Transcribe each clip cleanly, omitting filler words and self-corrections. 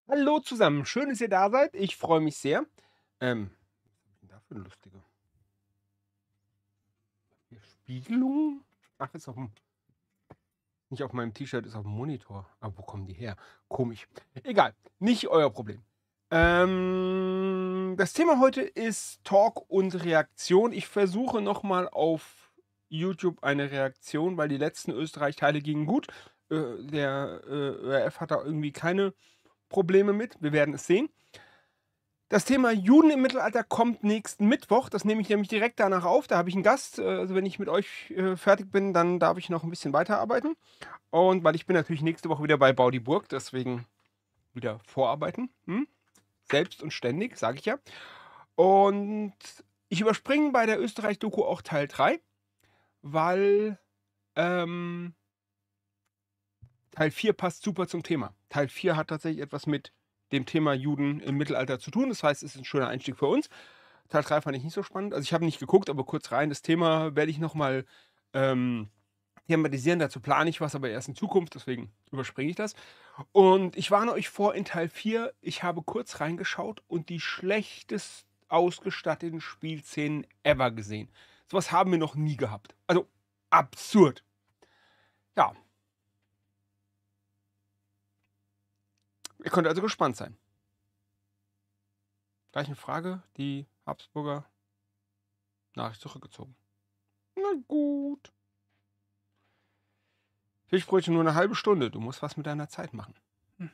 Hallo zusammen, schön, dass ihr da seid. Ich freue mich sehr. Was ist denn da für 'ne lustige hier Spiegelung? Ach, ist auf'm nicht auf meinem T-Shirt, ist auf'm Monitor. Aber wo kommen die her? Komisch. Egal, nicht euer Problem. Das Thema heute ist Talk und Reaktion. Ich versuche noch mal auf YouTube eine Reaktion, weil die letzten Österreich-Teile gingen gut. Der, ORF hat da irgendwie keine Probleme mit. Wir werden es sehen. Das Thema Juden im Mittelalter kommt nächsten Mittwoch. Das nehme ich nämlich direkt danach auf. Da habe ich einen Gast. Also, wenn ich mit euch, fertig bin, dann darf ich noch ein bisschen weiterarbeiten. Und weil ich bin natürlich nächste Woche wieder bei Bau die Burg, deswegen wieder vorarbeiten, selbst und ständig, sage ich ja. Und ich überspringe bei der Österreich-Doku auch Teil 3, weil, ähm, Teil 4 passt super zum Thema. Teil 4 hat tatsächlich etwas mit dem Thema Juden im Mittelalter zu tun. Das heißt, es ist 'n schöner Einstieg für uns. Teil 3 fand ich nicht so spannend. Also, ich habe nicht geguckt, aber kurz rein. Das Thema werde ich noch mal, ähm, thematisieren. Dazu plane ich was, aber erst in Zukunft, deswegen überspringe ich das. Und ich warne euch vor, in Teil 4, ich habe kurz reingeschaut und die schlechtest ausgestatteten Spielszenen ever gesehen. So was haben wir noch nie gehabt. Also, absurd. Ja, ihr könnt also gespannt sein. Gleich 'ne Frage, die Habsburger Nachricht zurückgezogen. Na gut. Fischbrötchen nur 'ne halbe Stunde. Du musst was mit deiner Zeit machen. Mhm.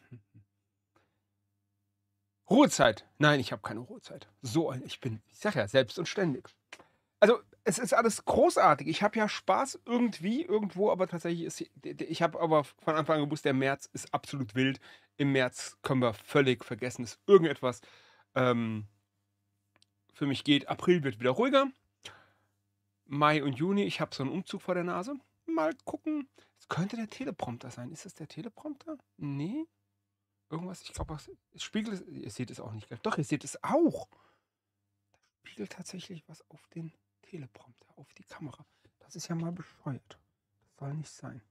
Ruhezeit. Nein, ich habe keine Ruhezeit. Ich sage ja, selbst und ständig. Also, es ist alles großartig. Ich habe ja Spaß irgendwie, irgendwo, aber tatsächlich ist ich habe aber von Anfang an gewusst, der März ist absolut wild. Im März können wir völlig vergessen, dass irgendetwas, ähm, für mich geht. April wird wieder ruhiger. Mai und Juni, ich habe so 'n Umzug vor der Nase. Mal gucken. Es könnte der Teleprompter sein. Ist es der Teleprompter? Ne? Irgendwas, ich glaube, es spiegelt, ihr seht es auch nicht gleich. Doch, ihr seht es auch. Spiegelt tatsächlich was auf den Teleprompter, auf die Kamera. Das ist ja mal bescheuert. Das soll nicht sein.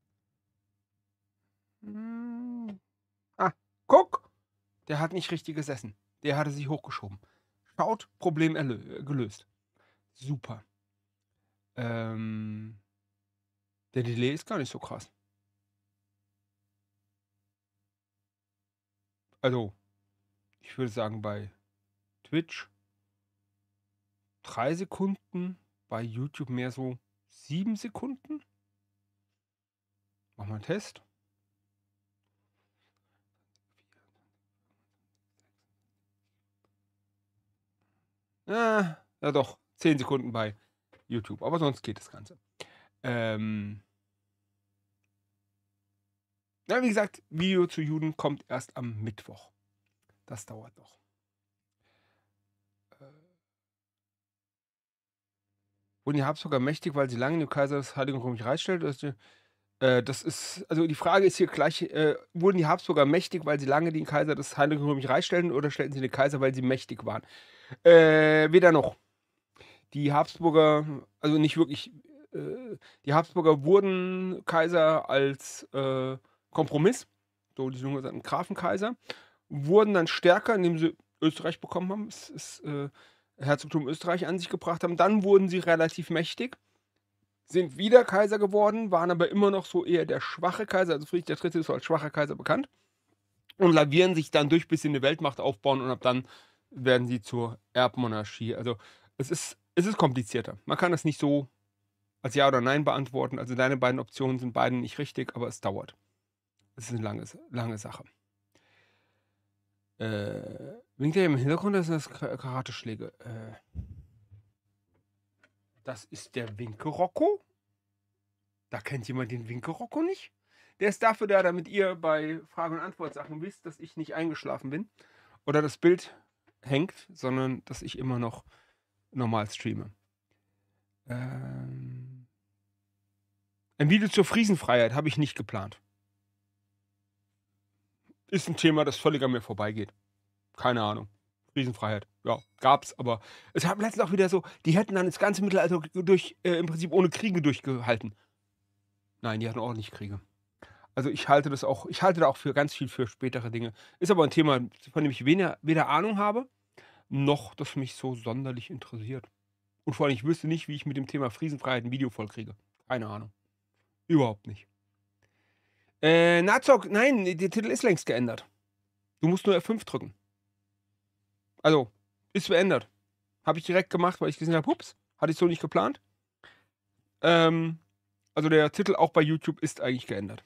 Hm. Ah, guck! Der hat nicht richtig gesessen. Der hatte sich hochgeschoben. Schaut, Problem gelöst. Super. Ähm, der Delay ist gar nicht so krass. Also, ich würde sagen, bei Twitch 3 Sekunden, bei YouTube mehr so 7 Sekunden. Machen wir 'n Test. Ja doch, 10 Sekunden bei YouTube, aber sonst geht das Ganze. Ähm, ja, wie gesagt, Video zu Juden kommt erst am Mittwoch. Das dauert noch. Äh, wurden die Habsburger mächtig, weil sie lange dem Kaiser das Heilige Römische Reich stellten? Das ist, also die Frage ist hier gleich, wurden die Habsburger mächtig, weil sie lange den Kaiser das Heilige Römische Reich stellten, oder stellten sie den Kaiser, weil sie mächtig waren? Weder noch. Die Habsburger, also nicht wirklich, die Habsburger wurden Kaiser als, Kompromiss, so die sogenannten Grafenkaiser, wurden dann stärker, indem sie Österreich bekommen haben, Herzogtum Österreich an sich gebracht haben. Dann wurden sie relativ mächtig, sind wieder Kaiser geworden, waren aber immer noch so eher der schwache Kaiser, also Friedrich III. Ist so als schwacher Kaiser bekannt, und lavieren sich dann durch, bis sie 'ne Weltmacht aufbauen, und ab dann werden sie zur Erbmonarchie. Also, es ist komplizierter. Man kann das nicht so als Ja oder Nein beantworten. Also, deine beiden Optionen sind beide nicht richtig, aber es dauert. Es ist 'ne lange Sache. Winkt der im Hintergrund, das sind das Karateschläge. Das ist der Winke-Rocco? Da kennt jemand den Winke-Rocco nicht? Der ist dafür da, damit ihr bei Frage und Antwort-Sachen wisst, dass ich nicht eingeschlafen bin oder das Bild hängt, sondern dass ich immer noch normal streame. Ähm, ein Video zur Friesenfreiheit habe ich nicht geplant. Ist 'n Thema, das völlig an mir vorbeigeht. Keine Ahnung. Friesenfreiheit, ja, gab's, aber es haben letztens auch wieder so, die hätten dann das ganze Mittelalter durch im Prinzip ohne Kriege durchgehalten. Nein, die hatten ordentlich Kriege. Also, ich halte da auch für ganz viel für spätere Dinge. Ist aber ein Thema, von dem ich weder Ahnung habe, noch das mich so sonderlich interessiert. Und vor allem, ich wüsste nicht, wie ich mit dem Thema Friesenfreiheit 'n Video vollkriege. Keine Ahnung. Überhaupt nicht. Nazok, nein, der Titel ist längst geändert. Du musst nur F5 drücken. Also, ist beendet. Habe ich direkt gemacht, weil ich gesehen habe: „Ups, hatte ich so nicht geplant." Ähm, also, der Titel auch bei YouTube ist eigentlich geändert.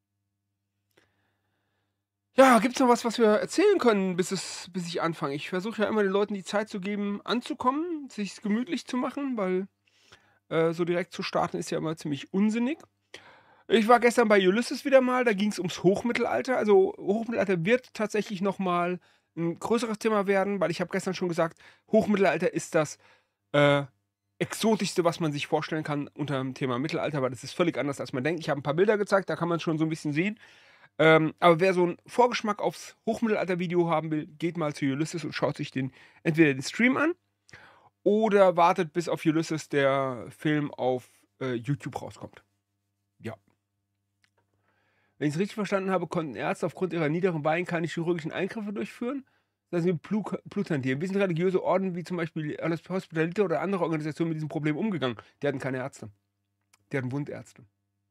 Ja, gibt's noch was, was wir erzählen können, bis ich anfange? Ich versuche ja immer den Leuten die Zeit zu geben, anzukommen, sich's gemütlich zu machen, weil, so direkt zu starten ist ja immer ziemlich unsinnig. Ich war gestern bei Ulysses wieder mal, da ging's ums Hochmittelalter. Also, Hochmittelalter wird tatsächlich noch mal 'n größeres Thema werden, weil ich habe gestern schon gesagt, Hochmittelalter ist das, äh, Exotischste, was man sich vorstellen kann unterm Thema Mittelalter, weil das ist völlig anders, als man denkt. Ich habe 'n paar Bilder gezeigt, da kann man's schon so 'n bisschen sehen. Aber wer so 'n Vorgeschmack aufs Hochmittelalter-Video haben will, geht mal zu Ulysses und schaut sich entweder den Stream an oder wartet, bis auf Ulysses der Film auf, YouTube rauskommt. Ja. Wenn ich's richtig verstanden habe, konnten Ärzte aufgrund ihrer niederen Weihen keine chirurgischen Eingriffe durchführen. Das heißt, mit Blutherntieren. Wie sind religiöse Orden wie zum Beispiel die Hospitalite oder andere Organisationen mit diesem Problem umgegangen? Die hatten keine Ärzte. Die hatten Wundärzte.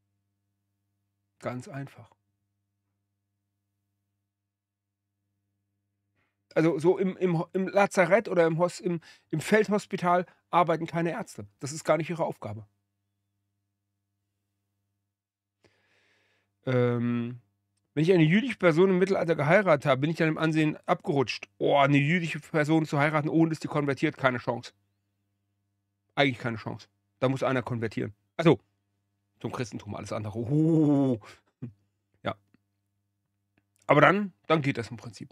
Ganz einfach. Also, so im Lazarett oder im Feldhospital arbeiten keine Ärzte. Das ist gar nicht ihre Aufgabe. Ähm, wenn ich eine jüdische Person im Mittelalter geheiratet habe, bin ich dann im Ansehen abgerutscht. Oh, 'ne jüdische Person zu heiraten, ohne dass die konvertiert, keine Chance. Eigentlich keine Chance. Da muss einer konvertieren. Also, zum Christentum, alles andere. Ja. Aber dann geht das im Prinzip.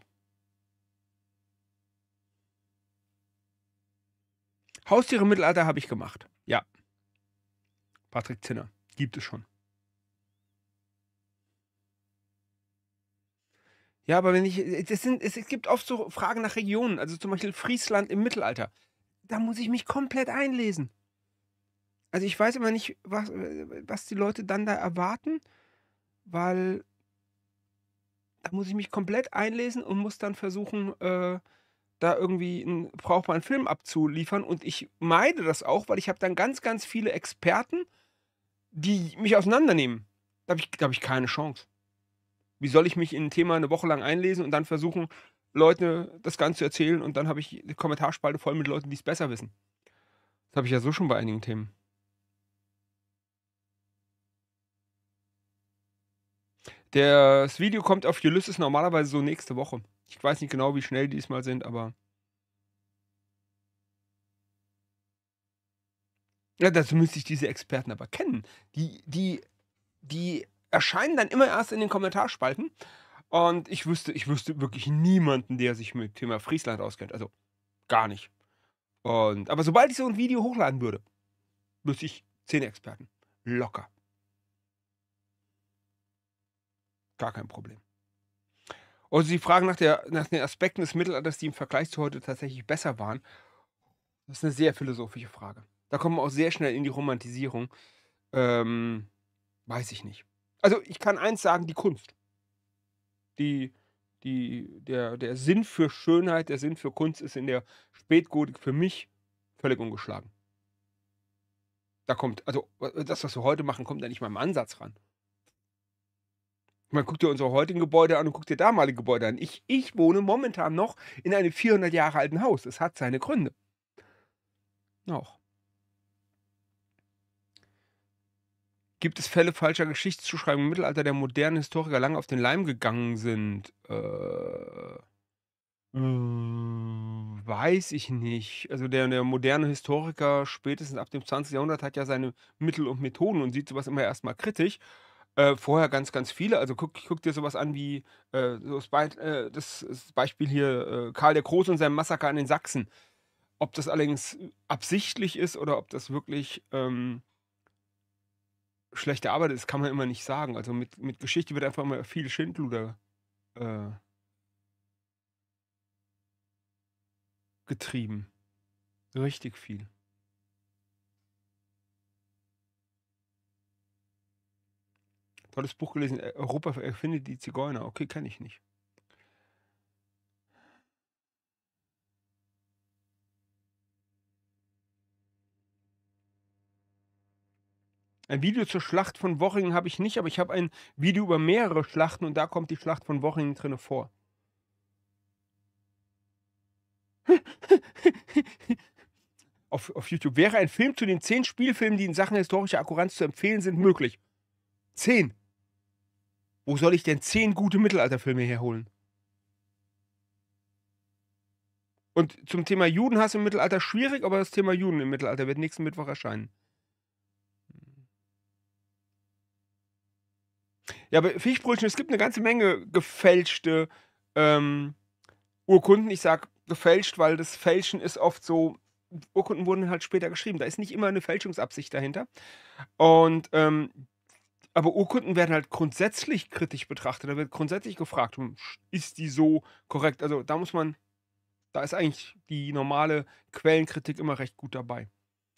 Haustiere im Mittelalter habe ich gemacht. Ja, Patrick Zinner. Gibt es schon. Ja, aber wenn ich es gibt oft so Fragen nach Regionen, also zum Beispiel Friesland im Mittelalter. Da muss ich mich komplett einlesen. Also, ich weiß immer nicht, was die Leute dann da erwarten, weil da muss ich mich komplett einlesen und muss dann versuchen, da irgendwie 'n brauchbaren Film abzuliefern und ich meide das auch, weil ich habe dann ganz, ganz viele Experten, die mich auseinandernehmen. Da habe ich keine Chance. Wie soll ich mich in 'n Thema 'ne Woche lang einlesen und dann versuchen, Leute das Ganze zu erzählen und dann habe ich 'ne Kommentarspalte voll mit Leuten, die's besser wissen. Das habe ich ja so schon bei einigen Themen. Das Video kommt auf Ulysses normalerweise so nächste Woche. Ich weiß nicht genau, wie schnell die diesmal sind, aber ja, dazu müsste ich diese Experten aber kennen. Die erscheinen dann immer erst in den Kommentarspalten und ich wüsste wirklich niemanden, der sich mit Thema Friesland auskennt, also gar nicht. Aber sobald ich so 'n Video hochladen würde, wüsste ich 10 Experten. Locker, gar kein Problem. Und Sie fragen nach den Aspekten des Mittelalters, die im Vergleich zu heute tatsächlich besser waren. Das ist 'ne sehr philosophische Frage. Da kommen wir auch sehr schnell in die Romantisierung. Ähm, weiß ich nicht. Also, ich kann eins sagen, die Kunst. Die der Sinn für Schönheit, der Sinn für Kunst ist in der Spätgotik für mich völlig ungeschlagen. Da kommt also, das, was wir heute machen, kommt da nicht mal im Ansatz ran. Ich meine, guck dir unsere heutigen Gebäude an und guck dir damalige Gebäude an. Ich wohne momentan noch in einem 400 Jahre alten Haus. Es hat seine Gründe. Auch. Gibt es Fälle falscher Geschichtszuschreibung im Mittelalter, der modernen Historiker lange auf den Leim gegangen sind? Weiß ich nicht. Also, der moderne Historiker spätestens ab dem 20. Jahrhundert hat ja seine Mittel und Methoden und sieht so was immer erst mal kritisch. Vorher ganz, ganz viele. Also, guck dir so was an wie, so das Beispiel hier, Karl der Große und sein Massaker an den Sachsen. Ob das allerdings absichtlich ist oder ob das wirklich, schlechte Arbeit ist, kann man immer nicht sagen. Also, mit Geschichte wird einfach immer viel Schindluder, äh, getrieben. Richtig viel. Tolles Buch gelesen, Europa erfindet die Zigeuner. Okay, kenne ich nicht. Ein Video zur Schlacht von Worringen habe ich nicht, aber ich habe ein Video über mehrere Schlachten und da kommt die Schlacht von Worringen drinne vor. Auf YouTube. Wäre ein Film zu den 10 Spielfilmen, die in Sachen historischer Akkuranz zu empfehlen sind, möglich? 10. Wo soll ich denn 10 gute Mittelalterfilme herholen? Und zum Thema Judenhass im Mittelalter schwierig, aber das Thema Juden im Mittelalter wird nächsten Mittwoch erscheinen. Ja, aber Fischbrötchen, es gibt eine ganze Menge gefälschte, Urkunden. Ich sage gefälscht, weil das Fälschen ist oft so, Urkunden wurden halt später geschrieben. Da ist nicht immer eine Fälschungsabsicht dahinter. Und, aber Urkunden werden halt grundsätzlich kritisch betrachtet. Da wird grundsätzlich gefragt, ist die so korrekt? Also, da ist eigentlich die normale Quellenkritik immer recht gut dabei.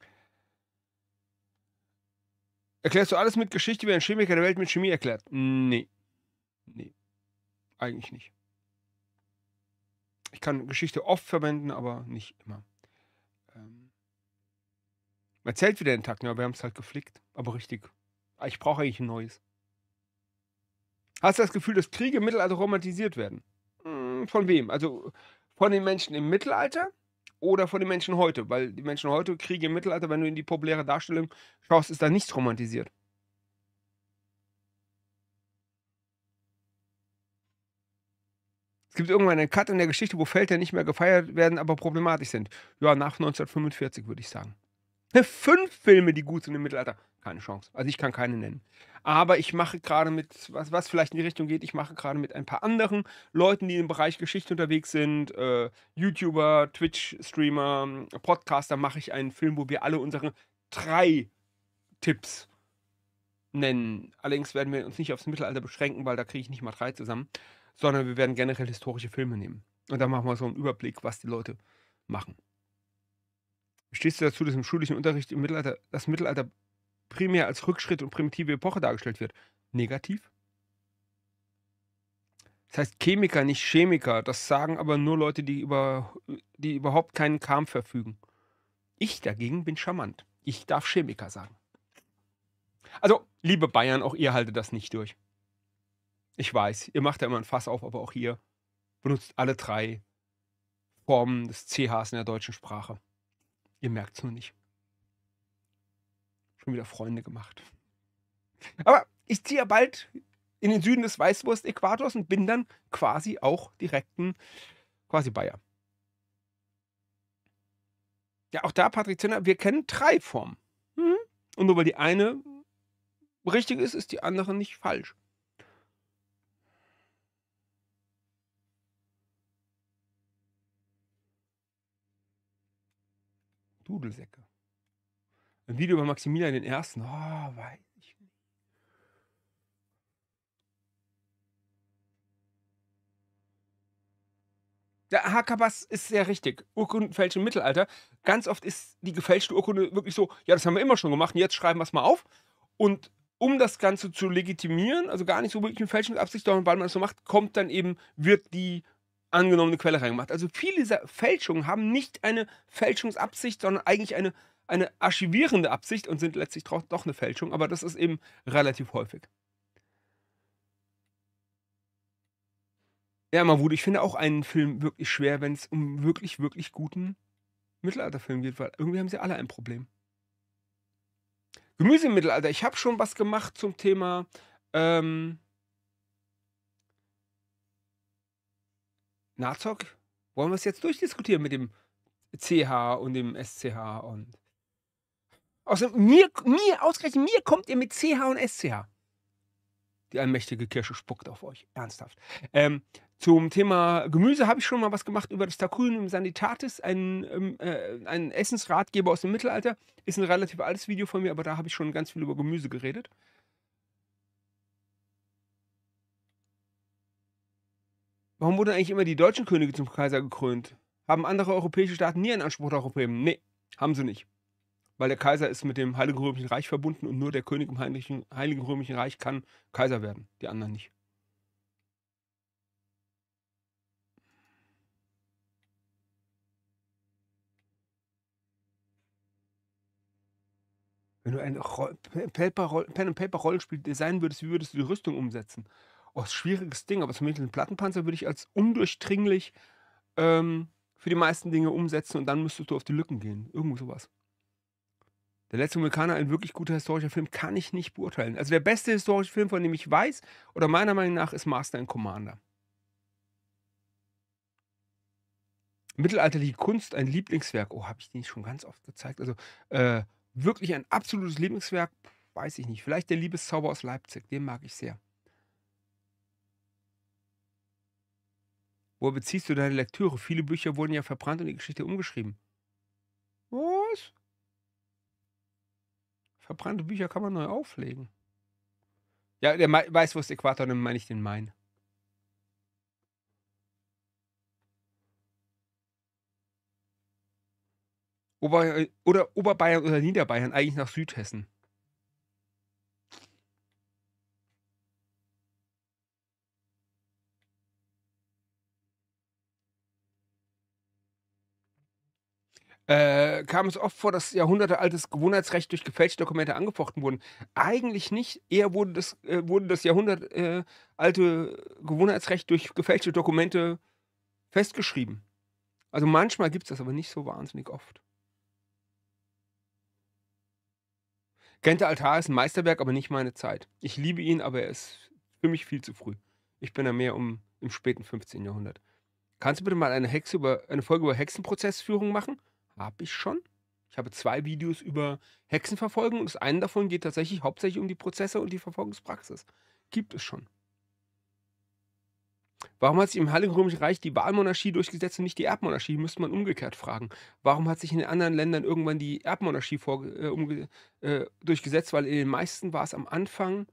Erklärst du alles mit Geschichte, wie ein Chemiker der Welt mit Chemie erklärt? Ne, ne, eigentlich nicht. Ich kann Geschichte oft verwenden, aber nicht immer. Man zählt wieder den Takt, ja, wir haben's halt geflickt, aber richtig. Ich brauche eigentlich 'n neues. Hast du das Gefühl, dass Kriege im Mittelalter romantisiert werden? Von wem? Also, von den Menschen im Mittelalter oder von den Menschen heute? Weil die Menschen heute, Kriege im Mittelalter, wenn du in die populäre Darstellung schaust, ist da nichts romantisiert. Es gibt irgendwann einen Cut in der Geschichte, wo Feldherren nicht mehr gefeiert werden, aber problematisch sind. Ja, nach 1945 würde ich sagen. 5 Filme, die gut sind im Mittelalter, keine Chance. Also, ich kann keine nennen. Aber ich mache grade mit was vielleicht in die Richtung geht, ich mache grade mit ein paar anderen Leuten, die im Bereich Geschichte unterwegs sind, YouTuber, Twitch-Streamer, Podcaster, mache ich einen Film, wo wir alle unsere 3 Tipps nennen. Allerdings werden wir uns nicht aufs Mittelalter beschränken, weil da kriege ich nicht mal 3 zusammen, sondern wir werden generell historische Filme nehmen. Und dann machen wir so 'n Überblick, was die Leute machen. Wie stehst du dazu, dass im schulischen Unterricht im Mittelalter das Mittelalter primär als Rückschritt und primitive Epoche dargestellt wird? Negativ? Das heißt Chemiker, nicht Chemiker. Das sagen aber nur Leute, die überhaupt keinen Charme verfügen. Ich dagegen bin charmant. Ich darf Chemiker sagen. Also, liebe Bayern, auch ihr haltet das nicht durch. Ich weiß, ihr macht da immer 'n Fass auf, aber auch ihr benutzt alle 3 Formen des CHs in der deutschen Sprache. Ihr merkt's nur nicht. Schon wieder Freunde gemacht. Aber ich ziehe ja bald in den Süden des Weißwurst-Äquators und bin dann quasi auch direkt 'n quasi Bayer. Ja, auch da, Patrick Zinner, wir kennen 3 Formen. Mhm. Und nur weil die eine richtig ist, ist die andere nicht falsch. Dudelsäcke. Ein Video über Maximilian I. Weiß ich nicht. Der Hakabas ist sehr richtig. Urkundenfälschung im Mittelalter. Ganz oft ist die gefälschte Urkunde wirklich so: „Ja, das haben wir immer schon gemacht und jetzt schreiben wir's mal auf." Und um das Ganze zu legitimieren, also gar nicht so wirklich 'ne Fälschungsabsicht, sondern weil man es so macht, wird die angenommene Quelle reingemacht. Also, viele dieser Fälschungen haben nicht eine Fälschungsabsicht, sondern eigentlich eine archivierende Absicht und sind letztlich doch 'ne Fälschung, aber das ist eben relativ häufig. Ja, Mahmoud, ich finde auch einen Film wirklich schwer, wenn's um wirklich, wirklich guten Mittelalterfilm geht, weil irgendwie haben sie alle ein Problem. Gemüse im Mittelalter. Ich habe schon was gemacht zum Thema, ähm Nazok? Wollen wir's jetzt durchdiskutieren mit dem CH und dem SCH und außerdem ausgerechnet mir kommt ihr mit CH und SCH. Die allmächtige Kirsche spuckt auf euch, ernsthaft. Zum Thema Gemüse habe ich schon mal was gemacht über das Tarquinium Sanitatis, ein Essensratgeber aus dem Mittelalter. Ist 'n relativ altes Video von mir, aber da habe ich schon ganz viel über Gemüse geredet. Warum wurden eigentlich immer die deutschen Könige zum Kaiser gekrönt? Haben andere europäische Staaten nie einen Anspruch darauf erhoben? Ne, haben sie nicht. Weil der Kaiser ist mit dem Heiligen Römischen Reich verbunden und nur der König im Heiligen Römischen Reich kann Kaiser werden, die anderen nicht. Wenn du ein Pen-and-Paper-Rollenspiel designen würdest, wie würdest du die Rüstung umsetzen? Oh, ist 'n schwieriges Ding, aber zum Beispiel 'n Plattenpanzer würde ich als undurchdringlich, für die meisten Dinge umsetzen und dann müsstest du auf die Lücken gehen. Irgend so was. Der letzte Vulkaner, ein wirklich guter historischer Film, kann ich nicht beurteilen. Also, der beste historische Film, von dem ich weiß oder meiner Meinung nach, ist Master and Commander. Mittelalterliche Kunst, ein Lieblingswerk. Oh, habe ich den nicht schon ganz oft gezeigt? Also, äh, wirklich ein absolutes Lieblingswerk, weiß ich nicht. Vielleicht der Liebeszauber aus Leipzig, den mag ich sehr. Woher beziehst du deine Lektüre? Viele Bücher wurden ja verbrannt und die Geschichte umgeschrieben. Was? Verbrannte Bücher kann man neu auflegen. Ja, der Weißwurst-Äquator, dann meine ich den Main. Oder Oberbayern oder Niederbayern, eigentlich nach Südhessen. Kam es oft vor, dass jahrhundertealtes Gewohnheitsrecht durch gefälschte Dokumente angefochten wurden? Eigentlich nicht. Eher wurde das alte Gewohnheitsrecht durch gefälschte Dokumente festgeschrieben. Also, manchmal gibt's das, aber nicht so wahnsinnig oft. Gent der Altar ist 'n Meisterwerk, aber nicht meine Zeit. Ich liebe ihn, aber er ist für mich viel zu früh. Ich bin da mehr im späten 15. Jahrhundert. Kannst du bitte mal eine Folge über Hexenprozessführung machen? Habe ich schon. Ich habe 2 Videos über Hexenverfolgung und das eine davon geht tatsächlich hauptsächlich um die Prozesse und die Verfolgungspraxis. Gibt es schon. Warum hat sich im Heiligen Römischen Reich die Wahlmonarchie durchgesetzt und nicht die Erbmonarchie? Müsste man umgekehrt fragen. Warum hat sich in den anderen Ländern irgendwann die Erbmonarchie durchgesetzt? Weil in den meisten war es am Anfang,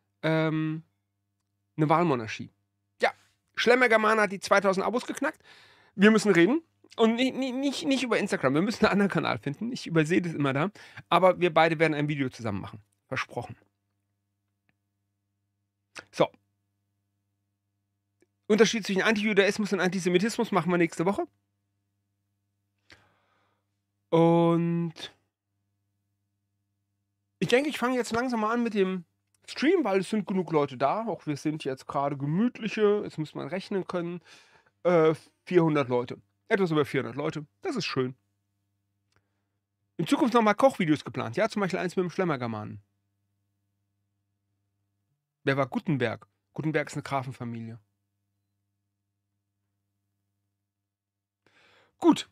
'ne Wahlmonarchie. Ja, Schlemmer Germana hat die 2000 Abos geknackt. Wir müssen reden und nicht über Instagram. Wir müssen 'n anderen Kanal finden. Ich übersehe das immer da, aber wir beide werden ein Video zusammen machen. Versprochen. So. Unterschied zwischen Antijudaismus und Antisemitismus machen wir nächste Woche. Und ich denke, ich fange jetzt langsam mal an mit dem Stream, weil es sind genug Leute da. Auch wir sind jetzt gerade gemütliche, jetzt muss man rechnen können, 400 Leute. Etwas über 400 Leute. Das ist schön. In Zukunft noch mal Kochvideos geplant. Ja, zum Beispiel eins mit dem Schlemmergermanen. Wer war Guttenberg? Guttenberg ist 'ne Grafenfamilie. Gut,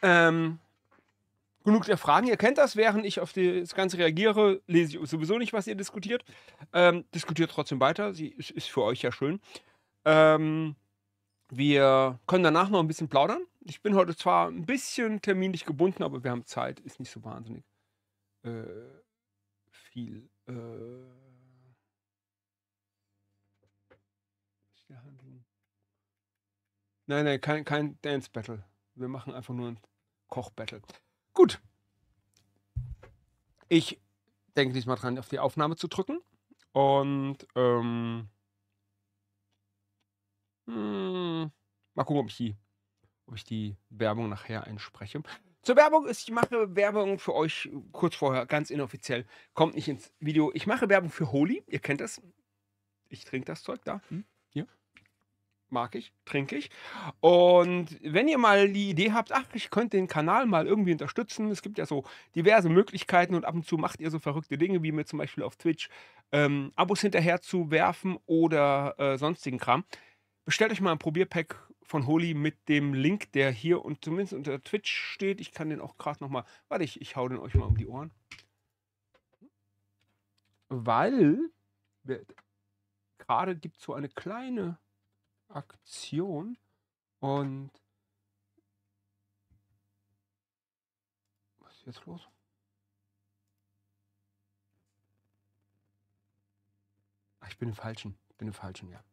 genug der Fragen. Ihr kennt das, während ich auf das Ganze reagiere, lese ich sowieso nicht, was ihr diskutiert. Diskutiert trotzdem weiter. Sie ist für euch ja schön. Wir können danach noch ein bisschen plaudern. Ich bin heute zwar ein bisschen terminlich gebunden, aber wir haben Zeit. Ist nicht so wahnsinnig, äh, viel, Nein, nein, kein Dance Battle. Wir machen einfach nur 'n Koch-Battle. Gut. Ich denke diesmal dran, auf die Aufnahme zu drücken und, mal gucken, ob ich die Werbung nachher einspreche. Zur Werbung ist ich mache Werbung für euch kurz vorher, ganz inoffiziell, kommt nicht ins Video. Ich mache Werbung für Holy, ihr kennt das. Ich trinke das Zeug da, hier. Mag ich, trinke ich. Und wenn ihr mal die Idee habt: „Ach, ich könnte den Kanal mal irgendwie unterstützen." Es gibt ja so diverse Möglichkeiten und ab und zu macht ihr so verrückte Dinge, wie mir zum Beispiel auf Twitch, Abos hinterher zu werfen oder, sonstigen Kram. Bestellt euch mal 'n Probierpack von Holy mit dem Link, der hier und zumindest unter Twitch steht. Ich kann den auch grad noch mal warte, ich haue den euch mal um die Ohren. Weil wir grade gibt's so eine kleine Aktion und was ist jetzt los? Ach, ich bin im Falschen, ja.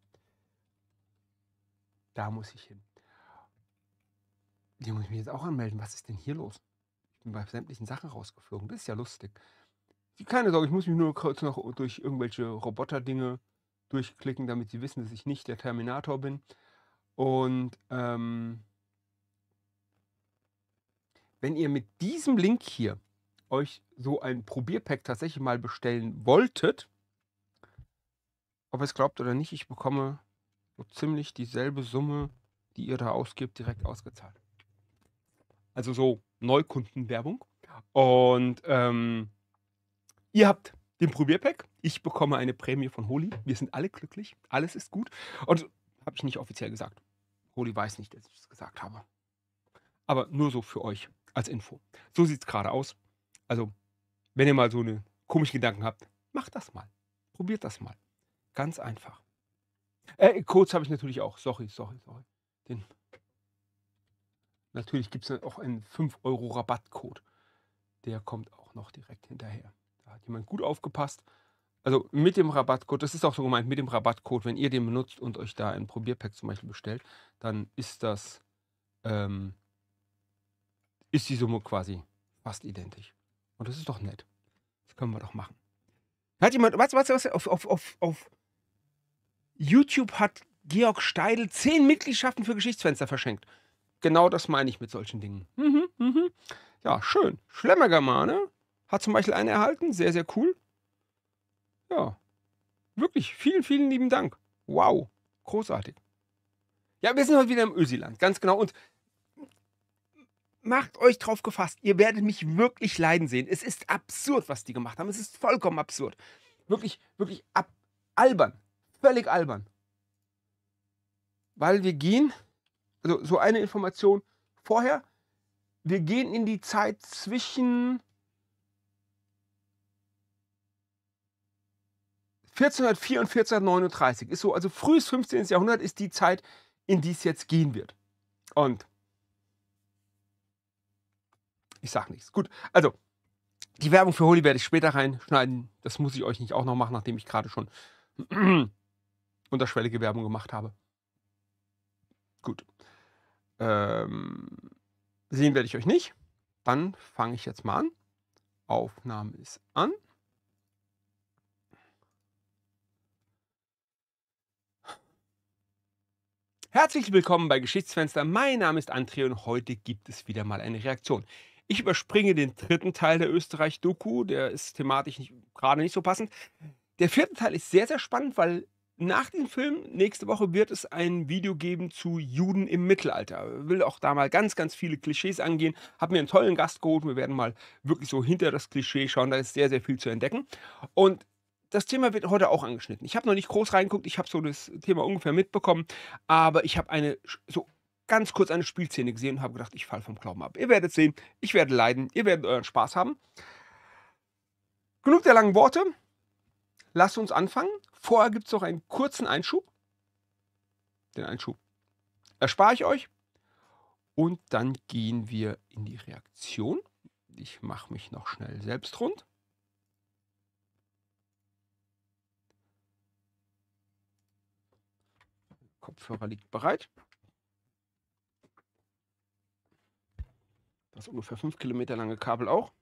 Da muss ich hin. Hier muss ich mich jetzt auch anmelden. Was ist denn hier los? bin bei sämtlichen Sachen rausgeflogen. Das ist ja lustig. Keine Sorge, ich muss mich nur kurz noch durch irgendwelche Roboter-Dinge durchklicken, damit sie wissen, dass ich nicht der Terminator bin. Und wenn ihr mit diesem Link hier euch so ein Probierpack tatsächlich mal bestellen wolltet, ob ihr es glaubt oder nicht, ich bekomme so ziemlich dieselbe Summe, die ihr da ausgibt, direkt ausgezahlt. Also so Neukundenwerbung. Und ihr habt den Probierpack. Ich bekomme eine Prämie von Holy. Wir sind alle glücklich. Alles ist gut. Und habe ich nicht offiziell gesagt. Holy weiß nicht, dass ich es gesagt habe. Aber nur so für euch als Info. So sieht es gerade aus. Also, wenn ihr mal so eine komischen Gedanken habt, macht das mal. Probiert das mal. Ganz einfach. Codes habe ich natürlich auch. Sorry. Natürlich gibt es auch einen 5 € Rabattcode. Der kommt auch noch direkt hinterher. Da hat jemand gut aufgepasst. Also mit dem Rabattcode, das ist auch so gemeint, mit dem Rabattcode, wenn ihr den benutzt und euch da ein Probierpack zum Beispiel bestellt, dann ist das, ist die Summe quasi fast identisch. Und das ist doch nett. Das können wir doch machen. Hat jemand, was, auf YouTube hat Georg Steidl 10 Mitgliedschaften für Geschichtsfenster verschenkt. Genau das meine ich mit solchen Dingen. Ja, schön. Schlemmergermane hat zum Beispiel eine erhalten. Sehr, sehr cool. Ja, wirklich. Vielen, vielen lieben Dank. Wow. Großartig. Ja, wir sind heute wieder im Ösiland. Ganz genau. Und macht euch drauf gefasst. Ihr werdet mich wirklich leiden sehen. Es ist absurd, was die gemacht haben. Es ist vollkommen absurd. Wirklich, wirklich albern. Völlig albern. Weil wir gehen, also so eine Information vorher, wir gehen in die Zeit zwischen 1404 und 1439. Ist so, also frühes 15. Jahrhundert ist die Zeit, in die es jetzt gehen wird. Und ich sag nichts. Gut, also die Werbung für Holy werde ich später reinschneiden. Das muss ich euch nicht auch noch machen, nachdem ich gerade schon unterschwellige Werbung gemacht habe. Gut. Sehen werde ich euch nicht. Dann fange ich jetzt mal an. Aufnahme ist an. Herzlich willkommen bei Geschichtsfenster. Mein Name ist André und heute gibt es wieder mal eine Reaktion. Ich überspringe den 3. Teil der Österreich-Doku. Der ist thematisch gerade nicht so passend. Der 4. Teil ist sehr, sehr spannend, weil nach dem Film, nächste Woche, wird es ein Video geben zu Juden im Mittelalter. Will auch da mal ganz, ganz viele Klischees angehen. Hab mir einen tollen Gast geholt. Wir werden mal wirklich so hinter das Klischee schauen. Da ist sehr, sehr viel zu entdecken. Und das Thema wird heute auch angeschnitten. Ich habe noch nicht groß reingeguckt. Ich habe so das Thema ungefähr mitbekommen. Aber ich habe so ganz kurz eine Spielszene gesehen und habe gedacht, ich falle vom Glauben ab. Ihr werdet sehen, ich werde leiden. Ihr werdet euren Spaß haben. Genug der langen Worte. Lasst uns anfangen. Vorher gibt es noch einen kurzen Einschub. Den Einschub erspare ich euch. Und dann gehen wir in die Reaktion. Ich mache mich noch schnell selbst rund. Kopfhörer liegt bereit. Das ungefähr 5 Kilometer lange Kabel auch.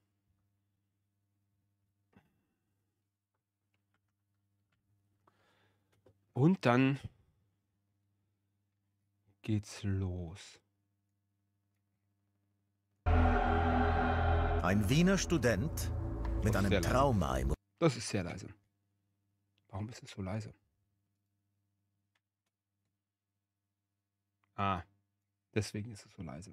Und dann geht's los. Ein Wiener Student mit einem Trauma im... Das ist sehr leise. Warum ist es so leise? Ah, deswegen ist es so leise.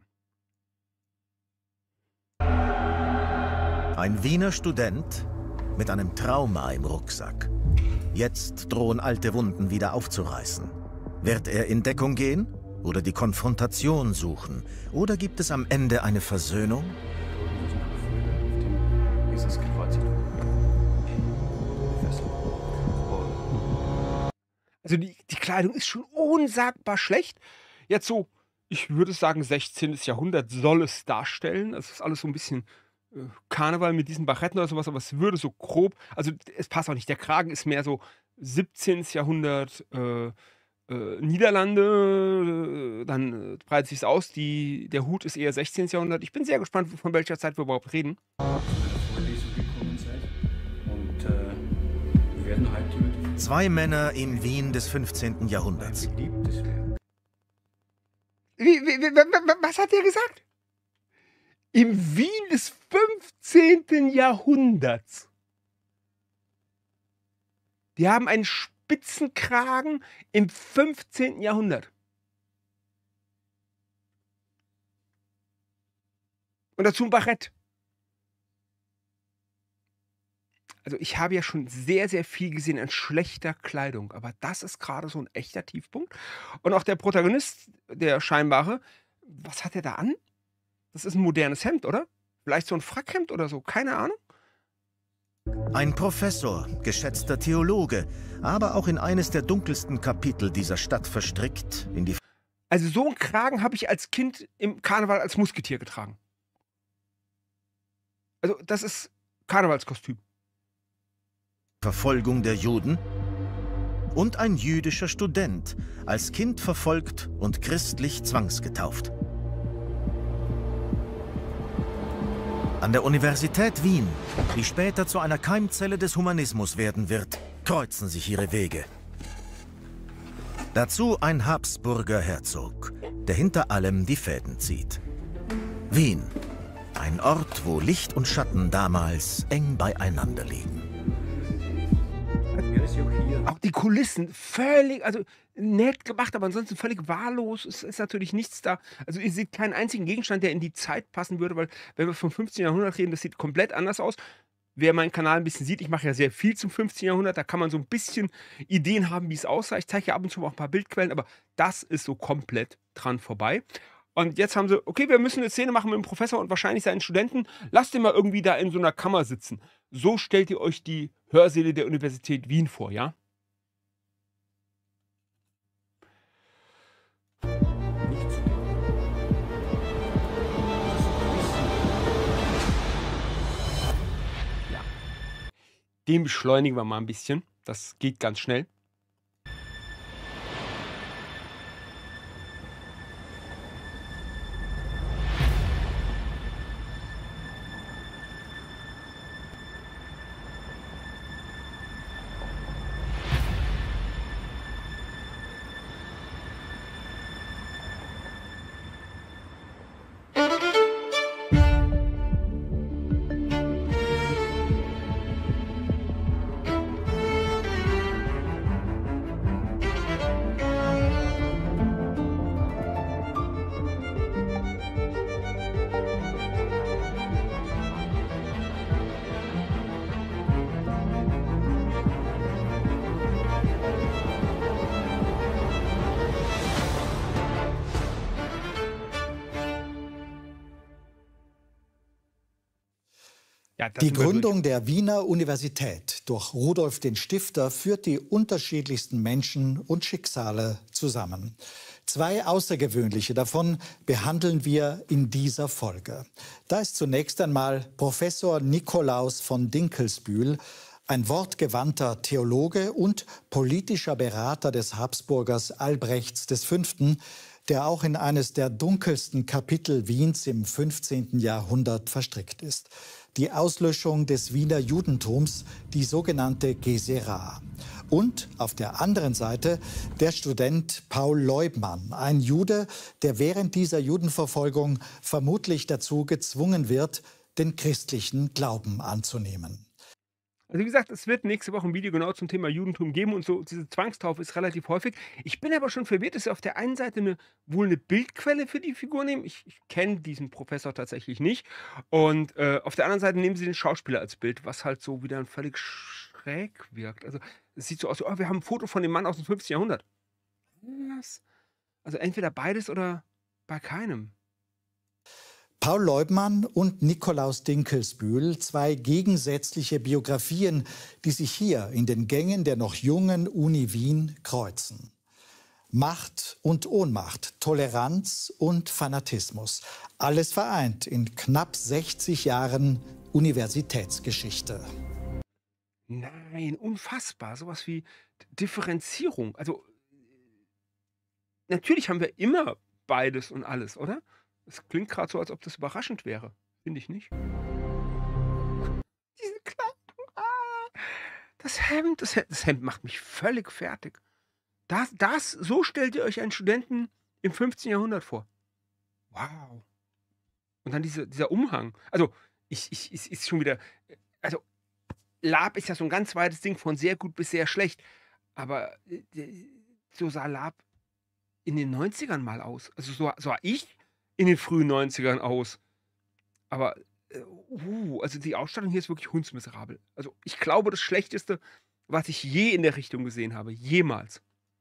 Ein Wiener Student mit einem Trauma im Rucksack. Jetzt drohen alte Wunden wieder aufzureißen. Wird er in Deckung gehen oder die Konfrontation suchen? Oder gibt es am Ende eine Versöhnung? Also die Kleidung ist schon unsagbar schlecht. Jetzt so, ich würde sagen, 16. Jahrhundert soll es darstellen. Es ist alles so ein bisschen Karneval mit diesen Barretten oder sowas, aber es würde so grob, also es passt auch nicht. Der Kragen ist mehr so 17. Jahrhundert, Niederlande, dann breitet sich's aus. Der Hut ist eher 16. Jahrhundert. Ich bin sehr gespannt, von welcher Zeit wir überhaupt reden. Vorlesung gekommen seid und wir werden heute über die Zwei Männer im Wien des 15. Jahrhunderts. beliebtes Werk. Was hat der gesagt? Im Wien des 15. Jahrhunderts. Die haben einen Spitzenkragen im 15. Jahrhundert. Und dazu ein Barett. Also ich habe ja schon sehr, sehr viel gesehen an schlechter Kleidung, aber das ist gerade so ein echter Tiefpunkt. Und auch der Protagonist, der Scheinbare, was hat er da an? Das ist ein modernes Hemd, oder? Vielleicht so ein Frackhemd oder so, keine Ahnung. Ein Professor, geschätzter Theologe, aber auch in eines der dunkelsten Kapitel dieser Stadt verstrickt, in die Also so einen Kragen habe ich als Kind im Karneval als Musketier getragen. Also das ist Karnevalskostüm. Verfolgung der Juden, und ein jüdischer Student, als Kind verfolgt und christlich zwangsgetauft. An der Universität Wien, die später zu einer Keimzelle des Humanismus werden wird, kreuzen sich ihre Wege. Dazu ein Habsburger Herzog, der hinter allem die Fäden zieht. Wien, ein Ort, wo Licht und Schatten damals eng beieinander liegen. Wäre sie auch hier. Auch die Kulissen völlig, also nett gemacht, aber ansonsten völlig wahllos. Es ist natürlich nichts da. Also ihr seht keinen einzigen Gegenstand, der in die Zeit passen würde, weil wenn wir vom 15. Jahrhundert reden, das sieht komplett anders aus. Wer meinen Kanal ein bisschen sieht, ich mache ja sehr viel zum 15. Jahrhundert, da kann man so ein bisschen Ideen haben, wie es aussah. Ich zeige ja ab und zu auch ein paar Bildquellen, aber das ist so komplett dran vorbei. Und jetzt haben sie, okay, wir müssen eine Szene machen mit dem Professor und wahrscheinlich seinen Studenten. Lasst ihn mal irgendwie da in so einer Kammer sitzen. So stellt ihr euch die Hörsäle der Universität Wien vor, ja? Nicht zu Ja. Den beschleunigen wir mal ein bisschen. Das geht ganz schnell. Ja, da Die sind wir durch. Gründung der Wiener Universität durch Rudolf den Stifter führt die unterschiedlichsten Menschen und Schicksale zusammen. Zwei außergewöhnliche davon behandeln wir in dieser Folge. Da ist zunächst einmal Professor Nikolaus von Dinkelsbühl, ein wortgewandter Theologe und politischer Berater des Habsburgers Albrechts V., der auch in eines der dunkelsten Kapitel Wiens im 15. Jahrhundert verstrickt ist: die Auslöschung des Wiener Judentums, die sogenannte Gesera. Und auf der anderen Seite der Student Paul Leubmann, ein Jude, der während dieser Judenverfolgung vermutlich dazu gezwungen wird, den christlichen Glauben anzunehmen. Also wie gesagt, es wird nächste Woche ein Video genau zum Thema Judentum geben und so. Diese Zwangstaufe ist relativ häufig. Ich bin aber schon verwirrt, dass sie auf der einen Seite wohl eine Bildquelle für die Figur nehmen. Ich kenne diesen Professor tatsächlich nicht. Und auf der anderen Seite nehmen sie den Schauspieler als Bild, was halt so wieder völlig schräg wirkt. Also es sieht so aus, oh, wir haben ein Foto von dem Mann aus dem 15. Jahrhundert. Was? Also entweder beides oder bei keinem. Paul Leubmann und Nikolaus Dinkelsbühl, zwei gegensätzliche Biografien, die sich hier in den Gängen der noch jungen Uni Wien kreuzen. Macht und Ohnmacht, Toleranz und Fanatismus, alles vereint in knapp 60 Jahren Universitätsgeschichte. Nein, unfassbar. Sowas wie Differenzierung. Also natürlich haben wir immer beides und alles, oder? Es klingt gerade so, als ob das überraschend wäre. Finde ich nicht. Diese Kleidung, das Hemd macht mich völlig fertig. So stellt ihr euch einen Studenten im 15. Jahrhundert vor. Wow. Und dann dieser Umhang. Also, ist schon wieder, also, Lab ist ja so ein ganz weites Ding von sehr gut bis sehr schlecht. Aber so sah Lab in den 90ern mal aus. Also so sah ich in den frühen 90ern aus. Aber, also die Ausstattung hier ist wirklich hundsmiserabel. Also ich glaube, das Schlechteste, was ich je in der Richtung gesehen habe. Jemals.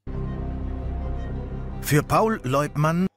Für Paul Leubmann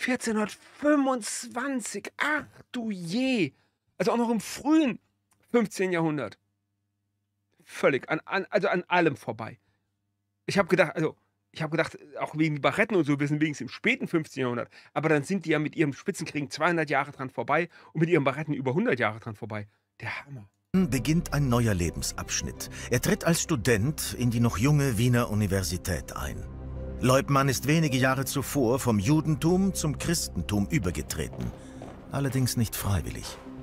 1425. Ach du je. Also auch noch im frühen 15. Jahrhundert. Völlig. An allem vorbei. Ich habe gedacht, auch wegen die Baretten und so, wir sind wenigstens im späten 15. Jahrhundert. Aber dann sind die ja mit ihrem Spitzenkriegen 200 Jahre dran vorbei und mit ihren Baretten über 100 Jahre dran vorbei. Der Hammer. beginnt ein neuer Lebensabschnitt. Er tritt als Student in die noch junge Wiener Universität ein. Leubmann ist wenige Jahre zuvor vom Judentum zum Christentum übergetreten. Allerdings nicht freiwillig.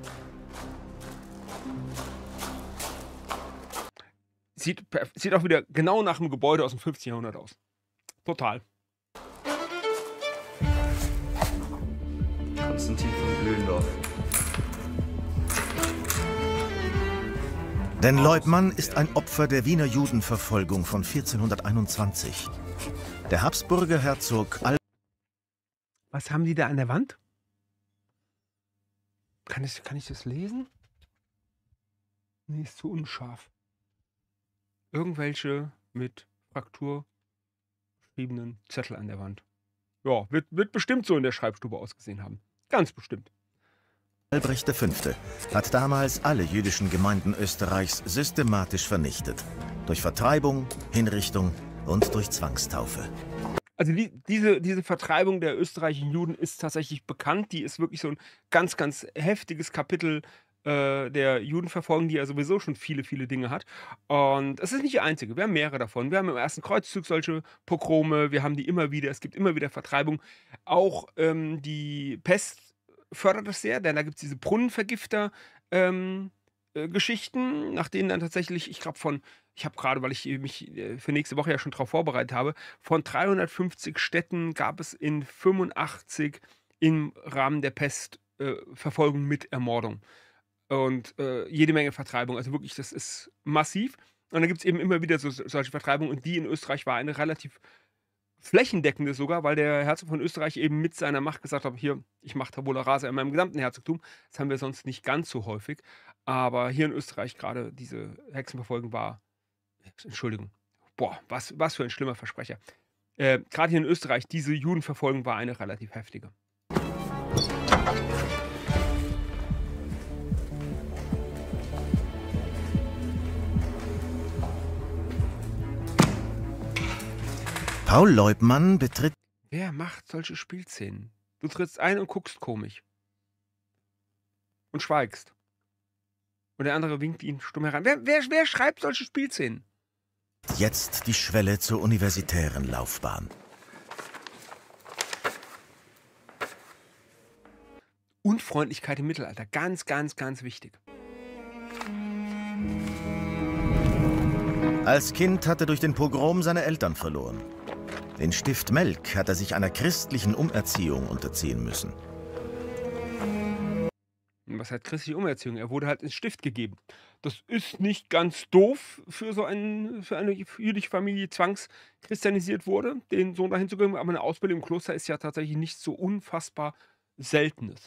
Sieht auch wieder genau nach einem Gebäude aus dem 15. Jahrhundert aus. Total. Konstantin von Blöndorf. Denn Leubmann ist ein Opfer der Wiener Judenverfolgung von 1421. Der Habsburger Herzog Was haben die da an der Wand? Kann ich das lesen? Nee, ist zu unscharf. Irgendwelche mit Fraktur geschriebenen Zettel an der Wand. Ja, wird bestimmt so in der Schreibstube ausgesehen haben. Ganz bestimmt. Albrecht V. hat damals alle jüdischen Gemeinden Österreichs systematisch vernichtet. Durch Vertreibung, Hinrichtung und durch Zwangstaufe. Also diese Vertreibung der österreichischen Juden ist tatsächlich bekannt. Die ist wirklich so ein ganz, ganz heftiges Kapitel der Judenverfolgung, die ja sowieso schon viele, viele Dinge hat. Und es ist nicht die einzige. Wir haben mehrere davon. Wir haben im Ersten Kreuzzug solche Pogrome. Wir haben die immer wieder. Es gibt immer wieder Vertreibung. Auch die Pest fördert das sehr, denn da gibt es diese Brunnenvergifter-Geschichten, nach denen dann tatsächlich, ich habe gerade, weil ich mich für nächste Woche ja schon darauf vorbereitet habe, von 350 Städten gab es in 85 im Rahmen der Pestverfolgung mit Ermordung. Und jede Menge Vertreibung. Also wirklich, das ist massiv. Und dann gibt es eben immer wieder solche Vertreibungen. Und die in Österreich war eine relativ flächendeckende sogar, weil der Herzog von Österreich eben mit seiner Macht gesagt hat, hier, ich mache Tabula Rasa in meinem gesamten Herzogtum. Das haben wir sonst nicht ganz so häufig. Aber hier in Österreich gerade diese Hexenverfolgung war, Entschuldigung, boah, was für ein schlimmer Versprecher. Gerade hier in Österreich, diese Judenverfolgung war eine relativ heftige. Paul Leubmann betritt... Wer macht solche Spielszenen? Du trittst ein und guckst komisch. Und schweigst. Und der andere winkt ihn stumm heran. Wer schreibt solche Spielszenen? Jetzt die Schwelle zur universitären Laufbahn. Unfreundlichkeit im Mittelalter. Ganz, ganz, ganz wichtig. Als Kind hat er durch den Pogrom seine Eltern verloren. In Stift Melk hat er sich einer christlichen Umerziehung unterziehen müssen. Was heißt christliche Umerziehung? Er wurde halt ins Stift gegeben. Das ist nicht ganz doof für eine jüdische Familie, die zwangschristianisiert wurde, den Sohn dahin zu geben. Aber eine Ausbildung im Kloster ist ja tatsächlich nichts so unfassbar Seltenes.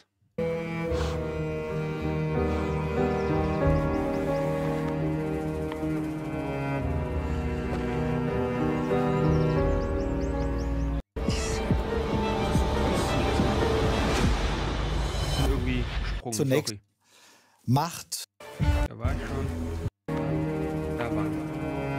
Zunächst sorry. Macht. Da war ich schon. Da waren wir.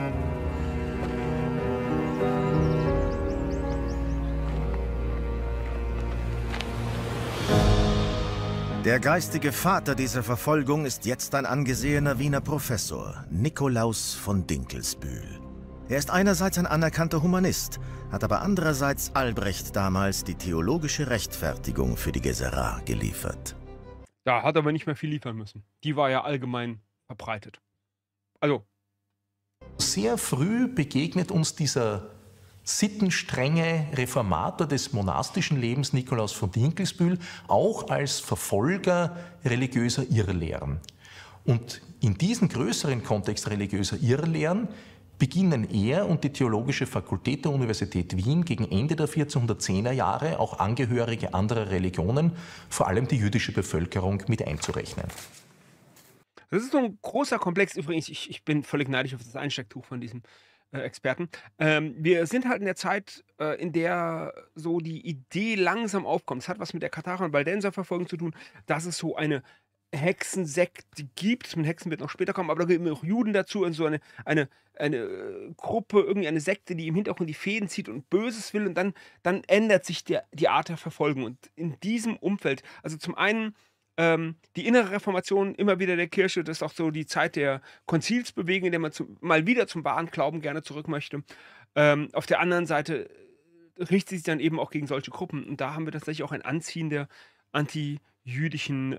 Der geistige Vater dieser Verfolgung ist jetzt ein angesehener Wiener Professor, Nikolaus von Dinkelsbühl. Er ist einerseits ein anerkannter Humanist, hat aber andererseits Albrecht damals die theologische Rechtfertigung für die Gesera geliefert. Da hat er aber nicht mehr viel liefern müssen. Die war ja allgemein verbreitet. Also, Sehr früh begegnet uns dieser sittenstrenge Reformator des monastischen Lebens, Nikolaus von Dinkelsbühl, auch als Verfolger religiöser Irrlehren. Und in diesem größeren Kontext religiöser Irrlehren beginnen er und die Theologische Fakultät der Universität Wien gegen Ende der 1410er Jahre auch Angehörige anderer Religionen, vor allem die jüdische Bevölkerung, mit einzurechnen. das ist so ein großer Komplex. Übrigens, ich bin völlig neidisch auf das Einstecktuch von diesem Experten. Wir sind halt in der Zeit, in der so die Idee langsam aufkommt. Es hat was mit der Katharer- und Waldenserverfolgung zu tun, dass es so eine Hexensekte gibt. Mit Hexen wird noch später kommen, aber da gehören auch Juden dazu und so eine Gruppe, irgendwie eine Sekte, die im Hintergrund die Fäden zieht und Böses will und dann ändert sich die Art der Verfolgung. Und in diesem Umfeld, also zum einen die innere Reformation immer wieder der Kirche, das ist auch so die Zeit der Konzilsbewegung, in der man mal wieder zum wahren Glauben gerne zurück möchte. Auf der anderen Seite richtet sich dann eben auch gegen solche Gruppen. Und da haben wir tatsächlich auch ein Anziehen der anti-jüdischen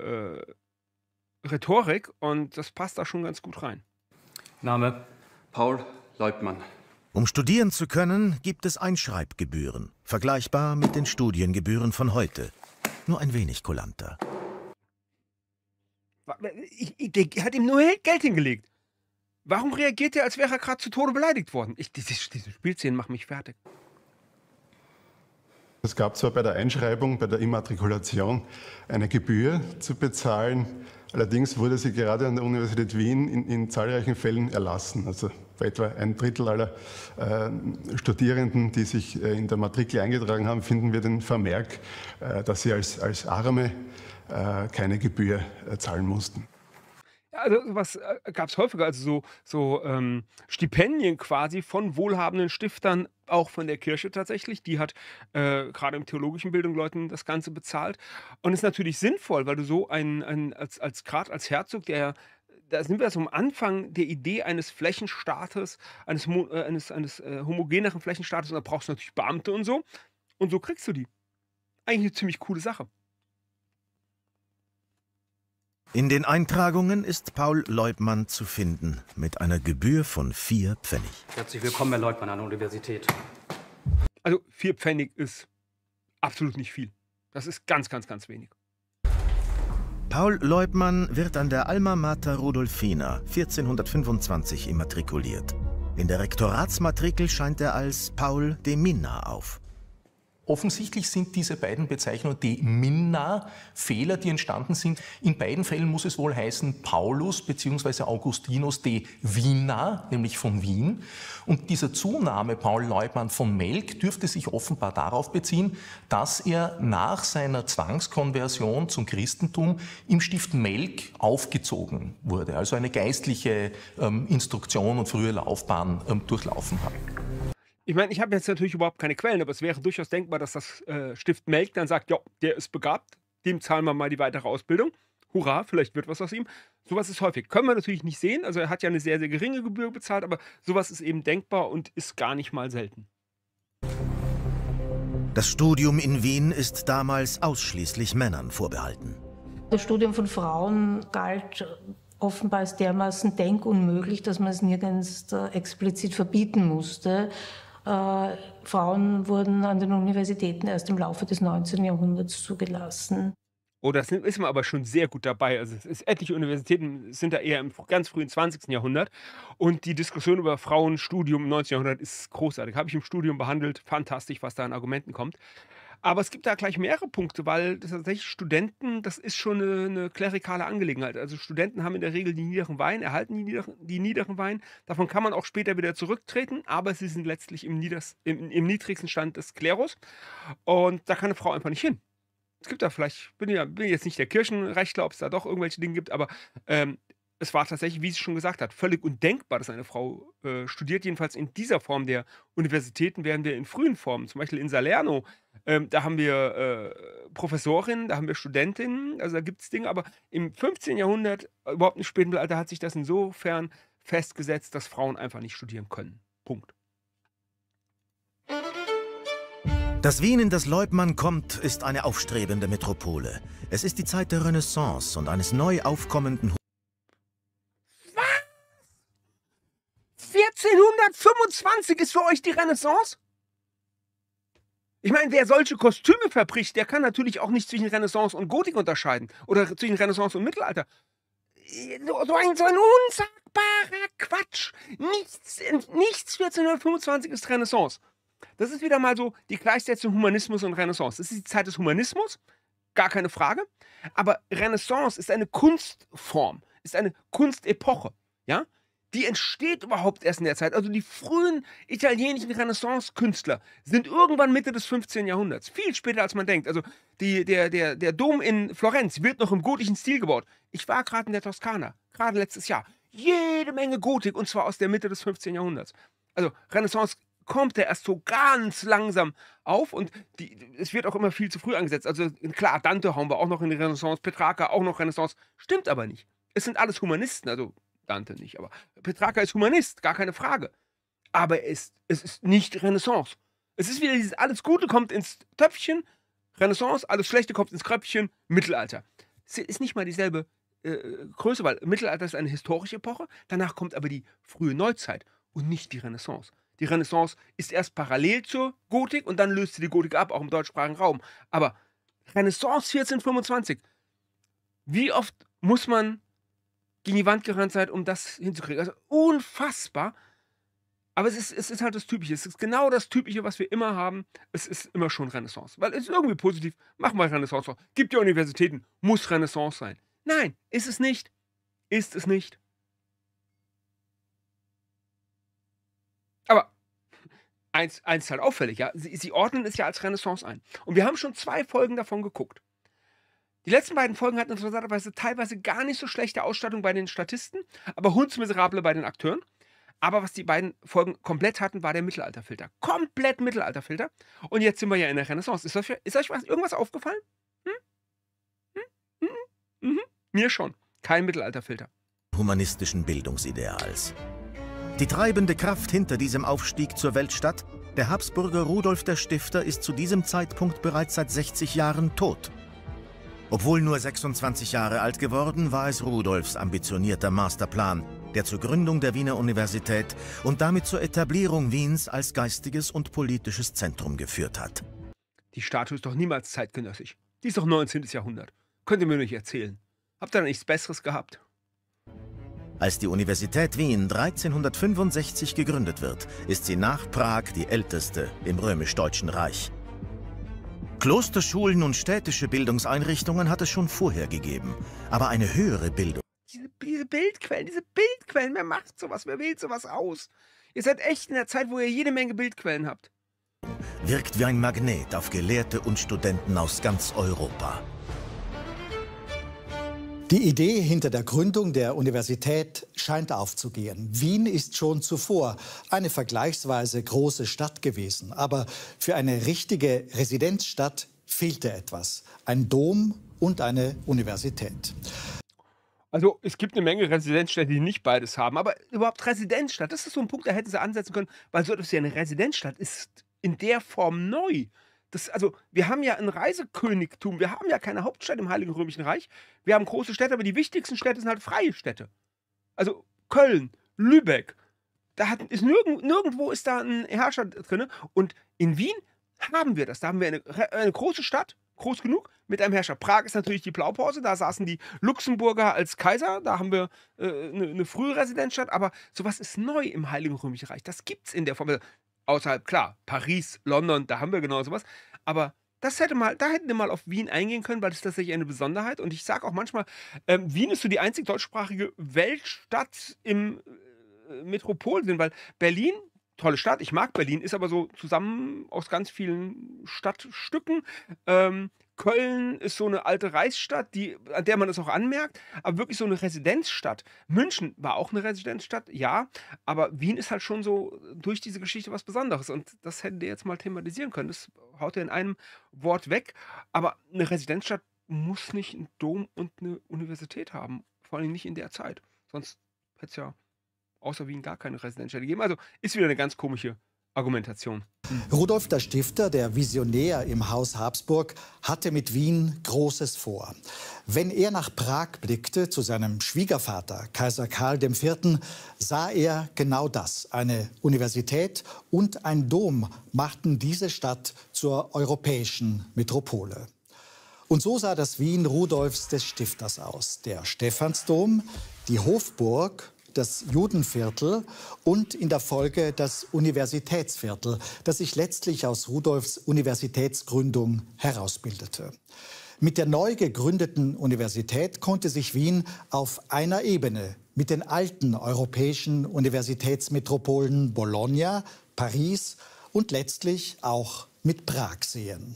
Rhetorik und das passt da schon ganz gut rein. Name Paul Leubmann. Um studieren zu können, gibt es Einschreibgebühren, vergleichbar mit den Studiengebühren von heute. Nur ein wenig kulanter. Der hat ihm nur Geld hingelegt. Warum reagiert er, als wäre er gerade zu Tode beleidigt worden? Diese Spielszenen machen mich fertig. Es gab zwar bei der Einschreibung, bei der Immatrikulation eine Gebühr zu bezahlen, allerdings wurde sie gerade an der Universität Wien in zahlreichen Fällen erlassen. Also bei etwa ein Drittel aller Studierenden, die sich in der Matrikel eingetragen haben, finden wir den Vermerk, dass sie als Arme keine Gebühr zahlen mussten. Ja, also was gab es häufiger, also so Stipendien quasi von wohlhabenden Stiftern, auch von der Kirche tatsächlich. Die hat gerade im theologischen Bildung Leuten das Ganze bezahlt. Und ist natürlich sinnvoll, weil du so gerade als Herzog, da sind wir so am Anfang der Idee eines Flächenstaates, eines homogeneren Flächenstaates, und da brauchst du natürlich Beamte und so. Und so kriegst du die. Eigentlich eine ziemlich coole Sache. In den Eintragungen ist Paul Leubmann zu finden, mit einer Gebühr von 4 Pfennig. Herzlich willkommen, Herr Leutmann, an der Universität. Also 4 Pfennig ist absolut nicht viel. Das ist ganz, ganz, ganz wenig. Paul Leubmann wird an der Alma Mater Rudolphina 1425 immatrikuliert. In der Rektoratsmatrikel scheint er als Paul de Minna auf. Offensichtlich sind diese beiden Bezeichnungen de Minna Fehler, die entstanden sind. In beiden Fällen muss es wohl heißen Paulus bzw. Augustinus de Vina, nämlich von Wien. Und dieser Zunahme Paul Leubmann von Melk dürfte sich offenbar darauf beziehen, dass er nach seiner Zwangskonversion zum Christentum im Stift Melk aufgezogen wurde, also eine geistliche Instruktion und frühe Laufbahn durchlaufen hat. Ich meine, ich habe jetzt natürlich überhaupt keine Quellen, aber es wäre durchaus denkbar, dass das Stift Melk dann sagt, ja, der ist begabt, dem zahlen wir mal die weitere Ausbildung. Hurra, vielleicht wird was aus ihm. Sowas ist häufig. Können wir natürlich nicht sehen, also er hat ja eine sehr, sehr geringe Gebühr bezahlt, aber sowas ist eben denkbar und ist gar nicht mal selten. Das Studium in Wien ist damals ausschließlich Männern vorbehalten. Das Studium von Frauen galt offenbar als dermaßen denkunmöglich, dass man es nirgends explizit verbieten musste. Frauen wurden an den Universitäten erst im Laufe des 19. Jahrhunderts zugelassen. Oh, das ist man aber schon sehr gut dabei. Also etliche Universitäten sind da eher im ganz frühen 20. Jahrhundert. Und die Diskussion über Frauenstudium im 19. Jahrhundert ist großartig. Habe ich im Studium behandelt. Fantastisch, was da an Argumenten kommt. Aber es gibt da gleich mehrere Punkte, weil tatsächlich Studenten, das ist schon eine klerikale Angelegenheit. Also Studenten haben in der Regel die niederen Weihen, erhalten die niederen Weihen. Davon kann man auch später wieder zurücktreten, aber sie sind letztlich im niedrigsten Stand des Klerus. Und da kann eine Frau einfach nicht hin. Es gibt da vielleicht, bin jetzt nicht der Kirchenrechtler, ob es da doch irgendwelche Dinge gibt, aber es war tatsächlich, wie sie schon gesagt hat, völlig undenkbar, dass eine Frau studiert. Jedenfalls in dieser Form der Universitäten, während wir in frühen Formen, zum Beispiel in Salerno, da haben wir Professorinnen, da haben wir Studentinnen, also da gibt es Dinge, aber im 15. Jahrhundert, überhaupt im späten Mittelalter, hat sich das insofern festgesetzt, dass Frauen einfach nicht studieren können. Punkt. Dass Wien in das Leubmann kommt, ist eine aufstrebende Metropole. Es ist die Zeit der Renaissance und eines neu aufkommenden... 1425 ist für euch die Renaissance? Ich meine, wer solche Kostüme verbricht, der kann natürlich auch nicht zwischen Renaissance und Gotik unterscheiden. Oder zwischen Renaissance und Mittelalter. So ein unsagbarer Quatsch. Nichts 1425 ist Renaissance. Das ist wieder mal so die Gleichsetzung Humanismus und Renaissance. Das ist die Zeit des Humanismus, gar keine Frage. Aber Renaissance ist eine Kunstform, ist eine Kunstepoche. Ja? Die entsteht überhaupt erst in der Zeit. Also die frühen italienischen Renaissance-Künstler sind irgendwann Mitte des 15. Jahrhunderts. Viel später, als man denkt. Also der Dom in Florenz wird noch im gotischen Stil gebaut. Ich war gerade in der Toskana, gerade letztes Jahr. Jede Menge Gotik, und zwar aus der Mitte des 15. Jahrhunderts. Also Renaissance kommt ja erst so ganz langsam auf und es wird auch immer viel zu früh angesetzt. Also klar, Dante hauen wir auch noch in die Renaissance, Petrarca auch noch Renaissance. Stimmt aber nicht. Es sind alles Humanisten, also Dante nicht, aber Petrarca ist Humanist, gar keine Frage. Aber es ist nicht Renaissance. Es ist wieder dieses, alles Gute kommt ins Töpfchen, Renaissance, alles Schlechte kommt ins Kröpfchen, Mittelalter. Es ist nicht mal dieselbe Größe, weil Mittelalter ist eine historische Epoche, danach kommt aber die frühe Neuzeit und nicht die Renaissance. Die Renaissance ist erst parallel zur Gotik und dann löst sie die Gotik ab, auch im deutschsprachigen Raum. Aber Renaissance 1425, wie oft muss man gegen die Wand gerannt sein, um das hinzukriegen? Also unfassbar. Aber es ist halt das Typische. Es ist genau das Typische, was wir immer haben. Es ist immer schon Renaissance. Weil es ist irgendwie positiv. Machen wir Renaissance. Gibt ja Universitäten. Muss Renaissance sein. Nein, ist es nicht. Ist es nicht. Aber eins ist halt auffällig, ja. Sie ordnen es ja als Renaissance ein. Und wir haben schon 2 Folgen davon geguckt. Die letzten beiden Folgen hatten interessanterweise teilweise gar nicht so schlechte Ausstattung bei den Statisten, aber hundsmiserable bei den Akteuren. Aber was die beiden Folgen komplett hatten, war der Mittelalterfilter. Komplett Mittelalterfilter. Und jetzt sind wir ja in der Renaissance. Ist euch irgendwas aufgefallen? Mir schon. Kein Mittelalterfilter. Humanistischen Bildungsideals. Die treibende Kraft hinter diesem Aufstieg zur Weltstadt, der Habsburger Rudolf der Stifter, ist zu diesem Zeitpunkt bereits seit 60 Jahren tot. Obwohl nur 26 Jahre alt geworden, war es Rudolfs ambitionierter Masterplan, der zur Gründung der Wiener Universität und damit zur Etablierung Wiens als geistiges und politisches Zentrum geführt hat. Die Statue ist doch niemals zeitgenössisch. Die ist doch 19. Jahrhundert. Könnt ihr mir nicht erzählen. Habt ihr da nichts Besseres gehabt? Als die Universität Wien 1365 gegründet wird, ist sie nach Prag die älteste im römisch-deutschen Reich. Klosterschulen und städtische Bildungseinrichtungen hat es schon vorher gegeben, aber eine höhere Bildung. Diese Bildquellen, wer macht sowas, wer wählt sowas aus? Ihr seid echt in der Zeit, wo ihr jede Menge Bildquellen habt. Wirkt wie ein Magnet auf Gelehrte und Studenten aus ganz Europa. Die Idee hinter der Gründung der Universität scheint aufzugehen. Wien ist schon zuvor eine vergleichsweise große Stadt gewesen. Aber für eine richtige Residenzstadt fehlte etwas. Ein Dom und eine Universität. Also es gibt eine Menge Residenzstädte, die nicht beides haben. Aber überhaupt Residenzstadt, das ist so ein Punkt, da hätten sie ansetzen können. Weil so etwas wie eine Residenzstadt ist in der Form neu. Also, wir haben ja ein Reisekönigtum, wir haben ja keine Hauptstadt im Heiligen Römischen Reich. Wir haben große Städte, aber die wichtigsten Städte sind halt freie Städte. Also Köln, Lübeck, nirgendwo ist da ein Herrscher drin. Und in Wien haben wir das. Da haben wir eine große Stadt, groß genug, mit einem Herrscher. Prag ist natürlich die Blaupause, da saßen die Luxemburger als Kaiser, da haben wir eine frühe Residenzstadt, aber sowas ist neu im Heiligen Römischen Reich. Das gibt's in der Form. Außerhalb, klar, Paris, London, da haben wir genau sowas. Aber da hätten wir mal auf Wien eingehen können, weil das ist tatsächlich eine Besonderheit. Und ich sage auch manchmal, Wien ist so die einzig deutschsprachige Weltstadt im Metropolsinn, weil Berlin, tolle Stadt, ich mag Berlin, ist aber so zusammen aus ganz vielen Stadtstücken. Köln ist so eine alte Reichsstadt, an der man es auch anmerkt, aber wirklich so eine Residenzstadt. München war auch eine Residenzstadt, ja, aber Wien ist halt schon so durch diese Geschichte was Besonderes und das hätten wir jetzt mal thematisieren können. Das haut er in einem Wort weg, aber eine Residenzstadt muss nicht einen Dom und eine Universität haben, vor allem nicht in der Zeit. Sonst hätte es ja außer Wien gar keine Residenzstädte geben. Also ist wieder eine ganz komische Argumentation. Rudolf der Stifter, der Visionär im Haus Habsburg, hatte mit Wien Großes vor. Wenn er nach Prag blickte, zu seinem Schwiegervater, Kaiser Karl IV., sah er genau das. Eine Universität und ein Dom machten diese Stadt zur europäischen Metropole. Und so sah das Wien Rudolfs des Stifters aus. Der Stephansdom, die Hofburg, das Judenviertel und in der Folge das Universitätsviertel, das sich letztlich aus Rudolfs Universitätsgründung herausbildete. Mit der neu gegründeten Universität konnte sich Wien auf einer Ebene mit den alten europäischen Universitätsmetropolen Bologna, Paris und letztlich auch mit Prag sehen.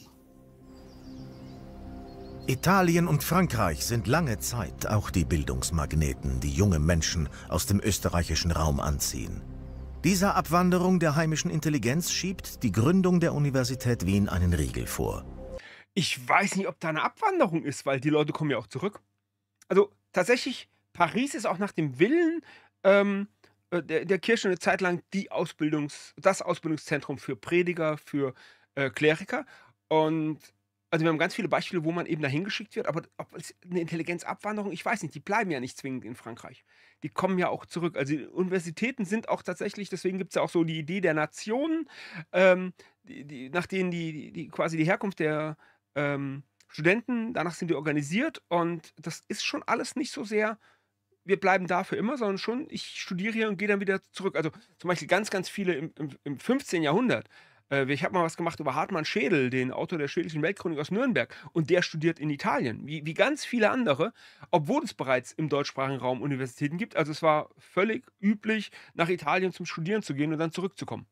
Italien und Frankreich sind lange Zeit auch die Bildungsmagneten, die junge Menschen aus dem österreichischen Raum anziehen. Dieser Abwanderung der heimischen Intelligenz schiebt die Gründung der Universität Wien einen Riegel vor. Ich weiß nicht, ob da eine Abwanderung ist, weil die Leute kommen ja auch zurück. Also tatsächlich, Paris ist auch nach dem Willen der Kirche eine Zeit lang das Ausbildungszentrum für Prediger, für Kleriker. Und also wir haben ganz viele Beispiele, wo man eben dahin geschickt wird, aber ob es eine Intelligenzabwanderung, ich weiß nicht, die bleiben ja nicht zwingend in Frankreich. Die kommen ja auch zurück. Also die Universitäten sind auch tatsächlich, deswegen gibt es ja auch so die Idee der Nationen, nach denen die quasi die Herkunft der Studenten, danach sind die organisiert und das ist schon alles nicht so sehr, wir bleiben da für immer, sondern schon, ich studiere hier und gehe dann wieder zurück. Also zum Beispiel ganz, ganz viele im 15. Jahrhundert. Ich habe mal was gemacht über Hartmann Schädel, den Autor der Schädelschen Weltchronik aus Nürnberg. Und der studiert in Italien, wie ganz viele andere, obwohl es bereits im deutschsprachigen Raum Universitäten gibt. Also es war völlig üblich, nach Italien zum Studieren zu gehen und dann zurückzukommen.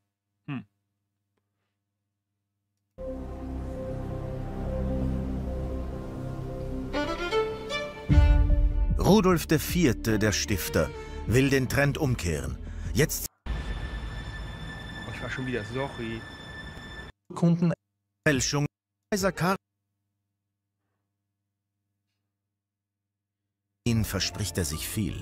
Rudolf IV., der Stifter, will den Trend umkehren. Jetzt Ich war schon wieder, sorry. Kunden Fälschung. Kaiser Karl Ihn verspricht er sich viel.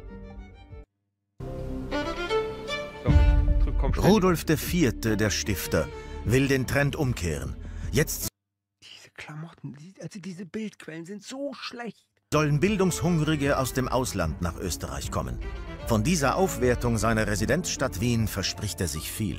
Komm schnell. Rudolf IV., der Stifter, will den Trend umkehren. Jetzt Diese Klamotten, also diese Bildquellen sind so schlecht. sollen Bildungshungrige aus dem Ausland nach Österreich kommen. Von dieser Aufwertung seiner Residenzstadt Wien verspricht er sich viel.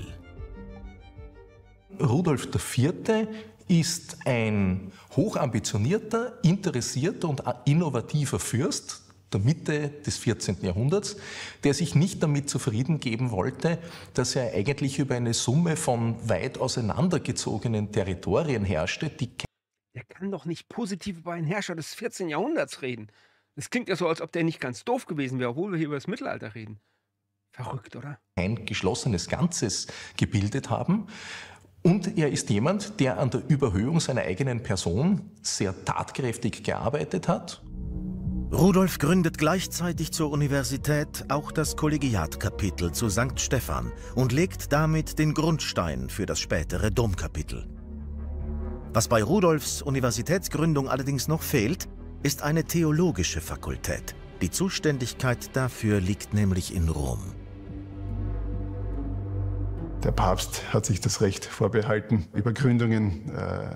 Rudolf IV. Ist ein hochambitionierter, interessierter und innovativer Fürst der Mitte des 14. Jahrhunderts, der sich nicht damit zufrieden geben wollte, dass er eigentlich über eine Summe von weit auseinandergezogenen Territorien herrschte, die Der kann doch nicht positiv über einen Herrscher des 14. Jahrhunderts reden. Das klingt ja so, als ob der nicht ganz doof gewesen wäre, obwohl wir hier über das Mittelalter reden. Verrückt, oder? ein geschlossenes Ganzes gebildet haben. Und er ist jemand, der an der Überhöhung seiner eigenen Person sehr tatkräftig gearbeitet hat. Rudolf gründet gleichzeitig zur Universität auch das Kollegiatkapitel zu St. Stephan und legt damit den Grundstein für das spätere Domkapitel. Was bei Rudolfs Universitätsgründung allerdings noch fehlt, ist eine theologische Fakultät. Die Zuständigkeit dafür liegt nämlich in Rom. Der Papst hat sich das Recht vorbehalten, über Gründungen.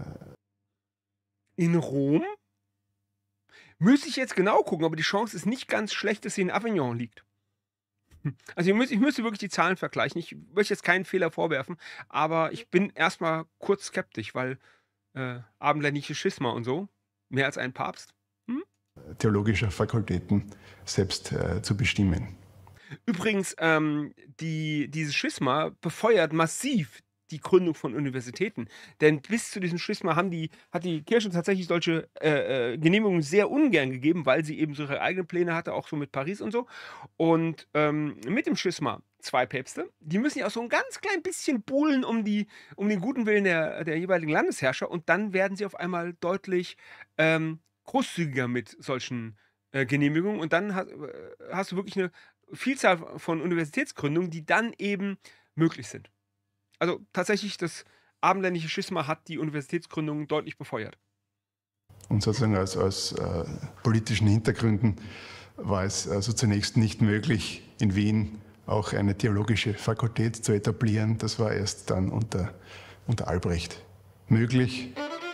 In Rom? Müsste ich jetzt genau gucken, aber die Chance ist nicht ganz schlecht, dass sie in Avignon liegt. Also ich müsste wirklich die Zahlen vergleichen. Ich möchte jetzt keinen Fehler vorwerfen, aber ich bin erstmal kurz skeptisch, weil abendländische Schisma und so, mehr als ein Papst. Theologischer Fakultäten selbst zu bestimmen. Übrigens, dieses Schisma befeuert massiv die Gründung von Universitäten. Denn bis zu diesem Schisma hat die Kirche tatsächlich solche Genehmigungen sehr ungern gegeben, weil sie eben so ihre eigenen Pläne hatte, auch so mit Paris und so. Und mit dem Schisma 2 Päpste, die müssen ja auch so ein ganz klein bisschen buhlen um den guten Willen der jeweiligen Landesherrscher. Und dann werden sie auf einmal deutlich großzügiger mit solchen Genehmigungen. Und dann hast du wirklich eine Vielzahl von Universitätsgründungen, die dann eben möglich sind. Also tatsächlich, das abendländische Schisma hat die Universitätsgründung deutlich befeuert. Und sozusagen aus politischen Hintergründen war es also zunächst nicht möglich, in Wien auch eine theologische Fakultät zu etablieren. Das war erst dann unter Albrecht möglich.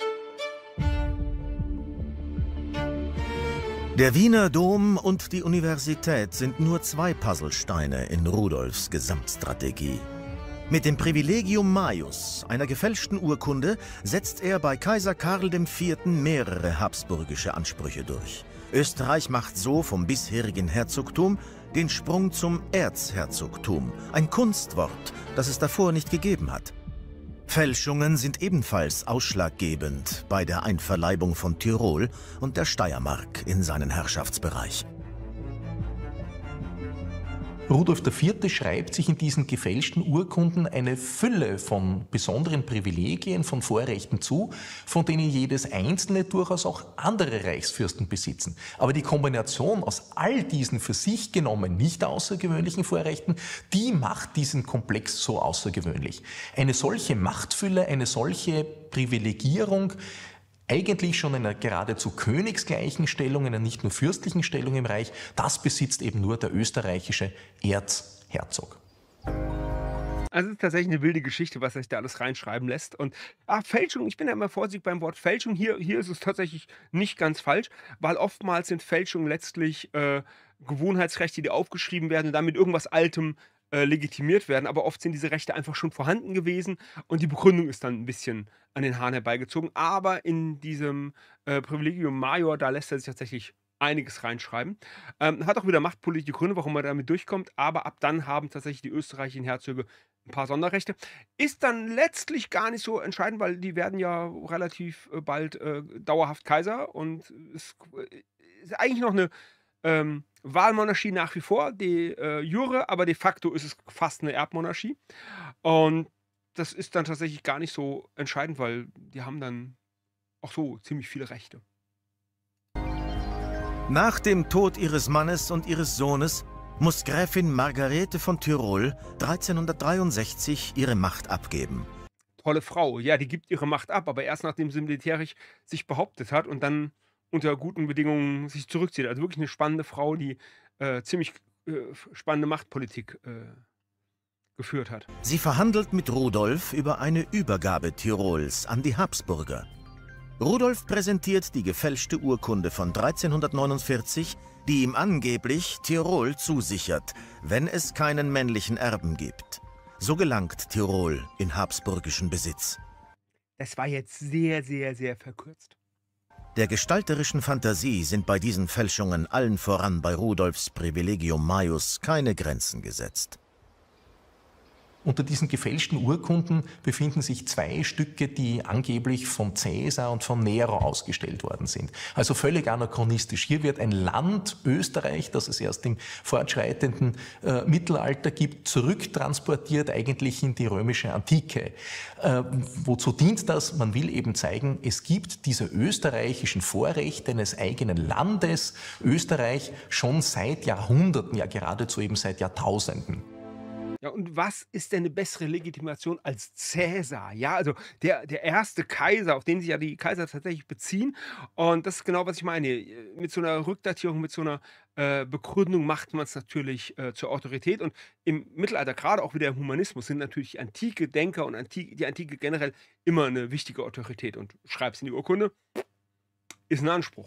Der Wiener Dom und die Universität sind nur 2 Puzzlesteine in Rudolfs Gesamtstrategie. Mit dem Privilegium Maius, einer gefälschten Urkunde, setzt er bei Kaiser Karl IV. Mehrere habsburgische Ansprüche durch. Österreich macht so vom bisherigen Herzogtum den Sprung zum Erzherzogtum, ein Kunstwort, das es davor nicht gegeben hat. Fälschungen sind ebenfalls ausschlaggebend bei der Einverleibung von Tirol und der Steiermark in seinen Herrschaftsbereich. Rudolf IV. Schreibt sich in diesen gefälschten Urkunden eine Fülle von besonderen Privilegien, von Vorrechten zu, von denen jedes einzelne durchaus auch andere Reichsfürsten besitzen. Aber die Kombination aus all diesen für sich genommen nicht außergewöhnlichen Vorrechten, die macht diesen Komplex so außergewöhnlich. Eine solche Machtfülle, eine solche Privilegierung, eigentlich schon in einer geradezu königsgleichen Stellung, in einer nicht nur fürstlichen Stellung im Reich, das besitzt eben nur der österreichische Erzherzog. Also es ist tatsächlich eine wilde Geschichte, was sich da alles reinschreiben lässt. Und Fälschung, ich bin ja immer vorsichtig beim Wort Fälschung. Hier ist es tatsächlich nicht ganz falsch, weil oftmals sind Fälschungen letztlich Gewohnheitsrechte, die aufgeschrieben werden und damit irgendwas Altem legitimiert werden. Aber oft sind diese Rechte einfach schon vorhanden gewesen und die Begründung ist dann ein bisschen an den Haaren herbeigezogen. Aber in diesem Privilegium Major, da lässt er sich tatsächlich einiges reinschreiben. Hat auch wieder machtpolitische Gründe, warum er damit durchkommt, aber ab dann haben tatsächlich die österreichischen Herzöge ein paar Sonderrechte. Ist dann letztlich gar nicht so entscheidend, weil die werden ja relativ bald dauerhaft Kaiser und es ist eigentlich noch eine Wahlmonarchie nach wie vor, de jure, aber de facto ist es fast eine Erbmonarchie. Und das ist dann tatsächlich gar nicht so entscheidend, weil die haben dann auch so ziemlich viele Rechte. Nach dem Tod ihres Mannes und ihres Sohnes muss Gräfin Margarete von Tirol 1363 ihre Macht abgeben. Tolle Frau, ja, die gibt ihre Macht ab, aber erst nachdem sie militärisch sich behauptet hat und dann unter guten Bedingungen sich zurückzieht. Also wirklich eine spannende Frau, die ziemlich spannende Machtpolitik geführt hat. Sie verhandelt mit Rudolf über eine Übergabe Tirols an die Habsburger. Rudolf präsentiert die gefälschte Urkunde von 1349, die ihm angeblich Tirol zusichert, wenn es keinen männlichen Erben gibt. So gelangt Tirol in habsburgischen Besitz. Das war jetzt sehr, sehr, sehr verkürzt. Der gestalterischen Fantasie sind bei diesen Fälschungen allen voran bei Rudolfs Privilegium Maius keine Grenzen gesetzt. Unter diesen gefälschten Urkunden befinden sich 2 Stücke, die angeblich von Caesar und von Nero ausgestellt worden sind. Also völlig anachronistisch. Hier wird ein Land, Österreich, das es erst im fortschreitenden Mittelalter gibt, zurücktransportiert eigentlich in die römische Antike. Wozu dient das? Man will eben zeigen, es gibt diese österreichischen Vorrechte eines eigenen Landes, Österreich, schon seit Jahrhunderten, ja geradezu eben seit Jahrtausenden. Ja, und was ist denn eine bessere Legitimation als Cäsar? Ja, also der erste Kaiser, auf den sich ja die Kaiser tatsächlich beziehen. Und das ist genau, was ich meine. Mit so einer Rückdatierung, mit so einer Begründung macht man es natürlich zur Autorität. Und im Mittelalter, gerade auch wieder im Humanismus, sind natürlich antike Denker und die Antike generell immer eine wichtige Autorität. Und schreib's in die Urkunde, ist ein Anspruch.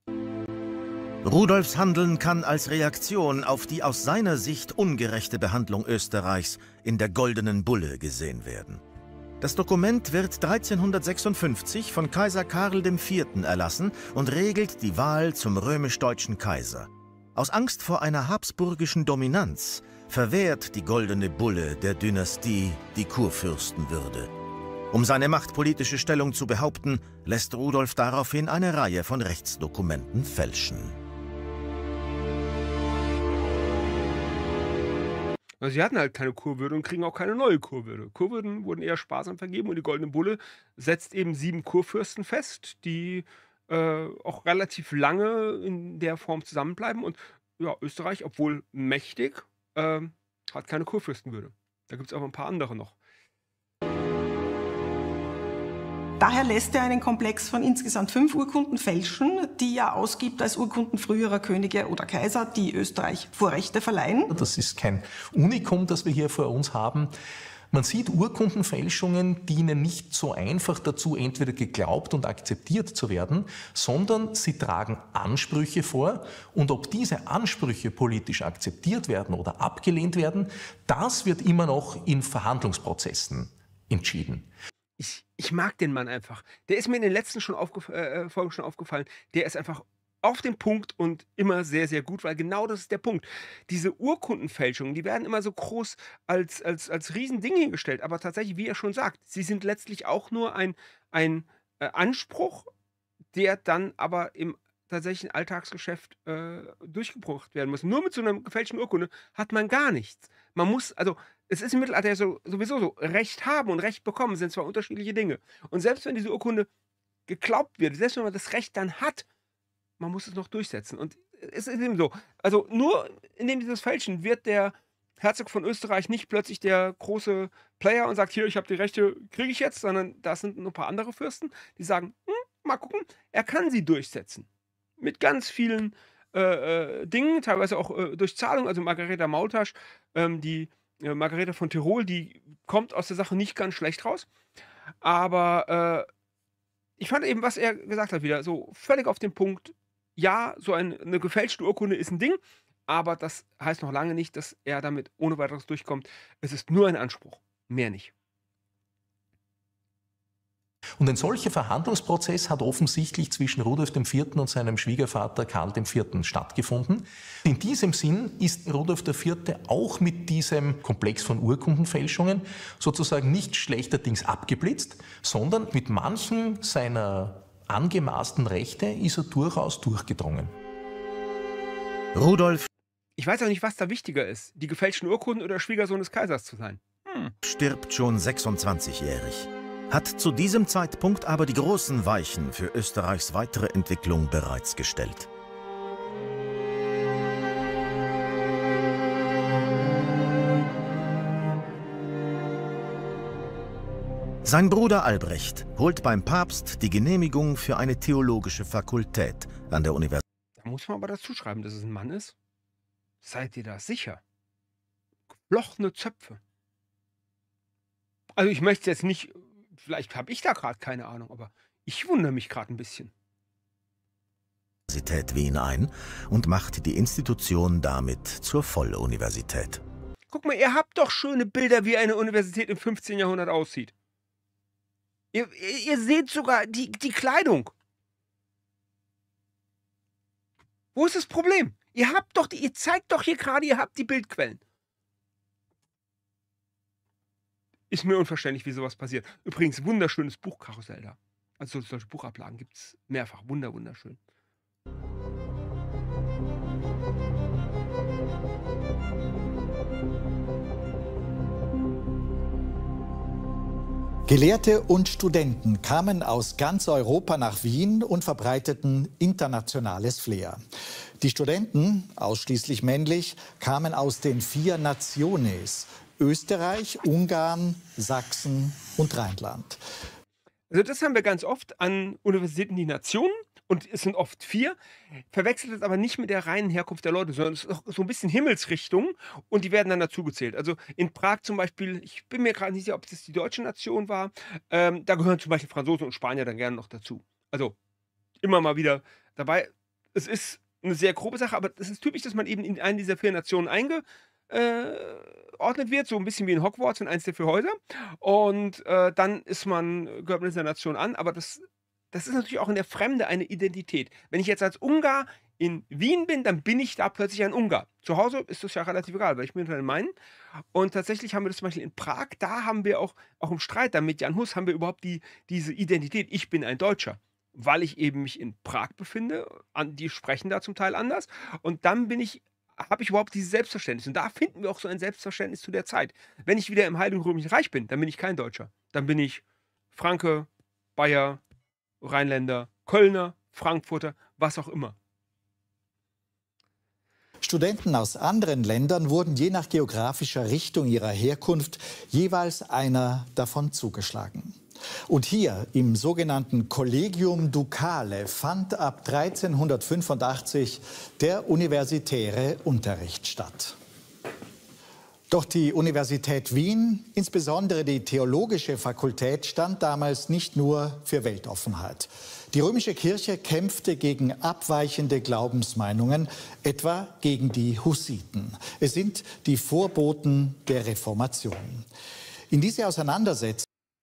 Rudolfs Handeln kann als Reaktion auf die aus seiner Sicht ungerechte Behandlung Österreichs in der Goldenen Bulle gesehen werden. Das Dokument wird 1356 von Kaiser Karl IV. Erlassen und regelt die Wahl zum römisch-deutschen Kaiser. Aus Angst vor einer habsburgischen Dominanz verwehrt die Goldene Bulle der Dynastie die Kurfürstenwürde. Um seine machtpolitische Stellung zu behaupten, lässt Rudolf daraufhin eine Reihe von Rechtsdokumenten fälschen. Also sie hatten halt keine Kurwürde und kriegen auch keine neue Kurwürde. Kurwürden wurden eher sparsam vergeben und die Goldene Bulle setzt eben 7 Kurfürsten fest, die auch relativ lange in der Form zusammenbleiben. Und ja, Österreich, obwohl mächtig, hat keine Kurfürstenwürde. Da gibt es auch ein paar andere noch. Daher lässt er einen Komplex von insgesamt 5 Urkunden fälschen, die er ausgibt als Urkunden früherer Könige oder Kaiser, die Österreich Vorrechte verleihen. Das ist kein Unikum, das wir hier vor uns haben. Man sieht Urkundenfälschungen dienen nicht so einfach dazu, entweder geglaubt und akzeptiert zu werden, sondern sie tragen Ansprüche vor. Und ob diese Ansprüche politisch akzeptiert werden oder abgelehnt werden, das wird immer noch in Verhandlungsprozessen entschieden. Ich mag den Mann einfach. Der ist mir in den letzten Folgen schon aufgefallen. Der ist einfach auf den Punkt und immer sehr, sehr gut, weil genau das ist der Punkt. Diese Urkundenfälschungen, die werden immer so groß als Riesending hingestellt. Aber tatsächlich, wie er schon sagt, sie sind letztlich auch nur ein Anspruch, der dann aber im tatsächlichen Alltagsgeschäft durchgebracht werden muss. Nur mit so einer gefälschten Urkunde hat man gar nichts. Man muss, also es ist im Mittelalter sowieso so, Recht haben und Recht bekommen sind zwar unterschiedliche Dinge. Und selbst wenn diese Urkunde geglaubt wird, selbst wenn man das Recht dann hat, man muss es noch durchsetzen. Und es ist eben so. Also nur indem dieses Fälschen wird der Herzog von Österreich nicht plötzlich der große Player und sagt, hier, ich habe die Rechte, kriege ich jetzt, sondern da sind noch ein paar andere Fürsten, die sagen, mal gucken, er kann sie durchsetzen. Mit ganz vielen Dingen, teilweise auch durch Zahlung. Also Margareta Maultasch, die Margareta von Tirol, die kommt aus der Sache nicht ganz schlecht raus. Aber ich fand eben, was er gesagt hat, wieder so völlig auf den Punkt. Ja, so eine gefälschte Urkunde ist ein Ding, aber das heißt noch lange nicht, dass er damit ohne weiteres durchkommt. Es ist nur ein Anspruch, mehr nicht. Und ein solcher Verhandlungsprozess hat offensichtlich zwischen Rudolf IV. Und seinem Schwiegervater Karl IV. Stattgefunden. In diesem Sinn ist Rudolf IV. Auch mit diesem Komplex von Urkundenfälschungen sozusagen nicht schlechterdings abgeblitzt, sondern mit manchen seiner angemaßten Rechte ist er durchaus durchgedrungen. Rudolf Ich weiß auch nicht, was da wichtiger ist, die gefälschten Urkunden oder Schwiegersohn des Kaisers zu sein. stirbt schon 26-jährig, hat zu diesem Zeitpunkt aber die großen Weichen für Österreichs weitere Entwicklung bereits gestellt. Sein Bruder Albrecht holt beim Papst die Genehmigung für eine theologische Fakultät an der Universität. Da muss man aber dazu schreiben, dass es ein Mann ist. Seid ihr da sicher? Geflochtene Zöpfe. Also ich möchte jetzt nicht, vielleicht habe ich da gerade keine Ahnung, aber ich wundere mich gerade ein bisschen. Universität Wien ein und macht die Institution damit zur Volluniversität. Guck mal, ihr habt doch schöne Bilder, wie eine Universität im 15. Jahrhundert aussieht. Ihr seht sogar die Kleidung. Wo ist das Problem? Ihr zeigt doch hier gerade, ihr habt die Bildquellen. Ist mir unverständlich, wie sowas passiert. Übrigens, wunderschönes Buchkarussell da. Also solche Buchablagen gibt es mehrfach. Wunderschön. Gelehrte und Studenten kamen aus ganz Europa nach Wien und verbreiteten internationales Flair. Die Studenten, ausschließlich männlich, kamen aus den 4 Nationes: Österreich, Ungarn, Sachsen und Rheinland. Also das haben wir ganz oft an Universitäten, die Nationen, und es sind oft 4, verwechselt es aber nicht mit der reinen Herkunft der Leute, sondern es ist auch so ein bisschen Himmelsrichtung und die werden dann dazugezählt. Also in Prag zum Beispiel, ich bin mir gerade nicht sicher, ob das die deutsche Nation war, da gehören zum Beispiel Franzosen und Spanier dann gerne noch dazu. Also immer mal wieder dabei. Es ist eine sehr grobe Sache, aber es ist typisch, dass man eben in eine dieser 4 Nationen eingeordnet wird, so ein bisschen wie in Hogwarts in eins der 4 Häuser. Und dann gehört man dieser Nation an, aber das ist natürlich auch in der Fremde eine Identität. Wenn ich jetzt als Ungar in Wien bin, dann bin ich da plötzlich ein Ungar. Zu Hause ist das ja relativ egal, weil ich bin unter den meinen. Und tatsächlich haben wir das zum Beispiel in Prag, da haben wir auch im Streit dann mit Jan Hus, haben wir überhaupt diese Identität, ich bin ein Deutscher. Weil ich eben mich in Prag befinde, die sprechen da zum Teil anders. Und dann habe ich überhaupt dieses Selbstverständnis. Und da finden wir auch so ein Selbstverständnis zu der Zeit. Wenn ich wieder im Heiligen Römischen Reich bin, dann bin ich kein Deutscher. Dann bin ich Franke, Bayer, Rheinländer, Kölner, Frankfurter, was auch immer. Studenten aus anderen Ländern wurden je nach geografischer Richtung ihrer Herkunft jeweils einer davon zugeschlagen. Und hier im sogenannten Collegium Ducale fand ab 1385 der universitäre Unterricht statt. Doch die Universität Wien, insbesondere die Theologische Fakultät, stand damals nicht nur für Weltoffenheit. Die römische Kirche kämpfte gegen abweichende Glaubensmeinungen, etwa gegen die Hussiten. Es sind die Vorboten der Reformation. In diese Auseinandersetzungen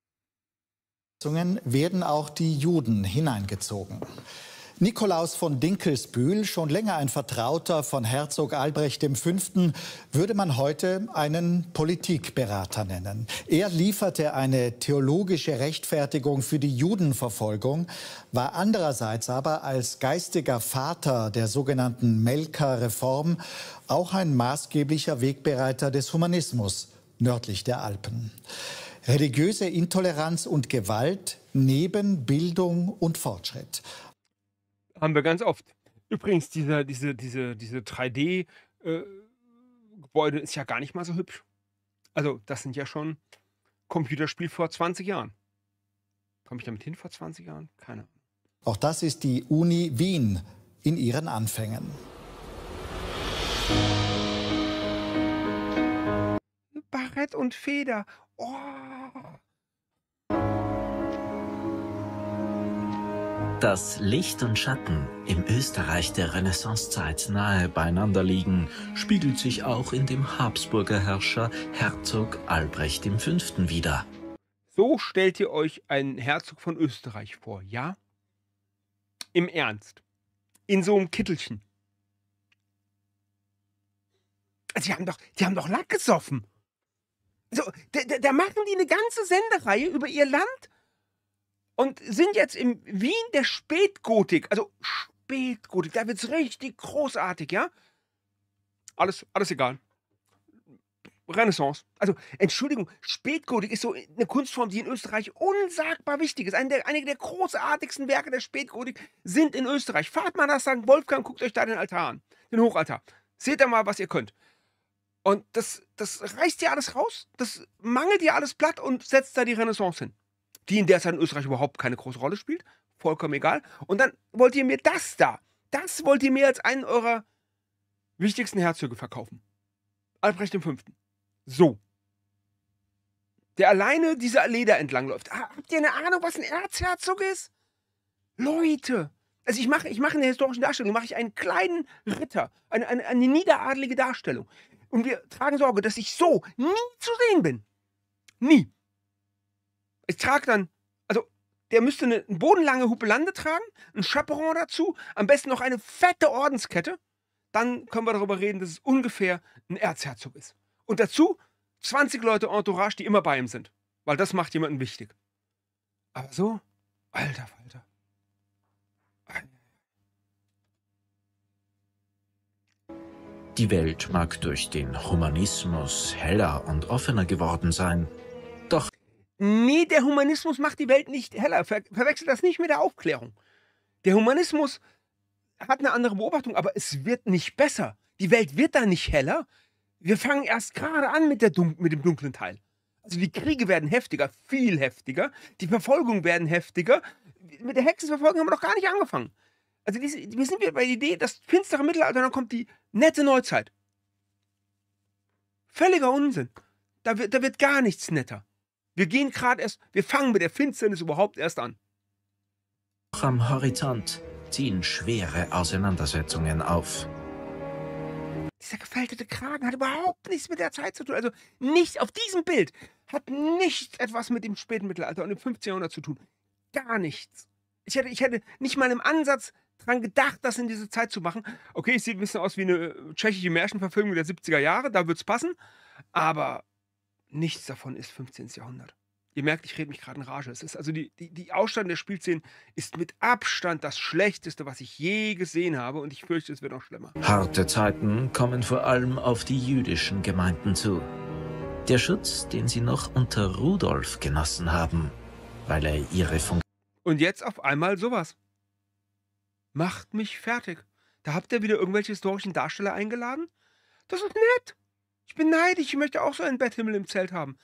werden auch die Juden hineingezogen. Nikolaus von Dinkelsbühl, schon länger ein Vertrauter von Herzog Albrecht V., würde man heute einen Politikberater nennen. Er lieferte eine theologische Rechtfertigung für die Judenverfolgung, war andererseits aber als geistiger Vater der sogenannten Melker-Reform auch ein maßgeblicher Wegbereiter des Humanismus nördlich der Alpen. Religiöse Intoleranz und Gewalt neben Bildung und Fortschritt. Haben wir ganz oft. Übrigens, diese 3D-Gebäude ist ja gar nicht mal so hübsch. Also, das sind ja schon Computerspiel vor 20 Jahren. Komme ich damit hin vor 20 Jahren? Keine Ahnung. Auch das ist die Uni Wien in ihren Anfängen. Barett und Feder. Oh. Dass Licht und Schatten im Österreich der Renaissancezeit nahe beieinander liegen, spiegelt sich auch in dem Habsburger Herrscher Herzog Albrecht V. wider. So stellt ihr euch einen Herzog von Österreich vor, ja? Im Ernst. In so einem Kittelchen. Die haben doch Lack gesoffen. Also, da machen die eine ganze Sendereihe über ihr Land und sind jetzt in Wien der Spätgotik. Also Spätgotik, da wird's richtig großartig, ja? Alles egal. Renaissance. Also, Entschuldigung, Spätgotik ist so eine Kunstform, die in Österreich unsagbar wichtig ist. Einige der großartigsten Werke der Spätgotik sind in Österreich. Fahrt mal nach St. Wolfgang, guckt euch da den Altar an. Den Hochaltar. Seht da mal, was ihr könnt. Und das reißt ihr alles raus, das mangelt ihr alles platt und setzt da die Renaissance hin. Die in der Zeit in Österreich überhaupt keine große Rolle spielt. Vollkommen egal. Und dann wollt ihr mir das wollt ihr mir als einen eurer wichtigsten Herzöge verkaufen. Albrecht V. So. Der alleine diese Allee da entlang läuft. Habt ihr eine Ahnung, was ein Erzherzog ist? Leute. Also ich mache in der historischen Darstellung einen kleinen Ritter. Eine niederadlige Darstellung. Und wir tragen Sorge, dass ich so nie zu sehen bin. Nie. Ich trage dann, also der müsste eine bodenlange Hupelande tragen, ein Chaperon dazu, am besten noch eine fette Ordenskette. Dann können wir darüber reden, dass es ungefähr ein Erzherzog ist. Und dazu 20 Leute Entourage, die immer bei ihm sind. Weil das macht jemanden wichtig. Aber so, alter Falter. Die Welt mag durch den Humanismus heller und offener geworden sein. Doch nee, der Humanismus macht die Welt nicht heller. Verwechselt das nicht mit der Aufklärung. Der Humanismus hat eine andere Beobachtung, aber es wird nicht besser. Die Welt wird da nicht heller. Wir fangen erst gerade an mit dem dunklen Teil. Also die Kriege werden heftiger, viel heftiger. Die Verfolgungen werden heftiger. Mit der Hexenverfolgung haben wir noch gar nicht angefangen. Also wir sind wieder bei der Idee, das finstere Mittelalter, dann kommt die nette Neuzeit. Völliger Unsinn. Da wird gar nichts netter. Wir fangen mit der Finsternis überhaupt erst an. am Horizont ziehen schwere Auseinandersetzungen auf. Dieser gefaltete Kragen hat überhaupt nichts mit der Zeit zu tun. Also nicht auf diesem Bild hat nichts etwas mit dem späten Mittelalter und dem 15. Jahrhundert zu tun. Gar nichts. Ich hätte nicht mal im Ansatz dran gedacht, das in diese Zeit zu machen. Okay, es sieht ein bisschen aus wie eine tschechische Märchenverfilmung der 70er Jahre, da wird es passen. Aber nichts davon ist 15. Jahrhundert. Ihr merkt, ich rede mich gerade in Rage. Es ist also die Ausstattung der Spielszenen ist mit Abstand das Schlechteste, was ich je gesehen habe. Und ich fürchte, es wird noch schlimmer. Harte Zeiten kommen vor allem auf die jüdischen Gemeinden zu. Der Schutz, den sie noch unter Rudolf genossen haben, weil er ihre Funktion... Und jetzt auf einmal sowas. Macht mich fertig. Da habt ihr wieder irgendwelche historischen Darsteller eingeladen? Das ist nett. Ich bin neidisch. Ich möchte auch so einen Betthimmel im Zelt haben.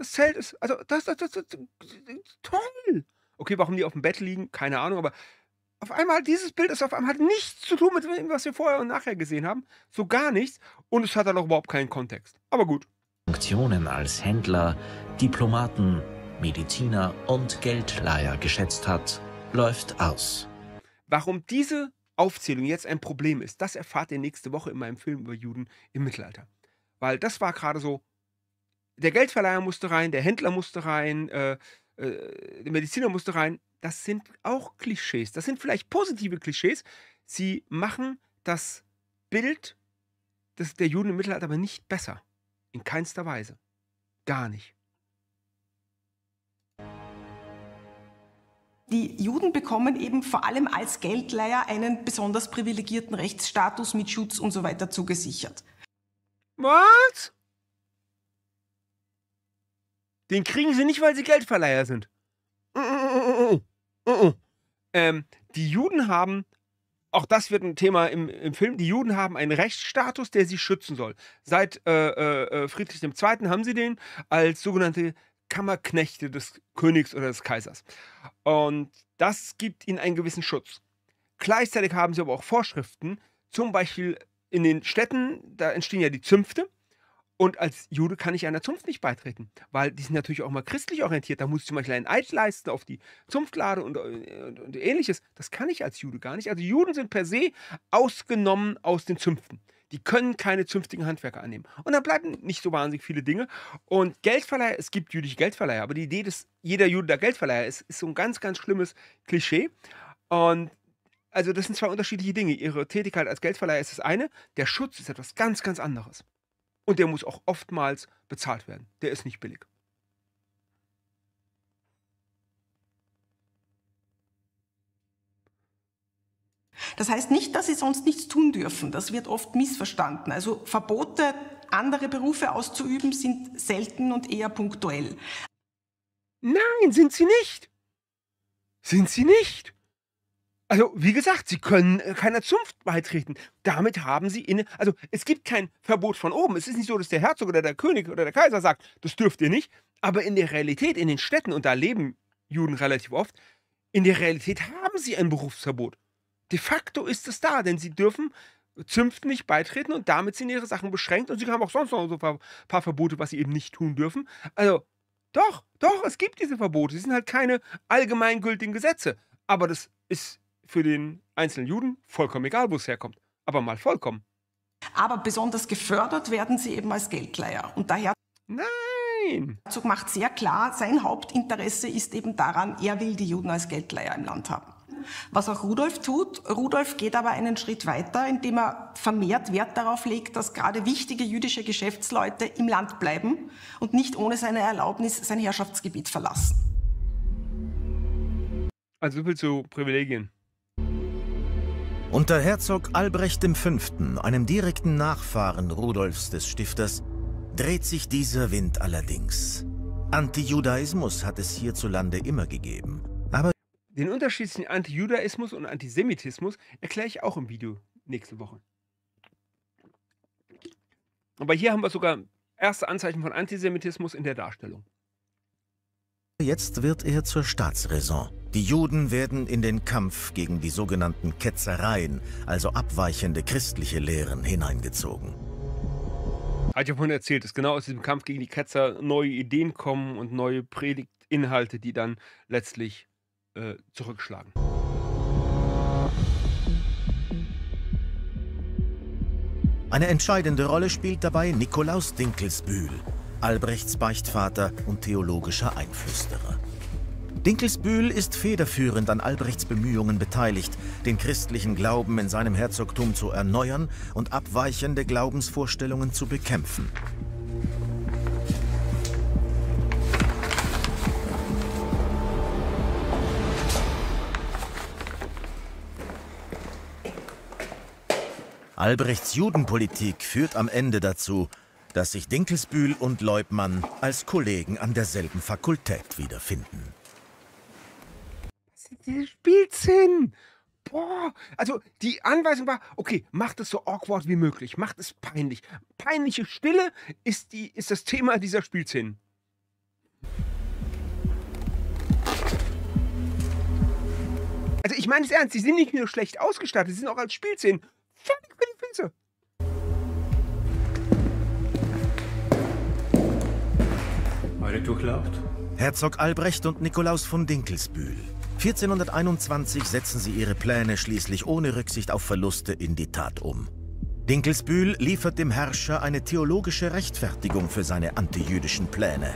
Das Zelt ist, also das toll. Okay, warum die auf dem Bett liegen, keine Ahnung, aber auf einmal, dieses Bild ist auf einmal, hat nichts zu tun mit dem, was wir vorher und nachher gesehen haben. So gar nichts. Und es hat dann auch überhaupt keinen Kontext. Aber gut. Funktionen als Händler, Diplomaten, Mediziner und Geldleiher geschätzt hat, läuft aus. Warum diese Aufzählung jetzt ein Problem ist, das erfahrt ihr nächste Woche in meinem Film über Juden im Mittelalter. Weil das war gerade so, der Geldverleiher musste rein, der Händler musste rein, der Mediziner musste rein. Das sind auch Klischees. Das sind vielleicht positive Klischees. Sie machen das Bild der Juden im Mittelalter aber nicht besser. In keinster Weise. Gar nicht. Die Juden bekommen eben vor allem als Geldleiher einen besonders privilegierten Rechtsstatus mit Schutz und so weiter zugesichert. Was? Den kriegen sie nicht, weil sie Geldverleiher sind. Die Juden haben, auch das wird ein Thema im Film, die Juden haben einen Rechtsstatus, der sie schützen soll. Seit Friedrich II. Haben sie den als sogenannte Kammerknechte des Königs oder des Kaisers. Und das gibt ihnen einen gewissen Schutz. Gleichzeitig haben sie aber auch Vorschriften, zum Beispiel in den Städten, da entstehen ja die Zünfte. Und als Jude kann ich einer Zunft nicht beitreten, weil die sind natürlich auch mal christlich orientiert. Da muss ich zum Beispiel einen Eid leisten auf die Zunftlade und ähnliches. Das kann ich als Jude gar nicht. Also Juden sind per se ausgenommen aus den Zünften. Die können keine zünftigen Handwerker annehmen. Und dann bleiben nicht so wahnsinnig viele Dinge. Und Geldverleiher, es gibt jüdische Geldverleiher, aber die Idee, dass jeder Jude der Geldverleiher ist so ein ganz, ganz schlimmes Klischee. Und also das sind zwei unterschiedliche Dinge. Ihre Tätigkeit als Geldverleiher ist das eine, der Schutz ist etwas ganz, ganz anderes. Und der muss auch oftmals bezahlt werden. Der ist nicht billig. Das heißt nicht, dass sie sonst nichts tun dürfen. Das wird oft missverstanden. Also Verbote, andere Berufe auszuüben, sind selten und eher punktuell. Nein, sind sie nicht. Sind sie nicht. Also, wie gesagt, sie können keiner Zunft beitreten. Damit haben sie also es gibt kein Verbot von oben. Es ist nicht so, dass der Herzog oder der König oder der Kaiser sagt, das dürft ihr nicht. Aber in der Realität, in den Städten, und da leben Juden relativ oft, in der Realität haben sie ein Berufsverbot. De facto ist es da, denn sie dürfen Zünften nicht beitreten und damit sind ihre Sachen beschränkt und sie haben auch sonst noch so ein paar Verbote, was sie eben nicht tun dürfen. Also, doch, es gibt diese Verbote. Sie sind halt keine allgemeingültigen Gesetze. Aber das ist für den einzelnen Juden vollkommen egal, wo es herkommt. Aber mal vollkommen. Aber besonders gefördert werden sie eben als Geldleiher. Und daher Nein! Herzog macht sehr klar, sein Hauptinteresse ist eben daran, er will die Juden als Geldleiher im Land haben. Was auch Rudolf tut, Rudolf geht aber einen Schritt weiter, indem er vermehrt Wert darauf legt, dass gerade wichtige jüdische Geschäftsleute im Land bleiben und nicht ohne seine Erlaubnis sein Herrschaftsgebiet verlassen. Also so viel zu Privilegien. Unter Herzog Albrecht V., einem direkten Nachfahren Rudolfs des Stifters, dreht sich dieser Wind allerdings. Antijudaismus hat es hierzulande immer gegeben. Aber den Unterschied zwischen Antijudaismus und Antisemitismus erkläre ich auch im Video nächste Woche. Aber hier haben wir sogar erste Anzeichen von Antisemitismus in der Darstellung. jetzt wird er zur Staatsräson. Die Juden werden in den Kampf gegen die sogenannten Ketzereien, also abweichende christliche Lehren, hineingezogen. Hat ja vorhin erzählt, dass genau aus diesem Kampf gegen die Ketzer neue Ideen kommen und neue Predigtinhalte, die dann letztlich zurückschlagen. Eine entscheidende Rolle spielt dabei Nikolaus Dinkelsbühl, Albrechts Beichtvater und theologischer Einflüsterer. Dinkelsbühl ist federführend an Albrechts Bemühungen beteiligt, den christlichen Glauben in seinem Herzogtum zu erneuern und abweichende Glaubensvorstellungen zu bekämpfen. Albrechts Judenpolitik führt am Ende dazu, dass sich Dinkelsbühl und Leubmann als Kollegen an derselben Fakultät wiederfinden. Was sind diese Spielszenen? Boah, also die Anweisung war, okay, macht es so awkward wie möglich, macht es peinlich. Peinliche Stille ist das Thema dieser Spielszenen. Also ich meine es ernst, die sind nicht nur schlecht ausgestattet, die sind auch als Spielszenen völlig für die Füße. Eure Durchlaucht? Herzog Albrecht und Nikolaus von Dinkelsbühl. 1421 setzen sie ihre Pläne schließlich ohne Rücksicht auf Verluste in die Tat um. Dinkelsbühl liefert dem Herrscher eine theologische Rechtfertigung für seine antijüdischen Pläne.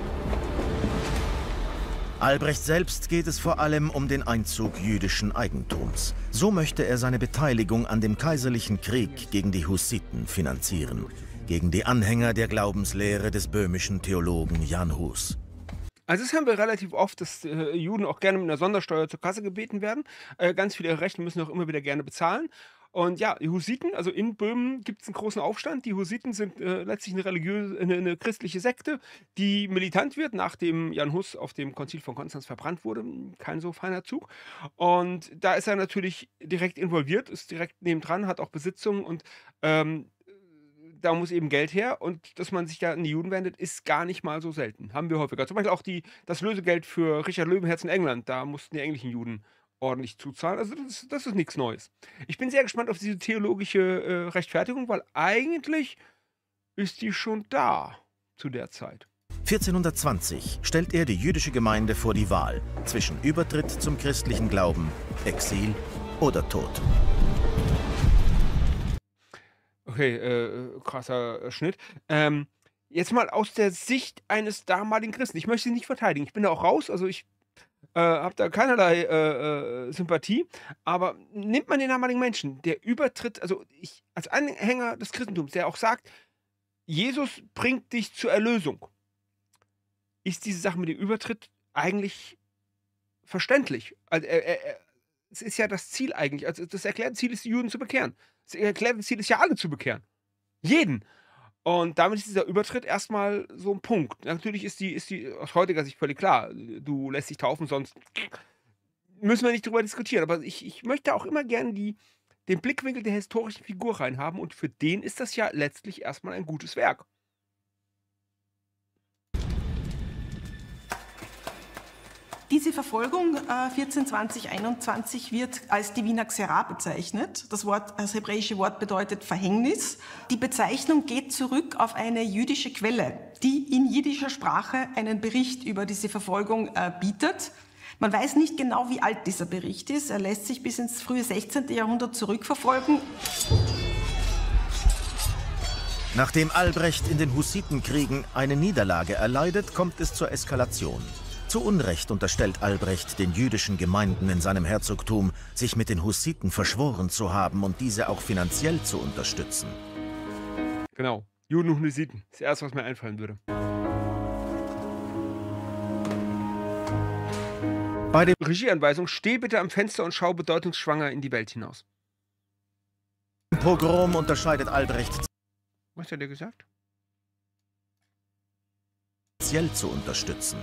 Albrecht selbst geht es vor allem um den Einzug jüdischen Eigentums. So möchte er seine Beteiligung an dem kaiserlichen Krieg gegen die Hussiten finanzieren, gegen die Anhänger der Glaubenslehre des böhmischen Theologen Jan Hus. Also das haben wir relativ oft, dass Juden auch gerne mit einer Sondersteuer zur Kasse gebeten werden. Ganz viele ihrer Rechte müssen auch immer wieder gerne bezahlen. Und ja, die Hussiten, also in Böhmen gibt es einen großen Aufstand. Die Hussiten sind letztlich eine christliche Sekte, die militant wird, nachdem Jan Hus auf dem Konzil von Konstanz verbrannt wurde. Kein so feiner Zug. Und da ist er natürlich direkt involviert, ist direkt nebendran, hat auch Besitzungen und da muss eben Geld her. Und dass man sich da an die Juden wendet, ist gar nicht mal so selten. Haben wir häufiger. Zum Beispiel auch das Lösegeld für Richard Löwenherz in England. Da mussten die englischen Juden ordentlich zuzahlen. Also das ist nichts Neues. Ich bin sehr gespannt auf diese theologische Rechtfertigung, weil eigentlich ist die schon da zu der Zeit. 1420 stellt er die jüdische Gemeinde vor die Wahl zwischen Übertritt zum christlichen Glauben, Exil oder Tod. Okay, krasser Schnitt. Jetzt mal aus der Sicht eines damaligen Christen. Ich möchte sie nicht verteidigen. Ich bin da auch raus, also ich habe da keinerlei Sympathie. Aber nimmt man den damaligen Menschen, der übertritt, also ich als Anhänger des Christentums, der auch sagt, Jesus bringt dich zur Erlösung, ist diese Sache mit dem Übertritt eigentlich verständlich. Also es ist ja das Ziel eigentlich. Also das erklärte Ziel ist, die Juden zu bekehren. Das erklärte Ziel ist ja, alle zu bekehren. Jeden. Und damit ist dieser Übertritt erstmal so ein Punkt. Natürlich ist die aus heutiger Sicht völlig klar. Du lässt dich taufen, sonst müssen wir nicht drüber diskutieren. Aber ich möchte auch immer gerne den Blickwinkel der historischen Figur reinhaben. Und für den ist das ja letztlich erstmal ein gutes Werk. Diese Verfolgung 1420-21 wird als Divina Xera bezeichnet. Das hebräische Wort bedeutet Verhängnis. Die Bezeichnung geht zurück auf eine jüdische Quelle, die in jiddischer Sprache einen Bericht über diese Verfolgung bietet. Man weiß nicht genau, wie alt dieser Bericht ist. Er lässt sich bis ins frühe 16. Jahrhundert zurückverfolgen. Nachdem Albrecht in den Hussitenkriegen eine Niederlage erleidet, kommt es zur Eskalation. Zu Unrecht unterstellt Albrecht den jüdischen Gemeinden in seinem Herzogtum, sich mit den Hussiten verschworen zu haben und diese auch finanziell zu unterstützen. Genau, Juden und Hussiten. Das Erste, was mir einfallen würde. Bei der Regieanweisung, steh bitte am Fenster und schau bedeutungsschwanger in die Welt hinaus. Im Pogrom unterscheidet Albrecht... Was hat er gesagt? ...finanziell zu unterstützen.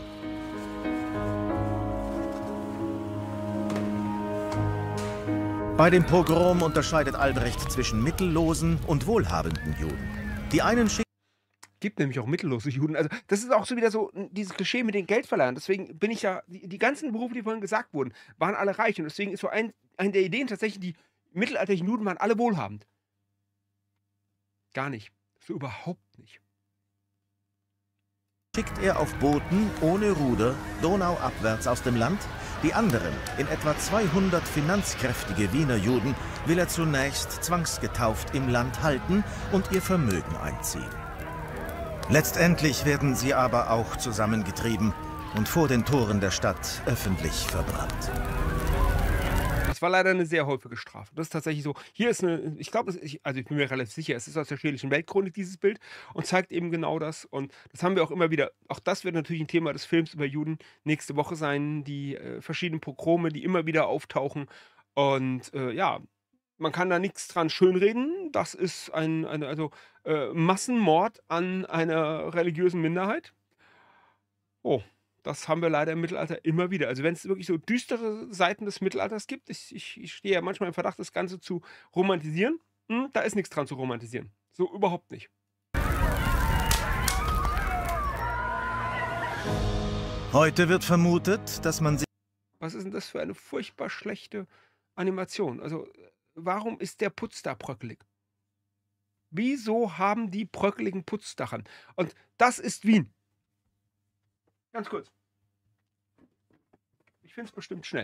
Bei dem Pogrom unterscheidet Albrecht zwischen mittellosen und wohlhabenden Juden. Die einen gibt nämlich auch mittellose Juden. Also das ist auch so wieder so dieses Klischee mit den Geldverleihern. Deswegen bin ich ja, die ganzen Berufe, die vorhin gesagt wurden, waren alle reich. Und deswegen ist so eine der Ideen tatsächlich, die mittelalterlichen Juden waren alle wohlhabend. Gar nicht. So überhaupt nicht. Schickt er auf Booten ohne Ruder donauabwärts aus dem Land. Die anderen, in etwa 200 finanzkräftige Wiener Juden, will er zunächst zwangsgetauft im Land halten und ihr Vermögen einziehen. Letztendlich werden sie aber auch zusammengetrieben und vor den Toren der Stadt öffentlich verbrannt. Das war leider eine sehr häufige Strafe. Das ist tatsächlich so. Hier ist eine, ich glaube, also ich bin mir relativ sicher, es ist aus der Schwedischen Weltchronik, dieses Bild, und zeigt eben genau das. Und das haben wir auch immer wieder. Auch das wird natürlich ein Thema des Films über Juden nächste Woche sein. Die verschiedenen Pogrome, die immer wieder auftauchen. Und ja, man kann da nichts dran schönreden. Das ist Massenmord an einer religiösen Minderheit. Oh. Das haben wir leider im Mittelalter immer wieder. Also wenn es wirklich so düstere Seiten des Mittelalters gibt, ich stehe ja manchmal im Verdacht, das Ganze zu romantisieren, da ist nichts dran zu romantisieren. So überhaupt nicht. Heute wird vermutet, dass man sich... Was ist denn das für eine furchtbar schlechte Animation? Also, warum ist der Putz da bröckelig? Wieso haben die bröckeligen Putzdachern? Und das ist Wien. Ganz kurz. Ich finde es bestimmt schnell.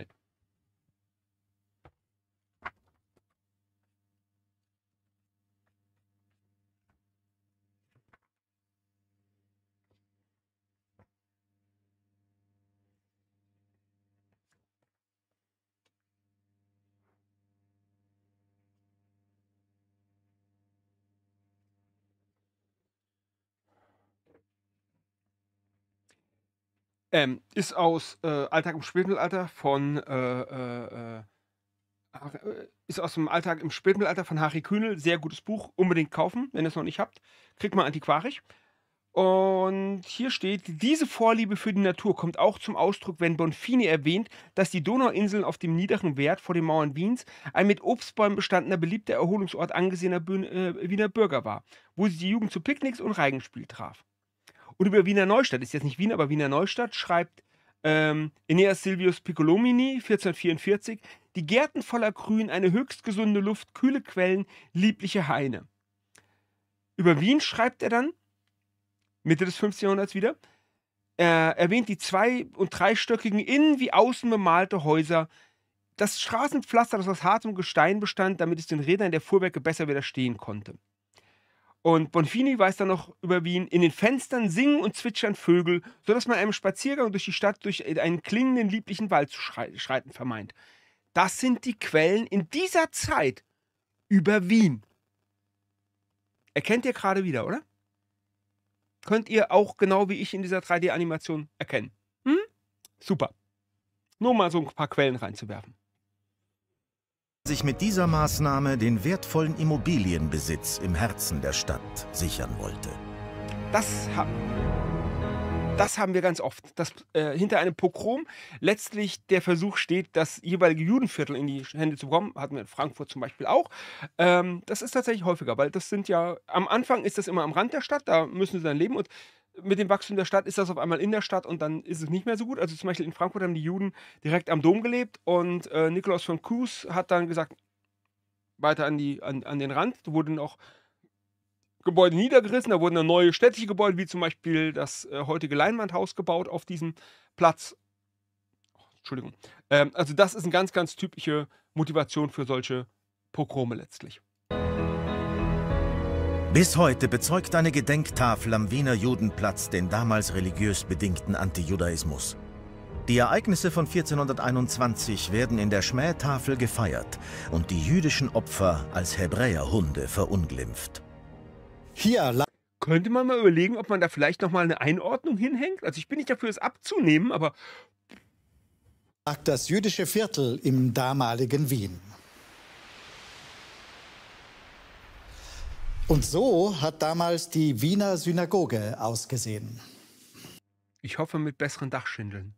Ist aus Alltag im Spätmittelalter von ist aus dem Alltag im Spätmittelalter von Harry Kühnel. Sehr gutes Buch. Unbedingt kaufen, wenn ihr es noch nicht habt. Kriegt man antiquarisch. Und hier steht, diese Vorliebe für die Natur kommt auch zum Ausdruck, wenn Bonfini erwähnt, dass die Donauinseln auf dem niederen Wert vor den Mauern Wiens ein mit Obstbäumen bestandener beliebter Erholungsort angesehener Wiener Bürger war, wo sich die Jugend zu Picknicks und Reigenspiel traf. Und über Wiener Neustadt, ist jetzt nicht Wien, aber Wiener Neustadt, schreibt Aeneas Silvius Piccolomini 1444, die Gärten voller Grün, eine höchst gesunde Luft, kühle Quellen, liebliche Haine. Über Wien schreibt er dann, Mitte des 15. Jahrhunderts wieder, er erwähnt die zwei- und dreistöckigen, innen wie außen bemalte Häuser, das Straßenpflaster, das aus hartem Gestein bestand, damit es den Rädern der Fuhrwerke besser widerstehen konnte. Und Bonfini weiß dann noch über Wien, in den Fenstern singen und zwitschern Vögel, sodass man einem Spaziergang durch die Stadt durch einen klingenden, lieblichen Wald zu schreiten vermeint. Das sind die Quellen in dieser Zeit über Wien. Erkennt ihr gerade wieder, oder? Könnt ihr auch genau wie ich in dieser 3D-Animation erkennen. Super. Nur mal so ein paar Quellen reinzuwerfen. Sich mit dieser Maßnahme den wertvollen Immobilienbesitz im Herzen der Stadt sichern wollte. Das haben wir ganz oft, dass hinter einem Pogrom letztlich der Versuch steht, das jeweilige Judenviertel in die Hände zu bekommen. Hatten wir in Frankfurt zum Beispiel auch. Das ist tatsächlich häufiger, weil das sind ja, am Anfang ist das immer am Rand der Stadt, da müssen sie dann leben und mit dem Wachstum der Stadt ist das auf einmal in der Stadt und dann ist es nicht mehr so gut. Also zum Beispiel in Frankfurt haben die Juden direkt am Dom gelebt und Nikolaus von Kues hat dann gesagt, weiter an den Rand. Da wurden auch Gebäude niedergerissen, da wurden dann neue städtische Gebäude, wie zum Beispiel das heutige Leinwandhaus gebaut auf diesem Platz. Oh, Entschuldigung. Also das ist eine ganz, ganz typische Motivation für solche Pogrome letztlich. Bis heute bezeugt eine Gedenktafel am Wiener Judenplatz den damals religiös bedingten Antijudaismus. Die Ereignisse von 1421 werden in der Schmähtafel gefeiert und die jüdischen Opfer als Hebräerhunde verunglimpft. Hier Könnte man mal überlegen, ob man da vielleicht nochmal eine Einordnung hinhängt? Also ich bin nicht dafür, es abzunehmen, aber lag das jüdische Viertel im damaligen Wien. Und so hat damals die Wiener Synagoge ausgesehen. ich hoffe mit besseren Dachschindeln.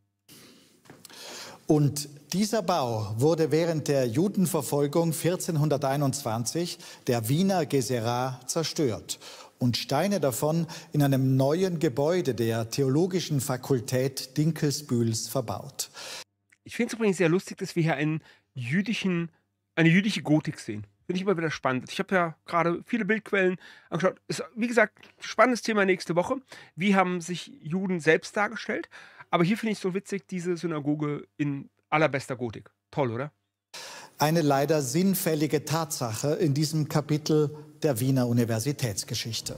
Und dieser Bau wurde während der Judenverfolgung 1421 der Wiener Gesera zerstört und Steine davon in einem neuen Gebäude der Theologischen Fakultät Dinkelsbühls verbaut. Ich finde es übrigens sehr lustig, dass wir hier eine jüdische Gotik sehen. Finde ich immer wieder spannend. Ich habe ja gerade viele Bildquellen angeschaut. Ist, wie gesagt, spannendes Thema nächste Woche. Wie haben sich Juden selbst dargestellt? Aber hier finde ich es so witzig, diese Synagoge in allerbester Gotik. Toll, oder? Eine leider sinnfällige Tatsache in diesem Kapitel der Wiener Universitätsgeschichte.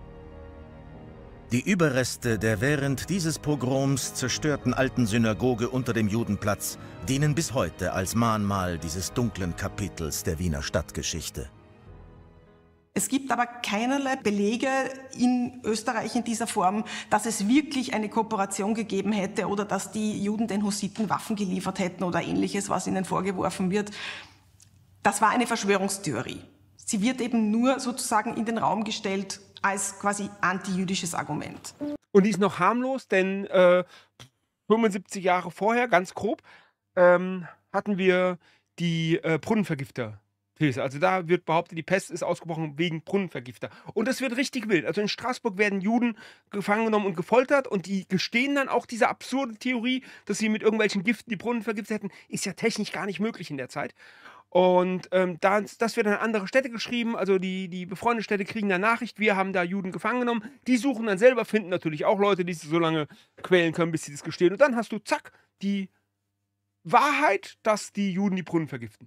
Die Überreste der während dieses Pogroms zerstörten alten Synagoge unter dem Judenplatz dienen bis heute als Mahnmal dieses dunklen Kapitels der Wiener Stadtgeschichte. Es gibt aber keinerlei Belege in Österreich in dieser Form, dass es wirklich eine Kooperation gegeben hätte oder dass die Juden den Hussiten Waffen geliefert hätten oder Ähnliches, was ihnen vorgeworfen wird. Das war eine Verschwörungstheorie. Sie wird eben nur sozusagen in den Raum gestellt als quasi antijüdisches Argument. Und die ist noch harmlos, denn 75 Jahre vorher, ganz grob, hatten wir die Brunnenvergifter These. Also da wird behauptet, die Pest ist ausgebrochen wegen Brunnenvergifter. Und das wird richtig wild. Also in Straßburg werden Juden gefangen genommen und gefoltert und die gestehen dann auch diese absurde Theorie, dass sie mit irgendwelchen Giften die Brunnen vergiftet hätten, ist ja technisch gar nicht möglich in der Zeit. Und das wird an andere Städte geschrieben, also die befreundeten Städte kriegen da Nachricht, wir haben da Juden gefangen genommen, die suchen dann selber, finden natürlich auch Leute, die sie so lange quälen können, bis sie das gestehen. Und dann hast du, zack, die Wahrheit, dass die Juden die Brunnen vergiften.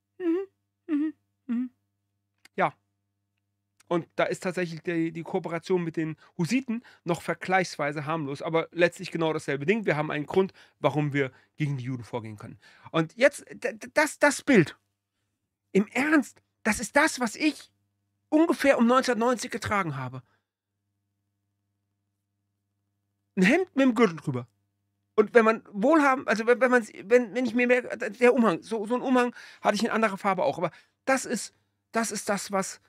Ja. Und da ist tatsächlich die Kooperation mit den Hussiten noch vergleichsweise harmlos, aber letztlich genau dasselbe Ding. Wir haben einen Grund, warum wir gegen die Juden vorgehen können. Und jetzt, das Bild, im Ernst, das ist das, was ich ungefähr um 1990 getragen habe. Ein Hemd mit dem Gürtel drüber. Und wenn man wohlhabend, also wenn ich mir merke, der Umhang, so ein Umhang hatte ich in anderer Farbe auch, aber das ist das, was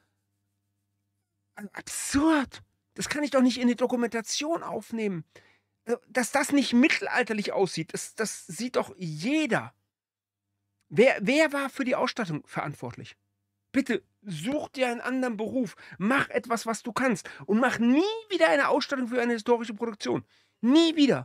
absurd. Das kann ich doch nicht in die Dokumentation aufnehmen. Dass das nicht mittelalterlich aussieht, das sieht doch jeder. Wer war für die Ausstattung verantwortlich? Bitte such dir einen anderen Beruf, mach etwas, was du kannst und mach nie wieder eine Ausstattung für eine historische Produktion. Nie wieder.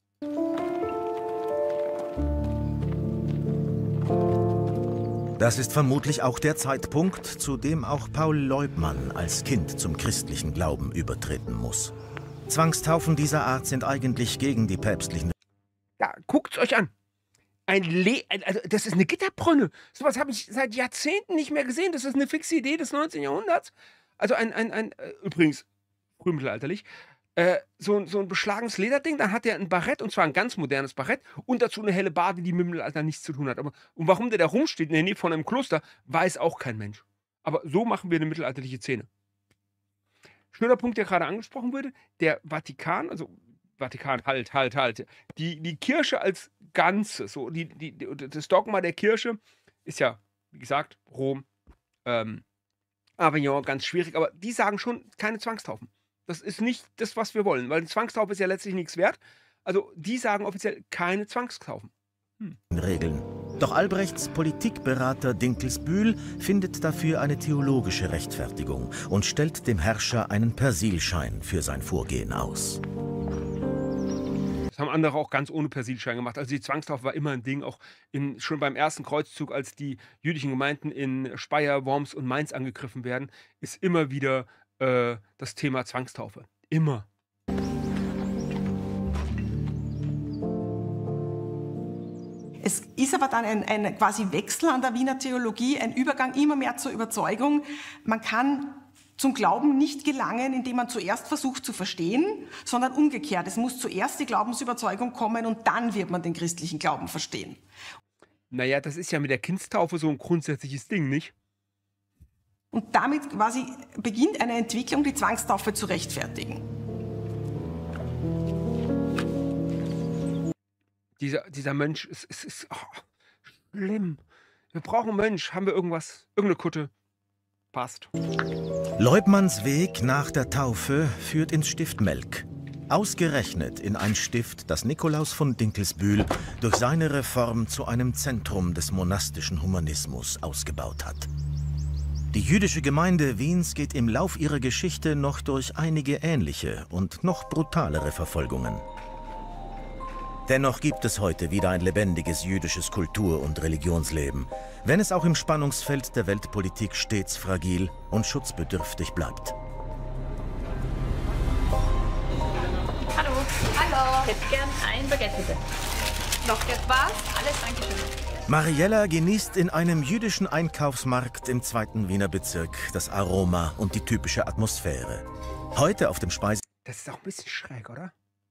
Das ist vermutlich auch der Zeitpunkt, zu dem auch Paul Leubmann als Kind zum christlichen Glauben übertreten muss. Zwangstaufen dieser Art sind eigentlich gegen die päpstlichen... Ja, guckt's euch an. Also das ist eine Gitterbrunne. Sowas habe ich seit Jahrzehnten nicht mehr gesehen. Das ist eine fixe Idee des 19. Jahrhunderts. Also übrigens, frühmittelalterlich, so ein beschlagenes Lederding, dann hat er ein Barett, und zwar ein ganz modernes Barett, und dazu eine helle Bade, die mit dem Mittelalter nichts zu tun hat. Und warum der da rumsteht in der Nähe von einem Kloster, weiß auch kein Mensch. Aber so machen wir eine mittelalterliche Szene. Schöner Punkt, der gerade angesprochen wurde, der Vatikan, also Vatikan, halt. Die Kirche als Ganze, so das Dogma der Kirche ist ja, wie gesagt, Rom, Avignon, ganz schwierig, aber die sagen schon, keine Zwangstaufen. Das ist nicht das, was wir wollen, weil eine Zwangstaufe ist ja letztlich nichts wert. Also die sagen offiziell keine Zwangstaufen. Regeln. Doch Albrechts Politikberater Dinkelsbühl findet dafür eine theologische Rechtfertigung und stellt dem Herrscher einen Persilschein für sein Vorgehen aus. Das haben andere auch ganz ohne Persilschein gemacht. Also die Zwangstaufe war immer ein Ding, auch schon beim ersten Kreuzzug, als die jüdischen Gemeinden in Speyer, Worms und Mainz angegriffen werden, ist immer wieder das Thema Zwangstaufe. Immer. Es ist aber dann ein quasi Wechsel an der Wiener Theologie, ein Übergang immer mehr zur Überzeugung. Man kann zum Glauben nicht gelangen, indem man zuerst versucht zu verstehen, sondern umgekehrt. Es muss zuerst die Glaubensüberzeugung kommen und dann wird man den christlichen Glauben verstehen. Naja, das ist ja mit der Kindstaufe so ein grundsätzliches Ding, nicht? Und damit quasi beginnt eine Entwicklung, die Zwangstaufe zu rechtfertigen. Dieser Mönch ist schlimm. Wir brauchen einen Mönch. Haben wir irgendeine Kutte? Passt. Leubmanns Weg nach der Taufe führt ins Stift Melk. Ausgerechnet in ein Stift, das Nikolaus von Dinkelsbühl durch seine Reform zu einem Zentrum des monastischen Humanismus ausgebaut hat. Die jüdische Gemeinde Wiens geht im Lauf ihrer Geschichte noch durch einige ähnliche und noch brutalere Verfolgungen. Dennoch gibt es heute wieder ein lebendiges jüdisches Kultur- und Religionsleben, wenn es auch im Spannungsfeld der Weltpolitik stets fragil und schutzbedürftig bleibt. Hallo. Hallo. Ich hätte gern ein Baguette, bitte. Noch was? Alles, danke schön. Mariella genießt in einem jüdischen Einkaufsmarkt im 2. Wiener Bezirk das Aroma und die typische Atmosphäre. Heute auf dem Speise... Das ist auch ein bisschen schräg, oder?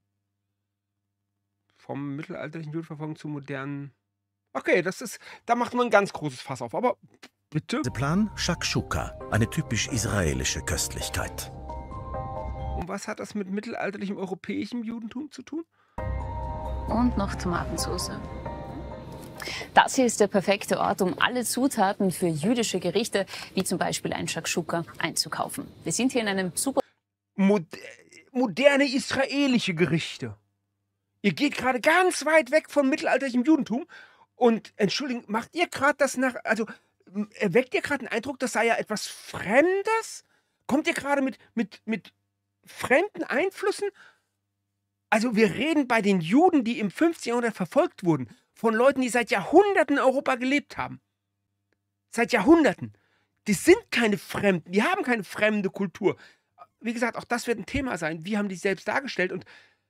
Vom mittelalterlichen Judenverfolgung zu modernen... Okay, da macht man ein ganz großes Fass auf, aber bitte? Plan Shakshuka, eine typisch israelische Köstlichkeit. Und was hat das mit mittelalterlichem europäischem Judentum zu tun? Und noch Tomatensauce. Das hier ist der perfekte Ort, um alle Zutaten für jüdische Gerichte, wie zum Beispiel ein Shakshuka, einzukaufen. Wir sind hier in einem super... Moderne israelische Gerichte. Ihr geht gerade ganz weit weg vom mittelalterlichen Judentum und, entschuldigen, macht ihr gerade das nach... Also, erweckt ihr gerade den Eindruck, das sei ja etwas Fremdes? Kommt ihr gerade mit fremden Einflüssen? Also wir reden bei den Juden, die im 15. Jahrhundert verfolgt wurden, von Leuten, die seit Jahrhunderten in Europa gelebt haben. Seit Jahrhunderten. Die sind keine Fremden, die haben keine fremde Kultur. Wie gesagt, auch das wird ein Thema sein. Wie haben die selbst dargestellt? Und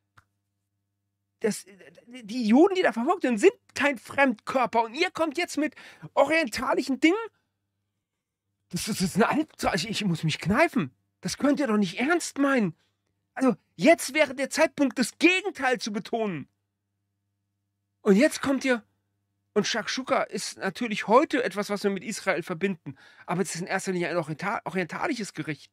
die Juden, die da verfolgt sind, sind kein Fremdkörper. Und ihr kommt jetzt mit orientalischen Dingen. Das ist eine Albtraum. Ich muss mich kneifen. Das könnt ihr doch nicht ernst meinen. Also, jetzt wäre der Zeitpunkt, das Gegenteil zu betonen. Und jetzt kommt ihr. Und Shakshuka ist natürlich heute etwas, was wir mit Israel verbinden. Aber es ist in erster Linie ein orientalisches Gericht.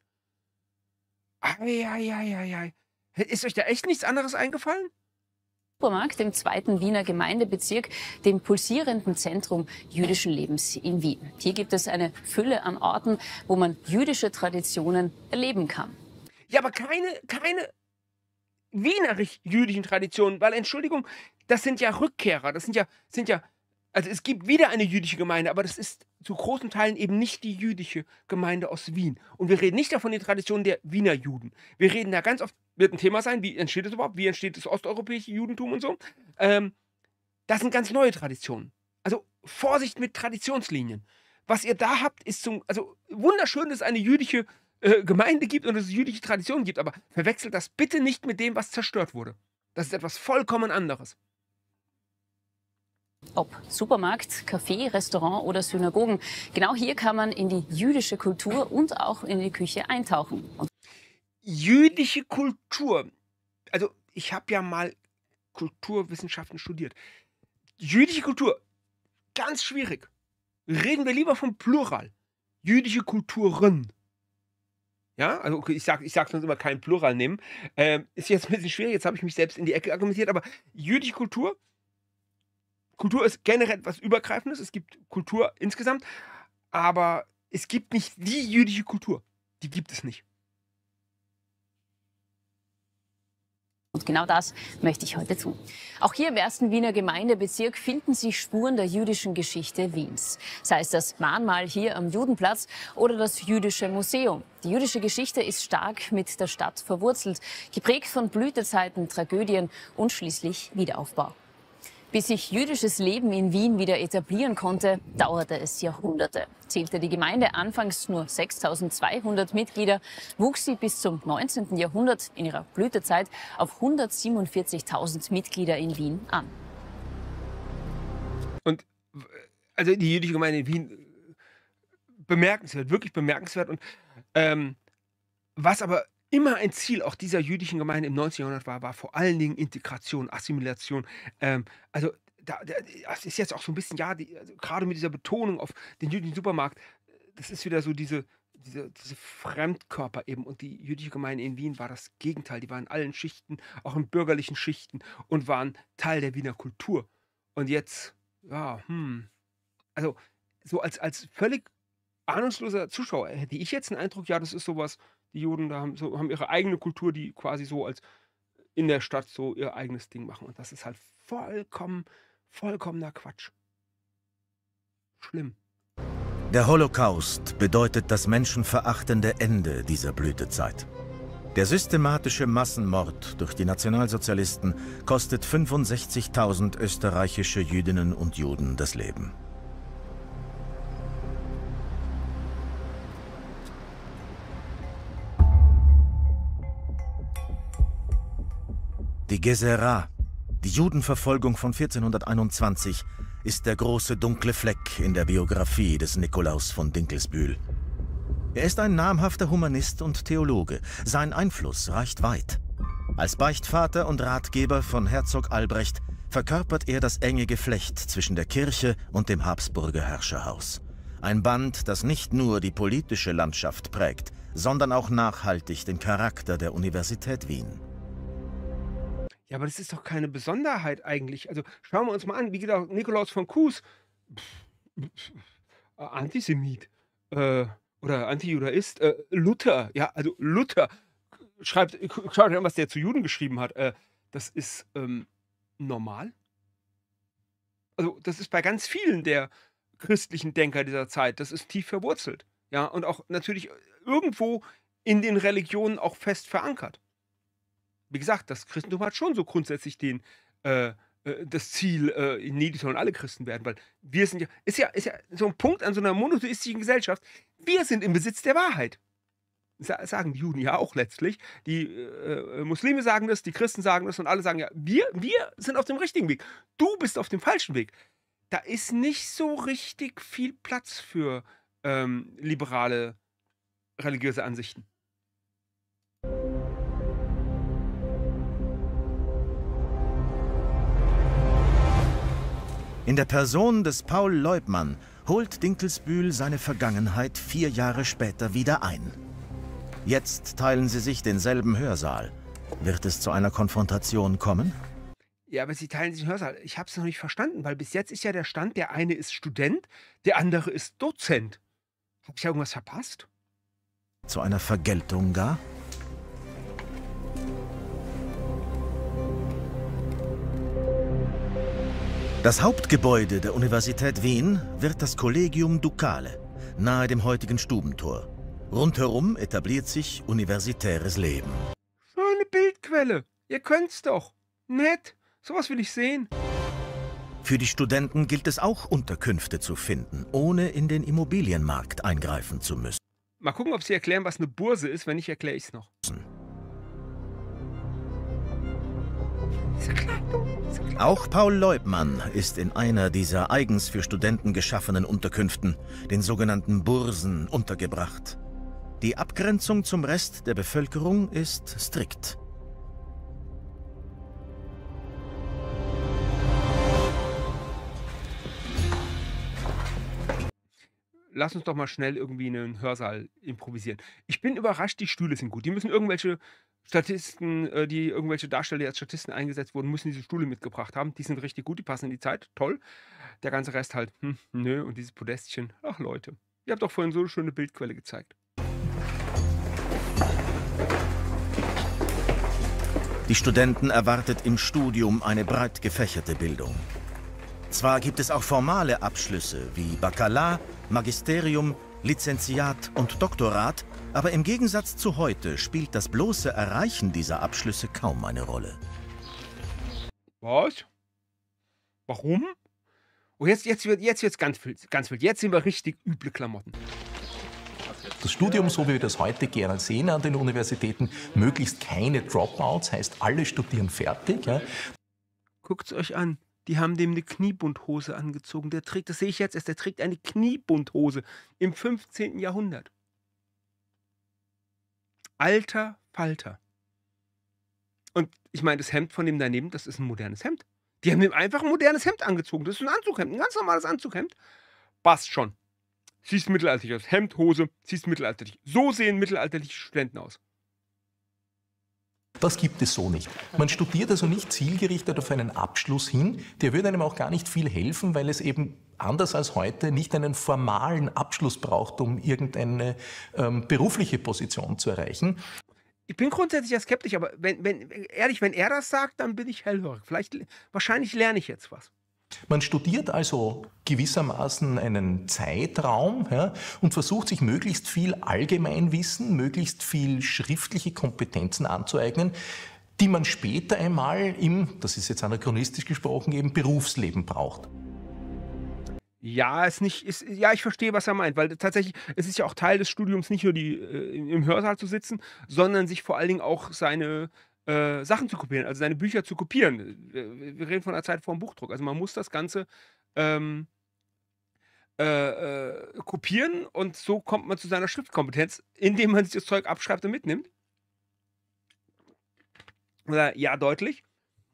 Eieieiei. Ist euch da echt nichts anderes eingefallen? Supermarkt im 2. Wiener Gemeindebezirk, dem pulsierenden Zentrum jüdischen Lebens in Wien. Hier gibt es eine Fülle an Orten, wo man jüdische Traditionen erleben kann. Ja, aber keine wienerisch-jüdischen Traditionen, weil, Entschuldigung, das sind ja Rückkehrer, das sind ja, also es gibt wieder eine jüdische Gemeinde, aber das ist zu großen Teilen eben nicht die jüdische Gemeinde aus Wien. Und wir reden nicht davon, die Tradition der Wiener Juden. Wir reden da ganz oft, wird ein Thema sein, wie entsteht es überhaupt, wie entsteht das osteuropäische Judentum und so. Das sind ganz neue Traditionen. Also Vorsicht mit Traditionslinien. Was ihr da habt, ist also wunderschön, dass es eine jüdische Gemeinde gibt und dass es jüdische Traditionen gibt, aber verwechselt das bitte nicht mit dem, was zerstört wurde. Das ist etwas vollkommen anderes. Ob Supermarkt, Café, Restaurant oder Synagogen, genau hier kann man in die jüdische Kultur und auch in die Küche eintauchen. Jüdische Kultur. Also ich habe ja mal Kulturwissenschaften studiert. Jüdische Kultur, ganz schwierig. Reden wir lieber vom Plural. Jüdische Kulturen. Ja, also okay, ich sag sonst immer kein Plural nehmen. Ist jetzt ein bisschen schwierig, jetzt habe ich mich selbst in die Ecke argumentiert, aber jüdische Kultur ist generell etwas Übergreifendes. Es gibt Kultur insgesamt, aber es gibt nicht die jüdische Kultur. Die gibt es nicht. Und genau das möchte ich heute tun. Auch hier im 1. Wiener Gemeindebezirk finden sich Spuren der jüdischen Geschichte Wiens. Sei es das Mahnmal hier am Judenplatz oder das Jüdische Museum. Die jüdische Geschichte ist stark mit der Stadt verwurzelt, geprägt von Blütezeiten, Tragödien und schließlich Wiederaufbau. Bis sich jüdisches Leben in Wien wieder etablieren konnte, dauerte es Jahrhunderte. Zählte die Gemeinde anfangs nur 6.200 Mitglieder, wuchs sie bis zum 19. Jahrhundert in ihrer Blütezeit auf 147.000 Mitglieder in Wien an. Und also die jüdische Gemeinde in Wien, bemerkenswert, wirklich bemerkenswert. Und was aber immer ein Ziel auch dieser jüdischen Gemeinde im 19. Jahrhundert war vor allen Dingen Integration, Assimilation. Also das ist jetzt auch so ein bisschen, ja, also gerade mit dieser Betonung auf den jüdischen Supermarkt, das ist wieder so diese Fremdkörper eben. Und die jüdische Gemeinde in Wien war das Gegenteil. Die waren in allen Schichten, auch in bürgerlichen Schichten und waren Teil der Wiener Kultur. Und jetzt, ja, also so als völlig ahnungsloser Zuschauer hätte ich jetzt den Eindruck, ja, das ist sowas, die Juden da haben ihre eigene Kultur, die quasi so als in der Stadt so ihr eigenes Ding machen. Und das ist halt vollkommener Quatsch. Schlimm. Der Holocaust bedeutet das menschenverachtende Ende dieser Blütezeit. Der systematische Massenmord durch die Nationalsozialisten kostet 65.000 österreichische Jüdinnen und Juden das Leben. Die Gesera, die Judenverfolgung von 1421, ist der große dunkle Fleck in der Biografie des Nikolaus von Dinkelsbühl. Er ist ein namhafter Humanist und Theologe. Sein Einfluss reicht weit. Als Beichtvater und Ratgeber von Herzog Albrecht verkörpert er das enge Geflecht zwischen der Kirche und dem Habsburger Herrscherhaus. Ein Band, das nicht nur die politische Landschaft prägt, sondern auch nachhaltig den Charakter der Universität Wien. Ja, aber das ist doch keine Besonderheit eigentlich. Also schauen wir uns mal an, wie gesagt, Nikolaus von Kues, Antisemit oder Antijudaist, Luther, ja, also Luther schaut euch an, was der zu Juden geschrieben hat. Das ist normal. Also das ist bei ganz vielen der christlichen Denker dieser Zeit. Das ist tief verwurzelt. Ja, und auch natürlich irgendwo in den Religionen auch fest verankert. Wie gesagt, das Christentum hat schon so grundsätzlich das Ziel, nee, die sollen alle Christen werden, weil wir sind ist ja so ein Punkt an so einer monotheistischen Gesellschaft. Wir sind im Besitz der Wahrheit. Sagen die Juden ja auch letztlich. Die Muslime sagen das, die Christen sagen das und alle sagen ja, wir sind auf dem richtigen Weg. Du bist auf dem falschen Weg. Da ist nicht so richtig viel Platz für liberale religiöse Ansichten. In der Person des Paul Leubmann holt Dinkelsbühl seine Vergangenheit 4 Jahre später wieder ein. Jetzt teilen sie sich denselben Hörsaal. Wird es zu einer Konfrontation kommen? Ja, aber sie teilen sich den Hörsaal. Ich habe es noch nicht verstanden, weil bis jetzt ist ja der Stand, der eine ist Student, der andere ist Dozent. Habe ich ja irgendwas verpasst? Zu einer Vergeltung gar? Das Hauptgebäude der Universität Wien wird das Collegium Ducale, nahe dem heutigen Stubentor. Rundherum etabliert sich universitäres Leben. Schöne Bildquelle. Ihr könnt's doch. Nett. Sowas will ich sehen. Für die Studenten gilt es auch, Unterkünfte zu finden, ohne in den Immobilienmarkt eingreifen zu müssen. Mal gucken, ob Sie erklären, was eine Burse ist. Wenn nicht, erkläre ich es noch. Auch Paul Leubmann ist in einer dieser eigens für Studenten geschaffenen Unterkünften, den sogenannten Bursen, untergebracht. Die Abgrenzung zum Rest der Bevölkerung ist strikt. Lass uns doch mal schnell irgendwie einen Hörsaal improvisieren. Ich bin überrascht, die Stühle sind gut. Die müssen irgendwelche Statisten, irgendwelche Darsteller, die als Statisten eingesetzt wurden, müssen diese Stühle mitgebracht haben. Die sind richtig gut, die passen in die Zeit. Toll. Der ganze Rest halt, nö. Und dieses Podestchen, ach Leute. Ihr habt doch vorhin so eine schöne Bildquelle gezeigt. Die Studenten erwartet im Studium eine breit gefächerte Bildung. Zwar gibt es auch formale Abschlüsse wie Bakalar, Magisterium, Lizenziat und Doktorat, aber im Gegensatz zu heute spielt das bloße Erreichen dieser Abschlüsse kaum eine Rolle. Was? Warum? Oh, jetzt wird's ganz wild. Jetzt sind wir richtig üble Klamotten. Das Studium, so wie wir das heute gerne sehen an den Universitäten, möglichst keine Dropouts, heißt alle studieren fertig. Ja. Guckt's euch an. Die haben dem eine Kniebundhose angezogen. Der trägt, das sehe ich jetzt erst, der trägt eine Kniebundhose im 15. Jahrhundert. Alter Falter. Und ich meine, das Hemd von dem daneben, das ist ein modernes Hemd. Die haben ihm einfach ein modernes Hemd angezogen. Das ist ein Anzughemd, ein ganz normales Anzughemd. Passt schon. Siehst mittelalterlich aus. Hemd, Hose, siehst mittelalterlich. So sehen mittelalterliche Studenten aus. Das gibt es so nicht. Man studiert also nicht zielgerichtet auf einen Abschluss hin. Der würde einem auch gar nicht viel helfen, weil es eben anders als heute nicht einen formalen Abschluss braucht, um irgendeine berufliche Position zu erreichen. Ich bin grundsätzlich ja skeptisch, aber wenn er das sagt, dann bin ich hellhörig. Wahrscheinlich lerne ich jetzt was. Man studiert also gewissermaßen einen Zeitraum, ja, und versucht sich möglichst viel Allgemeinwissen, möglichst viel schriftliche Kompetenzen anzueignen, die man später einmal das ist jetzt anachronistisch gesprochen, im Berufsleben braucht. Ja, ich verstehe, was er meint, weil tatsächlich, es ist ja auch Teil des Studiums, nicht nur im Hörsaal zu sitzen, sondern sich vor allen Dingen auch seine Sachen zu kopieren, also seine Bücher zu kopieren. Wir reden von einer Zeit vor dem Buchdruck. Also man muss das Ganze kopieren und so kommt man zu seiner Schriftkompetenz, indem man sich das Zeug abschreibt und mitnimmt. Ja, deutlich.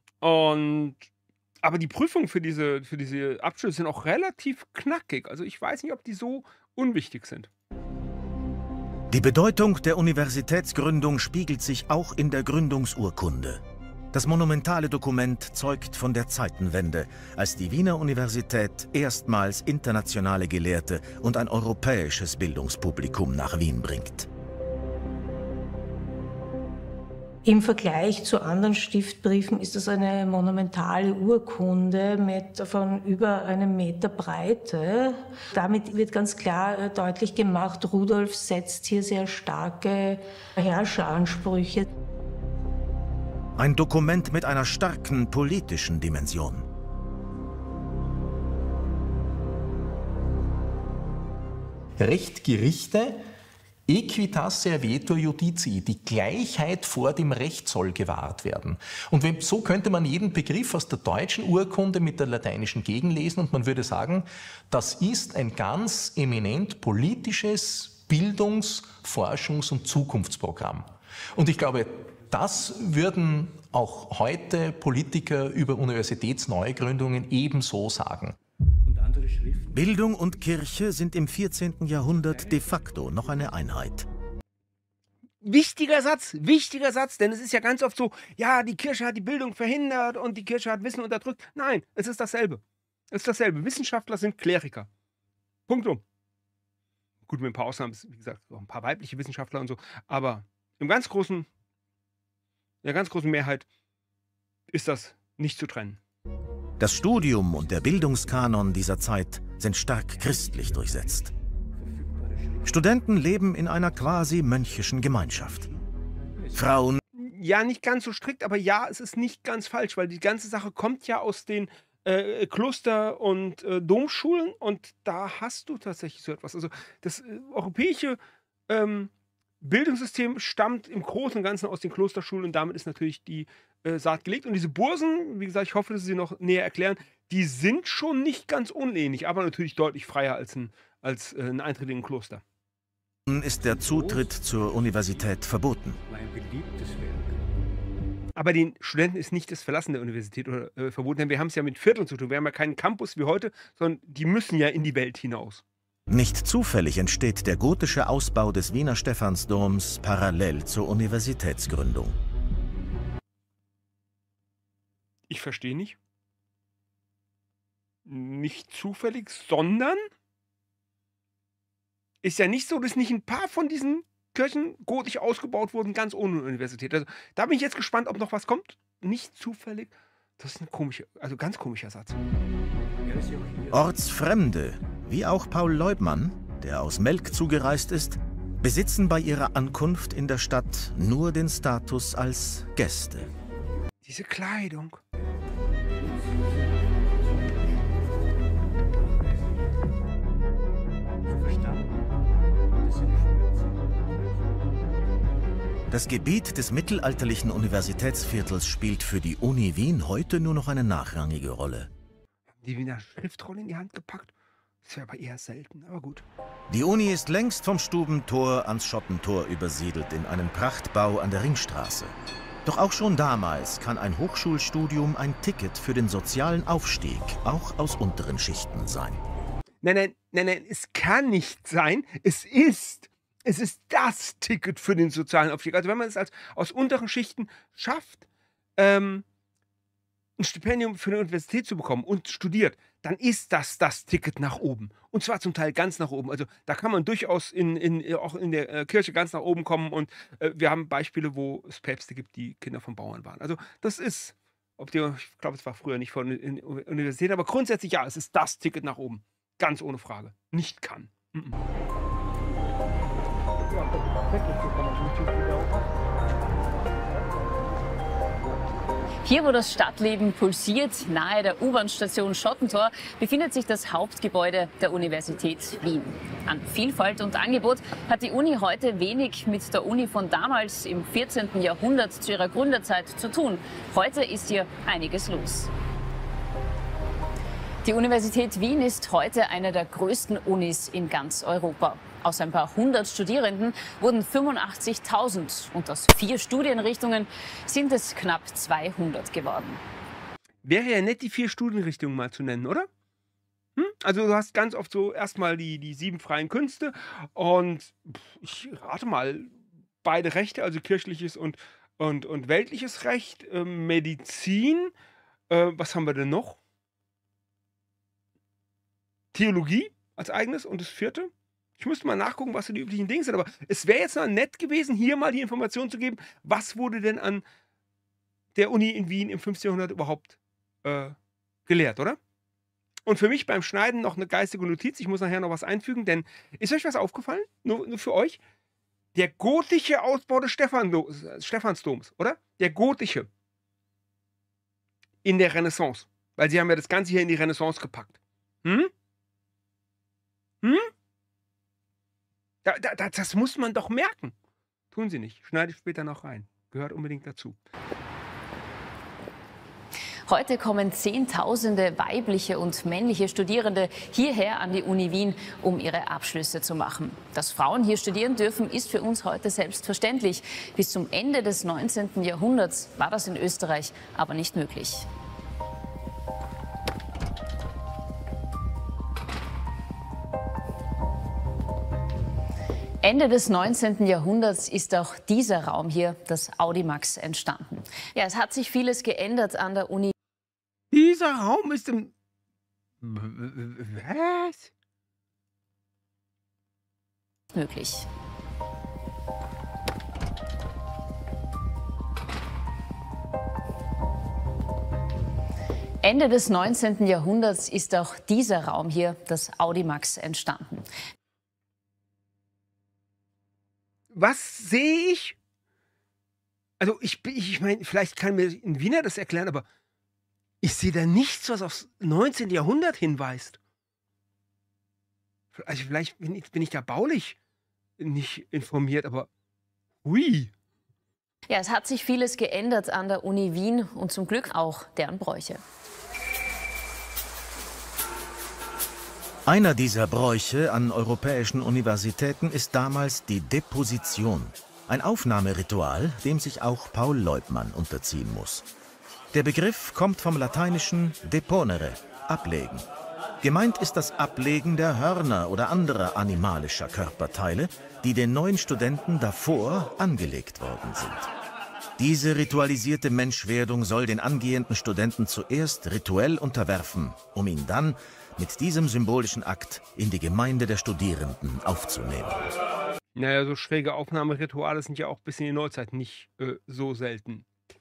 Aber die Prüfungen für diese Abschlüsse sind auch relativ knackig. Also ich weiß nicht, ob die so unwichtig sind. Die Bedeutung der Universitätsgründung spiegelt sich auch in der Gründungsurkunde. Das monumentale Dokument zeugt von der Zeitenwende, als die Wiener Universität erstmals internationale Gelehrte und ein europäisches Bildungspublikum nach Wien bringt. Im Vergleich zu anderen Stiftbriefen ist das eine monumentale Urkunde von über einem Meter Breite. Damit wird ganz klar deutlich gemacht, Rudolf setzt hier sehr starke Herrscheransprüche. Ein Dokument mit einer starken politischen Dimension. Recht Gerichte, Equitas servetur iudicii, die Gleichheit vor dem Recht soll gewahrt werden. Und so könnte man jeden Begriff aus der deutschen Urkunde mit der lateinischen gegenlesen und man würde sagen, das ist ein ganz eminent politisches Bildungs-, Forschungs- und Zukunftsprogramm. Und ich glaube, das würden auch heute Politiker über Universitätsneugründungen ebenso sagen. Bildung und Kirche sind im 14. Jahrhundert de facto noch eine Einheit. Wichtiger Satz, denn es ist ja ganz oft so, ja, die Kirche hat die Bildung verhindert und die Kirche hat Wissen unterdrückt. Nein, es ist dasselbe. Es ist dasselbe. Wissenschaftler sind Kleriker. Punktum. Gut, mit ein paar Ausnahmen, wie gesagt, auch ein paar weibliche Wissenschaftler und so, aber in der ganz großen Mehrheit ist das nicht zu trennen. Das Studium und der Bildungskanon dieser Zeit sind stark christlich durchsetzt. Studenten leben in einer quasi mönchischen Gemeinschaft. Frauen... Ja, nicht ganz so strikt, aber ja, es ist nicht ganz falsch, weil die ganze Sache kommt ja aus den Kloster- und Domschulen und da hast du tatsächlich so etwas. Also das europäische Bildungssystem stammt im Großen und Ganzen aus den Klosterschulen und damit ist natürlich die Saat gelegt. Und diese Bursen, wie gesagt, ich hoffe, dass Sie noch näher erklären, die sind schon nicht ganz unähnlich, aber natürlich deutlich freier als ein Eintritt in ein Kloster. Ist der Zutritt zur Universität verboten. Aber den Studenten ist nicht das Verlassen der Universität verboten, denn wir haben es ja mit Vierteln zu tun. Wir haben ja keinen Campus wie heute, sondern die müssen ja in die Welt hinaus. Nicht zufällig entsteht der gotische Ausbau des Wiener Stephansdoms parallel zur Universitätsgründung. Ich verstehe nicht. Nicht zufällig, sondern ist ja nicht so, dass nicht ein paar von diesen Kirchen gotisch ausgebaut wurden, ganz ohne Universität. Also, da bin ich jetzt gespannt, ob noch was kommt. Nicht zufällig. Das ist ein ganz komischer Satz. Ortsfremde, wie auch Paul Leubmann, der aus Melk zugereist ist, besitzen bei ihrer Ankunft in der Stadt nur den Status als Gäste. Diese Kleidung. Das Gebiet des mittelalterlichen Universitätsviertels spielt für die Uni Wien heute nur noch eine nachrangige Rolle. Die Wiener Schriftrolle in die Hand gepackt? Das wäre aber eher selten, aber gut. Die Uni ist längst vom Stubentor ans Schottentor übersiedelt in einen Prachtbau an der Ringstraße. Doch auch schon damals kann ein Hochschulstudium ein Ticket für den sozialen Aufstieg, auch aus unteren Schichten sein. Nein, es kann nicht sein. Es ist das Ticket für den sozialen Aufstieg. Also wenn man es aus unteren Schichten schafft, ein Stipendium für eine Universität zu bekommen und studiert, dann ist das Ticket nach oben. Und zwar zum Teil ganz nach oben. Also da kann man durchaus auch in der Kirche ganz nach oben kommen. Und wir haben Beispiele, wo es Päpste gibt, die Kinder von Bauern waren. Also das ist, ich glaube, es war früher nicht von Universität, aber grundsätzlich ja, es ist das Ticket nach oben. Ganz ohne Frage. Nicht kann. Hier, wo das Stadtleben pulsiert, nahe der U-Bahn-Station Schottentor, befindet sich das Hauptgebäude der Universität Wien. An Vielfalt und Angebot hat die Uni heute wenig mit der Uni von damals im 14. Jahrhundert zu ihrer Gründerzeit zu tun. Heute ist hier einiges los. Die Universität Wien ist heute eine der größten Unis in ganz Europa. Aus ein paar hundert Studierenden wurden 85.000 und aus 4 Studienrichtungen sind es knapp 200 geworden. Wäre ja nett, die 4 Studienrichtungen mal zu nennen, oder? Also du hast ganz oft so erstmal die 7 freien Künste und ich rate mal, beide Rechte, also kirchliches und weltliches Recht, Medizin, was haben wir denn noch? Theologie als eigenes und das 4. Ich müsste mal nachgucken, was so die üblichen Dinge sind, aber es wäre jetzt mal nett gewesen, hier mal die Information zu geben, was wurde denn an der Uni in Wien im 15. Jahrhundert überhaupt gelehrt, oder? Und für mich beim Schneiden noch eine geistige Notiz, ich muss nachher noch was einfügen, denn ist euch was aufgefallen? Nur für euch? Der gotische Ausbau des Stephansdoms, oder? Der gotische. In der Renaissance. Weil sie haben ja das Ganze hier in die Renaissance gepackt. Hm? Das muss man doch merken. Tun sie nicht. Schneide ich später noch rein. Gehört unbedingt dazu. Heute kommen Zehntausende weibliche und männliche Studierende hierher an die Uni Wien, um ihre Abschlüsse zu machen. Dass Frauen hier studieren dürfen, ist für uns heute selbstverständlich. Bis zum Ende des 19. Jahrhunderts war das in Österreich aber nicht möglich. Ende des 19. Jahrhunderts ist auch dieser Raum hier, das Audimax, entstanden. Ja, es hat sich vieles geändert an der Uni. Dieser Raum ist im... Was? Möglich. Ende des 19. Jahrhunderts ist auch dieser Raum hier, das Audimax, entstanden. Was sehe ich? Also ich meine, vielleicht kann mir ein Wiener das erklären, aber ich sehe da nichts, was aufs 19. Jahrhundert hinweist. Also vielleicht bin ich da baulich nicht informiert, aber hui. Ja, es hat sich vieles geändert an der Uni Wien und zum Glück auch deren Bräuche. Einer dieser Bräuche an europäischen Universitäten ist damals die Deposition. Ein Aufnahmeritual, dem sich auch Paul Leubmann unterziehen muss. Der Begriff kommt vom lateinischen deponere, ablegen. Gemeint ist das Ablegen der Hörner oder anderer animalischer Körperteile, die den neuen Studenten davor angelegt worden sind. Diese ritualisierte Menschwerdung soll den angehenden Studenten zuerst rituell unterwerfen, um ihn dann mit diesem symbolischen Akt in die Gemeinde der Studierenden aufzunehmen. Naja, so schräge Aufnahmerituale sind ja auch bis in die Neuzeit nicht so selten.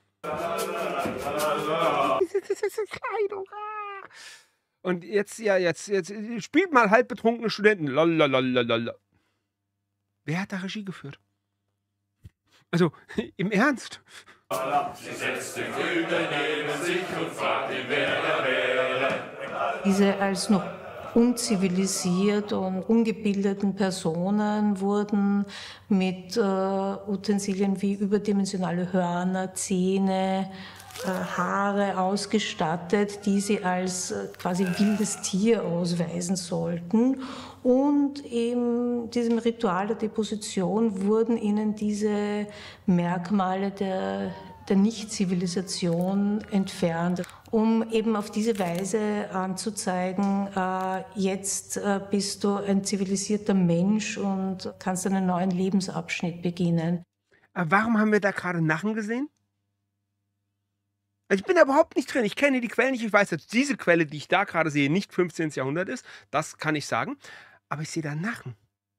Diese Kleidung. Und jetzt spielt mal halb betrunkene Studenten. Lalalala. Wer hat da Regie geführt? Also, im Ernst? Sie setzte Krüge neben sich und fragte, wer er wäre. Diese als noch unzivilisiert und ungebildeten Personen wurden mit Utensilien wie überdimensionale Hörner, Zähne, Haare ausgestattet, die sie als quasi wildes Tier ausweisen sollten. Und in diesem Ritual der Deposition wurden ihnen diese Merkmale der Nicht-Zivilisation entfernt, um eben auf diese Weise anzuzeigen, jetzt bist du ein zivilisierter Mensch und kannst einen neuen Lebensabschnitt beginnen. Aber warum haben wir da gerade Narren gesehen? Also ich bin da überhaupt nicht drin. Ich kenne die Quellen nicht. Ich weiß, dass diese Quelle, die ich da gerade sehe, nicht 15. Jahrhundert ist. Das kann ich sagen. Aber ich sehe da Narren.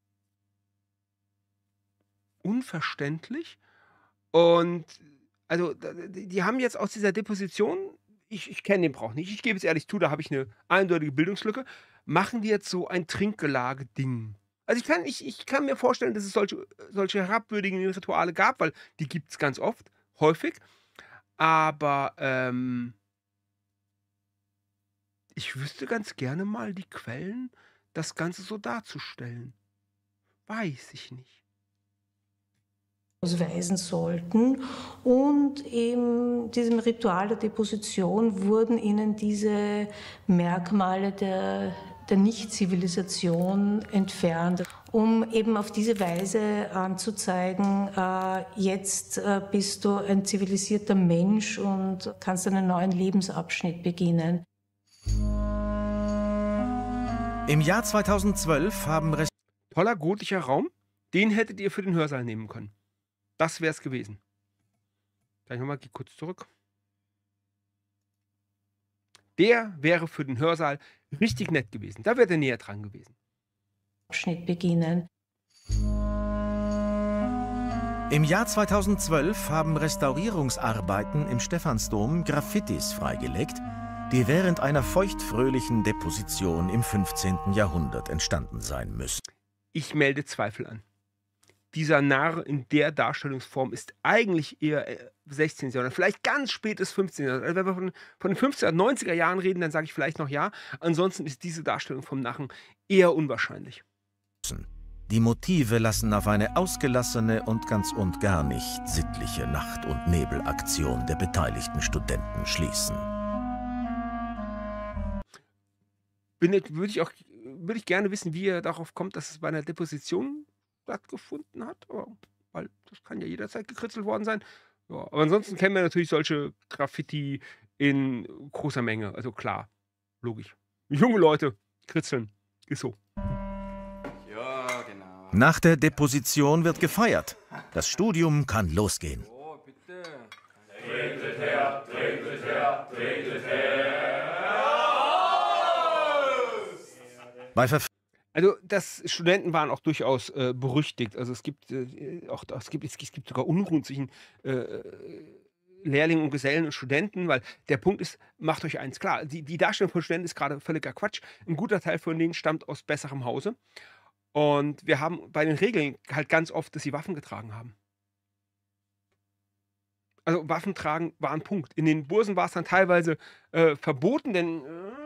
Unverständlich. Und also, die haben jetzt aus dieser Deposition, ich kenne den Brauch nicht, ich gebe es ehrlich zu, da habe ich eine eindeutige Bildungslücke, machen die jetzt so ein Trinkgelage-Ding. Also ich kann mir vorstellen, dass es solche herabwürdigen Rituale gab, weil die gibt es ganz oft, häufig. Aber ich wüsste ganz gerne mal die Quellen, das Ganze so darzustellen. Weiß ich nicht. Ausweisen sollten. Und in diesem Ritual der Deposition wurden ihnen diese Merkmale der Nicht-Zivilisation entfernt, um eben auf diese Weise anzuzeigen, jetzt bist du ein zivilisierter Mensch und kannst einen neuen Lebensabschnitt beginnen. Im Jahr 2012 haben... Toller gotischer Raum, den hättet ihr für den Hörsaal nehmen können. Das wäre es gewesen. Gleich nochmal, geh kurz zurück. Der wäre für den Hörsaal richtig nett gewesen. Da wäre der näher dran gewesen. Abschnitt beginnen. Im Jahr 2012 haben Restaurierungsarbeiten im Stephansdom Graffitis freigelegt, die während einer feuchtfröhlichen Deposition im 15. Jahrhundert entstanden sein müssen. Ich melde Zweifel an. Dieser Narr in der Darstellungsform ist eigentlich eher 16. Jahrhundert, vielleicht ganz spätes 15. Jahrhundert. Also wenn wir von den 50er, 90er Jahren reden, dann sage ich vielleicht noch ja. Ansonsten ist diese Darstellung vom Narren eher unwahrscheinlich. Die Motive lassen auf eine ausgelassene und ganz und gar nicht sittliche Nacht- und Nebelaktion der beteiligten Studenten schließen. Würde ich gerne wissen, wie er darauf kommt, dass es bei einer Deposition stattgefunden hat. Aber, weil das kann ja jederzeit gekritzelt worden sein. Ja, aber ansonsten kennen wir natürlich solche Graffiti in großer Menge. Also klar, logisch. Junge Leute kritzeln. Ist so. Ja, genau. Nach der Deposition wird gefeiert. Das Studium kann losgehen. Oh, bitte. Tretet her, tretet her, tretet her. Also Studenten waren auch durchaus berüchtigt. Also es gibt sogar Unruhen zwischen Lehrlingen und Gesellen und Studenten, weil der Punkt ist, macht euch eins klar, die Darstellung von Studenten ist gerade völliger Quatsch. Ein guter Teil von denen stammt aus besserem Hause. Und wir haben bei den Regeln halt ganz oft, dass sie Waffen getragen haben. Also Waffen tragen war ein Punkt. In den Bursen war es dann teilweise verboten, denn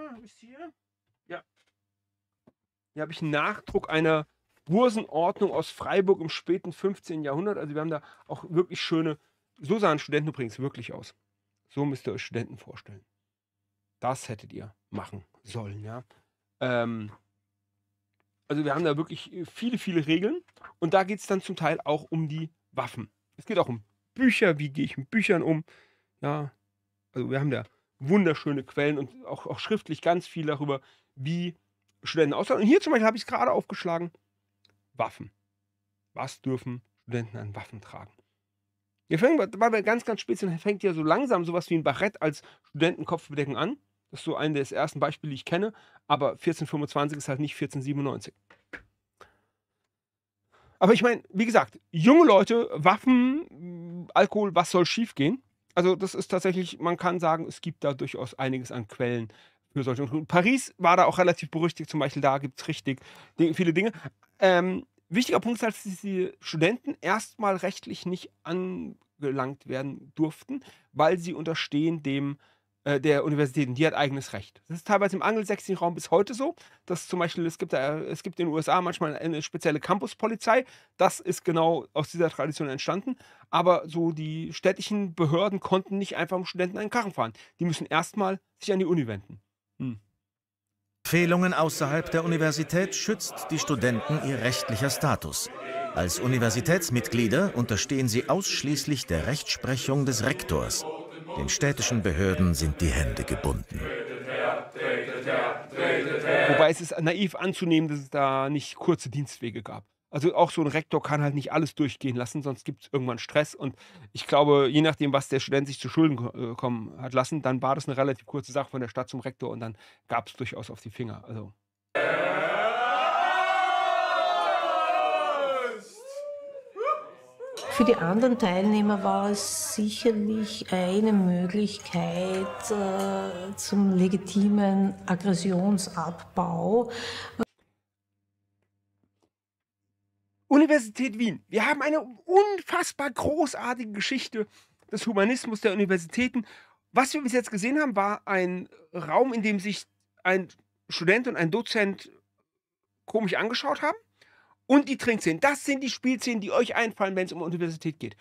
hier habe ich einen Nachdruck einer Bursenordnung aus Freiburg im späten 15. Jahrhundert. Also wir haben da auch wirklich schöne, so sahen Studenten übrigens wirklich aus. So müsst ihr euch Studenten vorstellen. Das hättet ihr machen sollen, ja. Also wir haben da wirklich viele, viele Regeln. Und da geht es dann zum Teil auch um die Waffen. Es geht auch um Bücher, wie gehe ich mit Büchern um. Ja, also wir haben da wunderschöne Quellen und auch schriftlich ganz viel darüber, wie Studenten aussahen. Und hier zum Beispiel habe ich es gerade aufgeschlagen. Waffen. Was dürfen Studenten an Waffen tragen? Wir fangen bei ganz, ganz speziell, fängt ja so langsam sowas wie ein Barett als Studentenkopfbedeckung an. Das ist so ein der ersten Beispiele, die ich kenne. Aber 1425 ist halt nicht 1497. Aber ich meine, wie gesagt, junge Leute, Waffen, Alkohol, was soll schiefgehen? Also das ist tatsächlich, man kann sagen, es gibt da durchaus einiges an Quellen für solche. Und Paris war da auch relativ berüchtigt, zum Beispiel da gibt es richtig viele Dinge. Wichtiger Punkt ist halt, dass die Studenten erstmal rechtlich nicht angelangt werden durften, weil sie unterstehen dem der Universitäten, die hat eigenes Recht. Das ist teilweise im angelsächsischen Raum bis heute so, dass zum Beispiel, es gibt in den USA manchmal eine spezielle Campuspolizei, das ist genau aus dieser Tradition entstanden, aber so die städtischen Behörden konnten nicht einfach mit Studenten einen Karren fahren. Die müssen erstmal sich an die Uni wenden. Empfehlungen außerhalb der Universität schützt die Studenten ihr rechtlicher Status. Als Universitätsmitglieder unterstehen sie ausschließlich der Rechtsprechung des Rektors. Den städtischen Behörden sind die Hände gebunden. Wobei es ist naiv anzunehmen, dass es da nicht kurze Dienstwege gab. Also auch so ein Rektor kann halt nicht alles durchgehen lassen, sonst gibt es irgendwann Stress. Und ich glaube, je nachdem, was der Student sich zu Schulden kommen hat lassen, dann war das eine relativ kurze Sache von der Stadt zum Rektor und dann gab es durchaus auf die Finger. Also. Für die anderen Teilnehmer war es sicherlich eine Möglichkeit zum legitimen Aggressionsabbau. Universität Wien. Wir haben eine unfassbar großartige Geschichte des Humanismus der Universitäten. Was wir bis jetzt gesehen haben, war ein Raum, in dem sich ein Student und ein Dozent komisch angeschaut haben. Und die Trinkszenen. Das sind die Spielszenen, die euch einfallen, wenn es um Universität geht.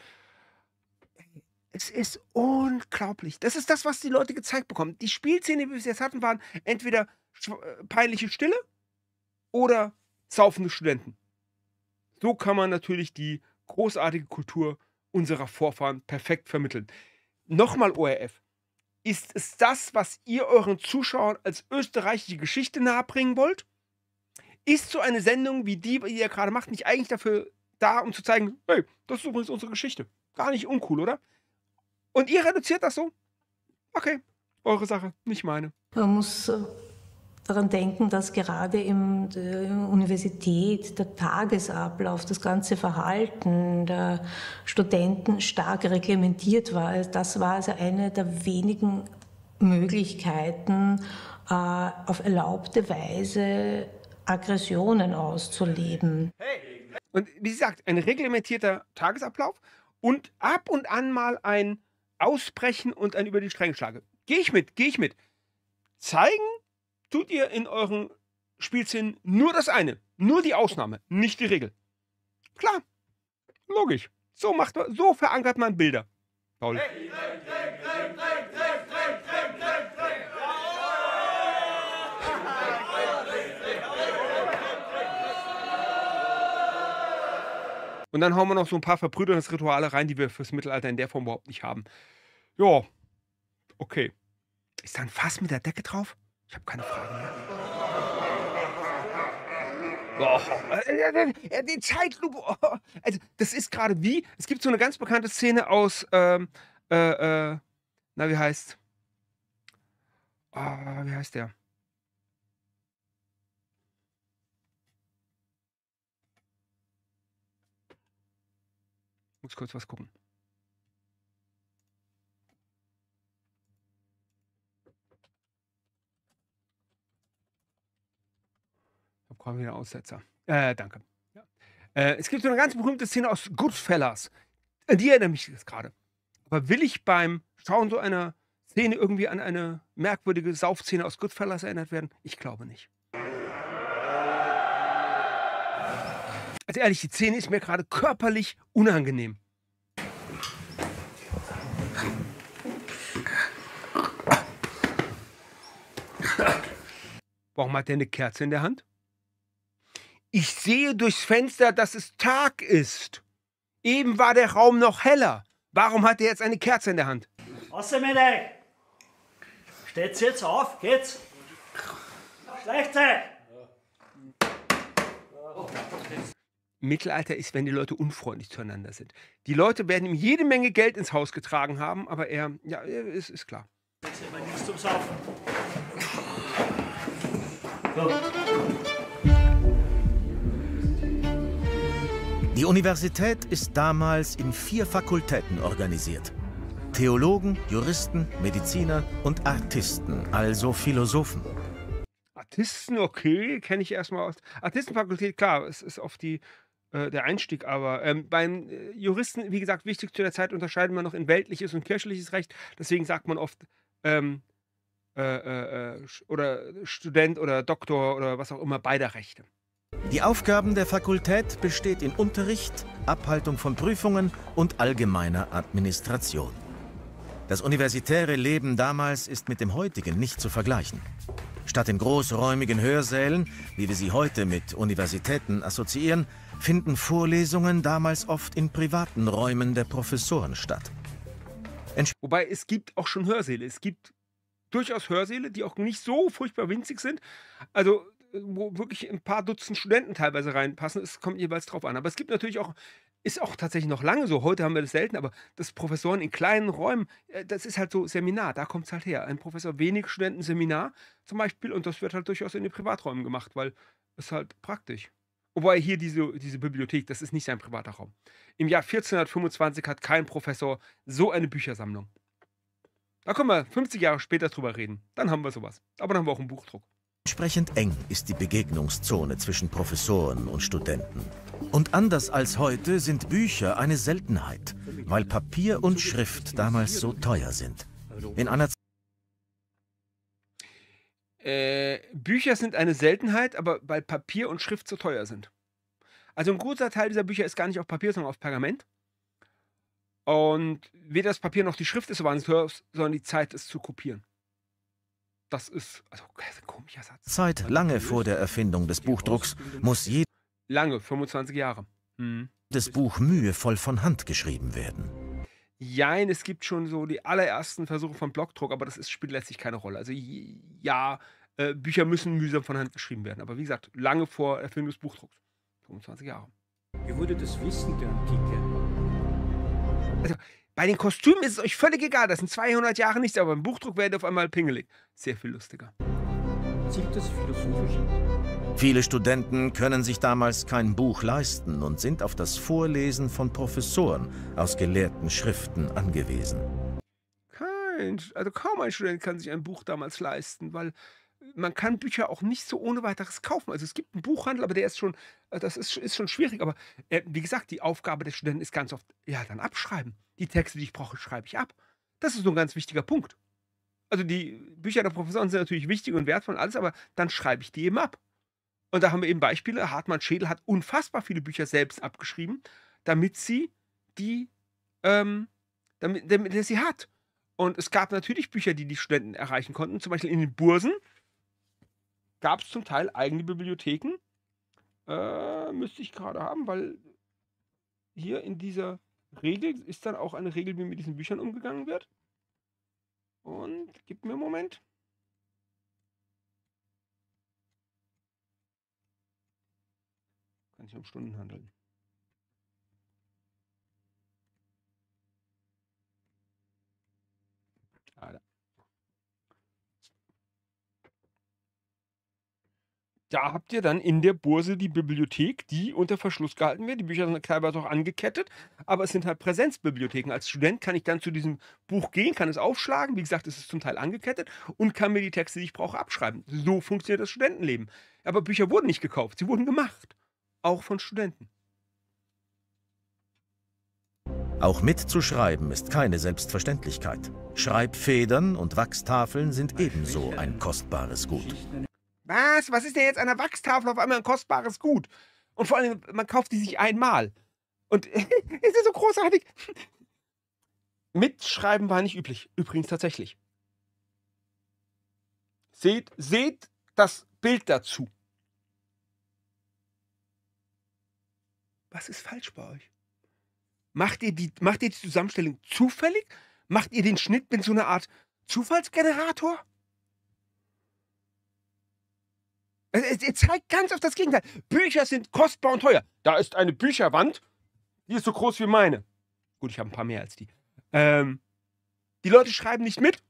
Es ist unglaublich. Das ist das, was die Leute gezeigt bekommen. Die Spielszenen, die wir bis jetzt hatten, waren entweder peinliche Stille oder saufende Studenten. So kann man natürlich die großartige Kultur unserer Vorfahren perfekt vermitteln. Nochmal ORF. Ist es das, was ihr euren Zuschauern als österreichische Geschichte nahebringen wollt? Ist so eine Sendung wie die ihr gerade macht, nicht eigentlich dafür da, um zu zeigen, hey, das ist übrigens unsere Geschichte. Gar nicht uncool, oder? Und ihr reduziert das so? Okay, eure Sache, nicht meine. Man muss daran denken, dass gerade in der Universität der Tagesablauf, das ganze Verhalten der Studenten stark reglementiert war. Das war also eine der wenigen Möglichkeiten, auf erlaubte Weise Aggressionen auszuleben. Und wie gesagt, ein reglementierter Tagesablauf und ab und an mal ein Ausbrechen und ein über die Stränge schlagen. Gehe ich mit. Zeigen tut ihr in euren Spielszenen nur das eine, nur die Ausnahme, nicht die Regel. Klar, logisch. So verankert man Bilder. Paul. Und dann hauen wir noch so ein paar Verbrüderungsrituale rein, die wir fürs Mittelalter in der Form überhaupt nicht haben. Ja, okay. Ist da ein Fass mit der Decke drauf? Ich habe keine Frage mehr. Oh, die Zeitlupe. Oh. Also, das ist gerade wie, es gibt so eine ganz bekannte Szene aus, wie heißt? Wie heißt der? Muss kurz was gucken. Ich habe gerade wieder Aussetzer. Danke. Ja. Es gibt so eine ganz berühmte Szene aus Goodfellas. An die erinnere mich jetzt gerade. Aber will ich beim Schauen so einer Szene irgendwie an eine merkwürdige Saufszene aus Goodfellas erinnert werden? Ich glaube nicht. Also ehrlich, die Szene ist mir gerade körperlich unangenehm. Warum hat der eine Kerze in der Hand? Ich sehe durchs Fenster, dass es Tag ist. Eben war der Raum noch heller. Warum hat er jetzt eine Kerze in der Hand? Außer mit euch! Steht's jetzt auf? Geht's? Schleichzeit! Mittelalter ist, wenn die Leute unfreundlich zueinander sind. Die Leute werden ihm jede Menge Geld ins Haus getragen haben, aber er, ja, ist klar. Jetzt haben wir nichts zum Saufen. So. Die Universität ist damals in 4 Fakultäten organisiert. Theologen, Juristen, Mediziner und Artisten, also Philosophen. Artisten, okay, kenne ich erstmal aus. Artistenfakultät, klar, es ist oft der Einstieg, aber beim Juristen, wie gesagt, wichtig zu der Zeit unterscheiden wir noch in weltliches und kirchliches Recht. Deswegen sagt man oft oder Student oder Doktor oder was auch immer, beider Rechte. Die Aufgaben der Fakultät besteht in Unterricht, Abhaltung von Prüfungen und allgemeiner Administration. Das universitäre Leben damals ist mit dem heutigen nicht zu vergleichen. Statt in großräumigen Hörsälen, wie wir sie heute mit Universitäten assoziieren, finden Vorlesungen damals oft in privaten Räumen der Professoren statt. Wobei es gibt auch schon Hörsäle. Es gibt durchaus Hörsäle, die auch nicht so furchtbar winzig sind. Also wo wirklich ein paar Dutzend Studenten teilweise reinpassen. Es kommt jeweils drauf an. Aber es gibt natürlich auch, ist auch tatsächlich noch lange so, heute haben wir das selten, aber dass Professoren in kleinen Räumen, das ist halt so Seminar, da kommt es halt her. Ein Professor, wenig Studenten Seminar zum Beispiel, und das wird halt durchaus in den Privaträumen gemacht, weil es halt praktisch. Wobei hier diese Bibliothek, das ist nicht sein privater Raum. Im Jahr 1425 hat kein Professor so eine Büchersammlung. Da können wir 50 Jahre später drüber reden. Dann haben wir sowas. Aber dann haben wir auch einen Buchdruck. Entsprechend eng ist die Begegnungszone zwischen Professoren und Studenten. Und anders als heute sind Bücher eine Seltenheit, weil Papier und Schrift damals so teuer sind. In einer Bücher sind eine Seltenheit, aber weil Papier und Schrift so teuer sind. Also ein großer Teil dieser Bücher ist gar nicht auf Papier, sondern auf Pergament. Und weder das Papier noch die Schrift ist so wahnsinnig teuer, sondern die Zeit, es zu kopieren. Das ist, also, das ist ein komischer Satz. Zeit, lange vor der Erfindung des Buchdrucks, muss lange, 25 Jahre. Das Buch mühevoll von Hand geschrieben werden. Jein, es gibt schon so die allerersten Versuche von Blockdruck, aber das spielt letztlich keine Rolle. Also ja, Bücher müssen mühsam von Hand geschrieben werden. Aber wie gesagt, lange vor Erfindung des Buchdrucks. 25 Jahre. Wie wurde das Wissen der Antike? Also, bei den Kostümen ist es euch völlig egal. Das sind 200 Jahre nichts, aber beim Buchdruck werdet ihr auf einmal pingelig. Sehr viel lustiger. zieht das Philosophische. Viele Studenten können sich damals kein Buch leisten und sind auf das Vorlesen von Professoren aus gelehrten Schriften angewiesen. Also kaum ein Student kann sich ein Buch damals leisten, weil man kann Bücher auch nicht so ohne weiteres kaufen. Also es gibt einen Buchhandel, aber der ist schon, das ist schon schwierig. Aber wie gesagt, die Aufgabe des Studenten ist ganz oft, ja, dann abschreiben. Die Texte, die ich brauche, schreibe ich ab. Das ist so ein ganz wichtiger Punkt. Also die Bücher der Professoren sind natürlich wichtig und wertvoll und alles, aber dann schreibe ich die eben ab. Und da haben wir eben Beispiele. Hartmann Schädel hat unfassbar viele Bücher selbst abgeschrieben, damit sie die, damit er sie hat. Und es gab natürlich Bücher, die die Studenten erreichen konnten. Zum Beispiel in den Bursen gab es zum Teil eigene Bibliotheken. Müsste ich gerade haben, weil hier in dieser Regel ist dann auch eine Regel, wie mit diesen Büchern umgegangen wird. Und gib mir einen Moment. Kann sich um Stunden handeln. Da habt ihr dann in der Burse die Bibliothek, die unter Verschluss gehalten wird. Die Bücher sind teilweise auch angekettet, aber es sind halt Präsenzbibliotheken. Als Student kann ich dann zu diesem Buch gehen, kann es aufschlagen. Wie gesagt, es ist zum Teil angekettet und kann mir die Texte, die ich brauche, abschreiben. So funktioniert das Studentenleben. Aber Bücher wurden nicht gekauft, sie wurden gemacht. Auch von Studenten. Auch mitzuschreiben ist keine Selbstverständlichkeit. Schreibfedern und Wachstafeln sind ebenso ein kostbares Gut. Was? Was ist denn jetzt an der Wachstafel auf einmal ein kostbares Gut? Und vor allem, man kauft die sich einmal. Und es ist so großartig. Mitschreiben war nicht üblich. Übrigens tatsächlich. Seht das Bild dazu. Was ist falsch bei euch? Macht ihr die Zusammenstellung zufällig? Macht ihr den Schnitt mit so einer Art Zufallsgenerator? Er zeigt ganz auf das Gegenteil. Bücher sind kostbar und teuer. Da ist eine Bücherwand, die ist so groß wie meine. Gut, ich habe ein paar mehr als die. Die Leute schreiben nicht mit.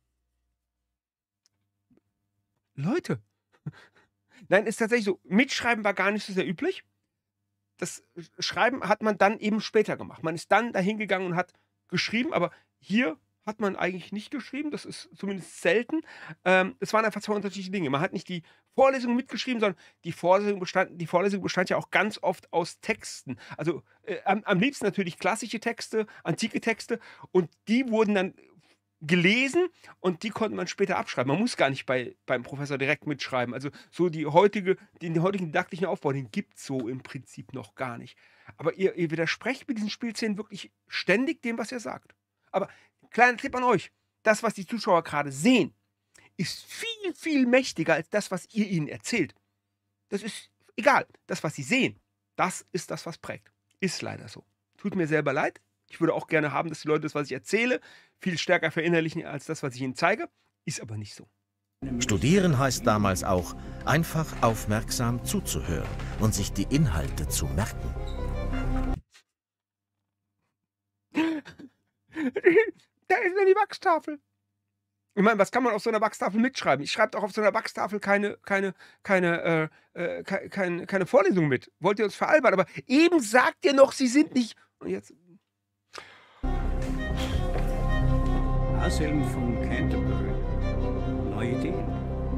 Leute. Nein, ist tatsächlich so. Mitschreiben war gar nicht so sehr üblich. Das Schreiben hat man dann eben später gemacht. Man ist dann dahin gegangen und hat geschrieben, aber hier hat man eigentlich nicht geschrieben, das ist zumindest selten. Es waren einfach zwei unterschiedliche Dinge. Man hat nicht die Vorlesung mitgeschrieben, sondern die Vorlesung bestand ja auch ganz oft aus Texten. Also am liebsten natürlich klassische Texte, antike Texte und die wurden dann gelesen und die konnte man später abschreiben. Man muss gar nicht beim Professor direkt mitschreiben. Also so den heutigen didaktischen Aufbau, den gibt es so im Prinzip noch gar nicht. Aber ihr widersprecht mit diesen Spielszenen wirklich ständig dem, was ihr sagt. Aber kleiner Tipp an euch, das, was die Zuschauer gerade sehen, ist viel, viel mächtiger als das, was ihr ihnen erzählt. Das ist egal. Das, was sie sehen, das ist das, was prägt. Ist leider so. Tut mir selber leid. Ich würde auch gerne haben, dass die Leute das, was ich erzähle, viel stärker verinnerlichen als das, was ich ihnen zeige. Ist aber nicht so. Studieren heißt damals auch, einfach aufmerksam zuzuhören und sich die Inhalte zu merken. Da ist ja die Wachstafel. Ich meine, was kann man auf so einer Wachstafel mitschreiben? Ich schreibe auch auf so einer Wachstafel keine Vorlesung mit. Wollt ihr uns veralbern? Aber eben sagt ihr noch, sie sind nicht... Und jetzt... Anselm von Canterbury. Neue Ideen.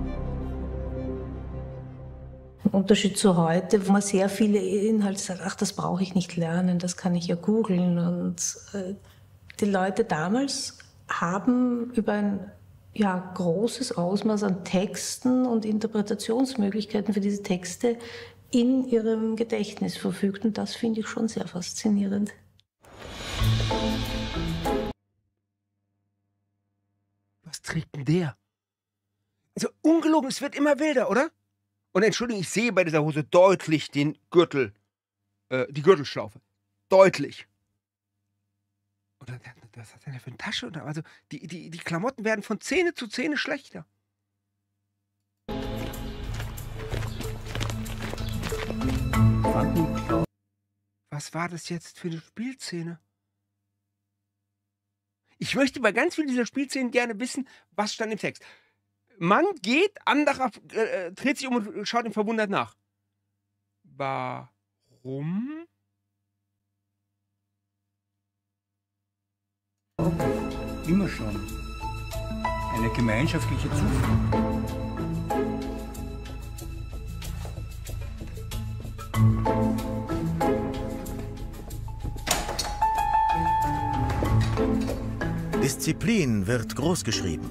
Im Unterschied zu heute, wo man sehr viele Inhalte sagt, ach, das brauche ich nicht lernen, das kann ich ja googeln. Und die Leute damals haben über ein großes Ausmaß an Texten und Interpretationsmöglichkeiten für diese Texte in ihrem Gedächtnis verfügt. Und das finde ich schon sehr faszinierend. Was trägt denn der? Also ungelogen, es wird immer wilder, oder? Und Entschuldigung, ich sehe bei dieser Hose deutlich den Gürtel, die Gürtelschlaufe. Deutlich. Oder was hat der für eine Tasche? Also die Klamotten werden von Szene zu Szene schlechter. Was war das jetzt für eine Spielszene? Ich möchte bei ganz vielen dieser Spielszenen gerne wissen, was stand im Text. Mann geht, anderer dreht sich um und schaut ihm verwundert nach. Warum? Immer schon. Eine gemeinschaftliche Zuflucht. Disziplin wird großgeschrieben.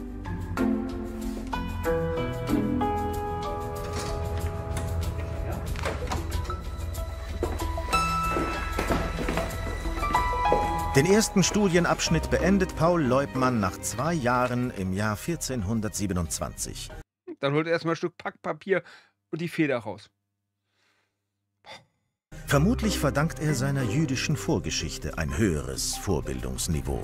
Den ersten Studienabschnitt beendet Paul Leubmann nach 2 Jahren im Jahr 1427. Dann holt er erstmal ein Stück Packpapier und die Feder raus. Vermutlich verdankt er seiner jüdischen Vorgeschichte ein höheres Vorbildungsniveau.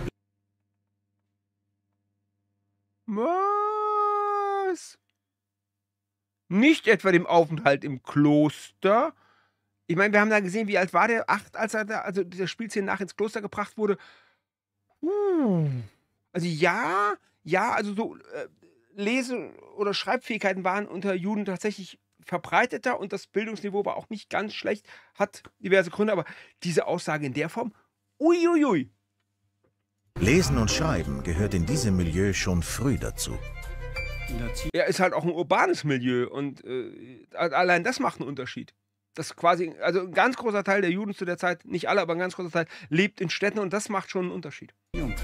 Was? Nicht etwa dem Aufenthalt im Kloster. Ich meine, wir haben da gesehen, wie alt war der? 8, als er da, also der Spielszene nach ins Kloster gebracht wurde. Also ja, also so Lese- oder Schreibfähigkeiten waren unter Juden tatsächlich verbreiteter und das Bildungsniveau war auch nicht ganz schlecht, hat diverse Gründe, aber diese Aussage in der Form, uiuiui. Lesen und Schreiben gehört in diesem Milieu schon früh dazu. Ja, ist halt auch ein urbanes Milieu und allein das macht einen Unterschied. Das quasi, also ein ganz großer Teil der Juden zu der Zeit, nicht alle, aber ein ganz großer Teil, lebt in Städten und das macht schon einen Unterschied. Im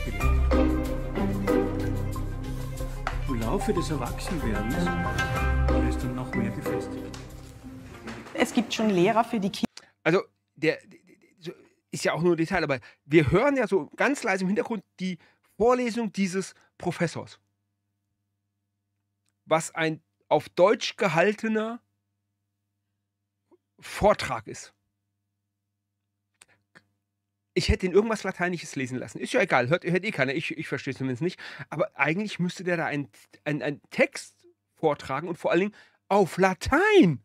Laufe des Erwachsenwerdens ist dann noch mehr gefestigt. Es gibt schon Lehrer für die Kinder. Also, ist ja auch nur ein Detail, aber wir hören ja so ganz leise im Hintergrund die Vorlesung dieses Professors. Was ein auf Deutsch gehaltener Vortrag ist. Ich hätte ihn irgendwas Lateinisches lesen lassen. Ist ja egal, hört eh keiner, ich verstehe es zumindest nicht. Aber eigentlich müsste der da einen Text vortragen und vor allen Dingen auf Latein.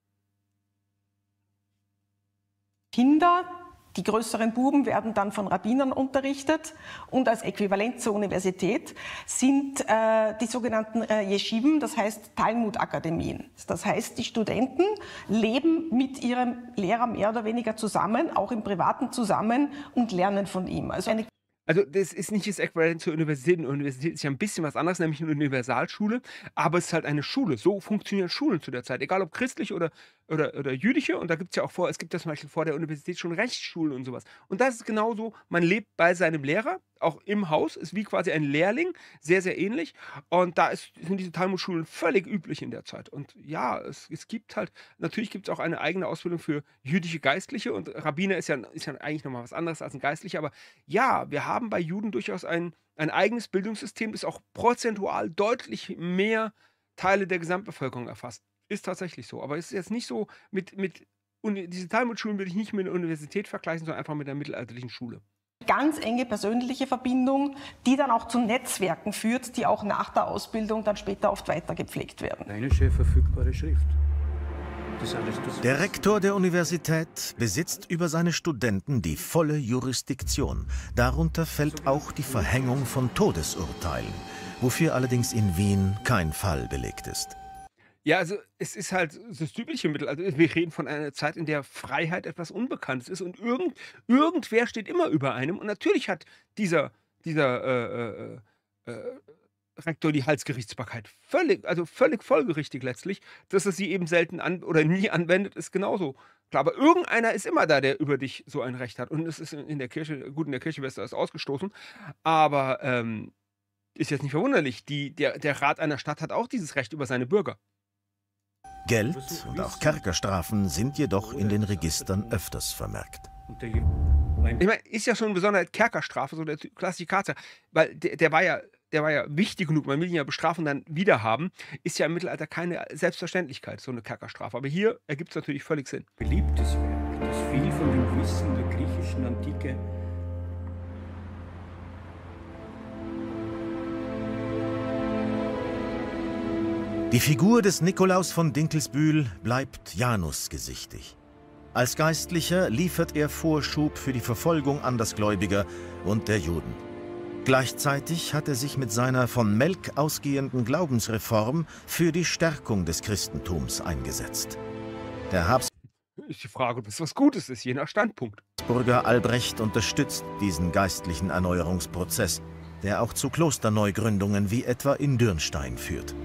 Kinder, die größeren Buben werden dann von Rabbinern unterrichtet und als Äquivalent zur Universität sind die sogenannten Yeshivim, das heißt Talmud-Akademien. Das heißt, die Studenten leben mit ihrem Lehrer mehr oder weniger zusammen, auch im Privaten zusammen und lernen von ihm. Also das ist nicht das Äquivalent zur Universität. Eine Universität ist ja ein bisschen was anderes, nämlich eine Universalschule, aber es ist halt eine Schule. So funktionieren Schulen zu der Zeit, egal ob christliche oder jüdische. Und da gibt es ja auch es gibt ja zum Beispiel vor der Universität schon Rechtsschulen und sowas. Und das ist genauso, man lebt bei seinem Lehrer, auch im Haus, ist wie quasi ein Lehrling, sehr, sehr ähnlich. Und da sind diese Talmudschulen völlig üblich in der Zeit. Und ja, es gibt halt, natürlich gibt es auch eine eigene Ausbildung für jüdische Geistliche und Rabbiner ist ja eigentlich nochmal was anderes als ein Geistlicher, aber ja, wir haben bei Juden durchaus ein eigenes Bildungssystem, das auch prozentual deutlich mehr Teile der Gesamtbevölkerung erfasst. Ist tatsächlich so, aber es ist jetzt nicht so, diese Talmudschulen würde ich nicht mit einer Universität vergleichen, sondern einfach mit einer mittelalterlichen Schule. Ganz enge persönliche Verbindung, die dann auch zu Netzwerken führt, die auch nach der Ausbildung dann später oft weiter gepflegt werden. Eine verfügbare Schrift. Der Rektor der Universität besitzt über seine Studenten die volle Jurisdiktion. Darunter fällt auch die Verhängung von Todesurteilen, wofür allerdings in Wien kein Fall belegt ist. Ja, also es ist halt das typische Mittel. Also wir reden von einer Zeit, in der Freiheit etwas Unbekanntes ist und irgendwer steht immer über einem. Und natürlich hat dieser Rektor die Halsgerichtsbarkeit. Völlig folgerichtig letztlich. Dass er sie eben selten oder nie anwendet, ist genauso klar. Aber irgendeiner ist immer da, der über dich so ein Recht hat. Und es ist in der Kirche, gut, in der Kirche wirst du das ausgestoßen, aber ist jetzt nicht verwunderlich. Der Rat einer Stadt hat auch dieses Recht über seine Bürger. Geld und auch Kerkerstrafen sind jedoch in den Registern öfters vermerkt. Ich meine, ist ja schon eine Besonderheit, Kerkerstrafe, so der Klassikator, weil der war ja wichtig genug, man will ihn ja bestrafen und dann wieder haben, ist ja im Mittelalter keine Selbstverständlichkeit, so eine Kerkerstrafe. Aber hier ergibt es natürlich völlig Sinn. Beliebtes Werk, das viel von dem Wissen der griechischen Antike Die Figur des Nikolaus von Dinkelsbühl bleibt Janusgesichtig. Als Geistlicher liefert er Vorschub für die Verfolgung Andersgläubiger und der Juden. Gleichzeitig hat er sich mit seiner von Melk ausgehenden Glaubensreform für die Stärkung des Christentums eingesetzt. Der Ist die Frage, ob das was Gutes ist, je nach Standpunkt. Habsburger Albrecht unterstützt diesen geistlichen Erneuerungsprozess, der auch zu Klosterneugründungen wie etwa in Dürnstein führt.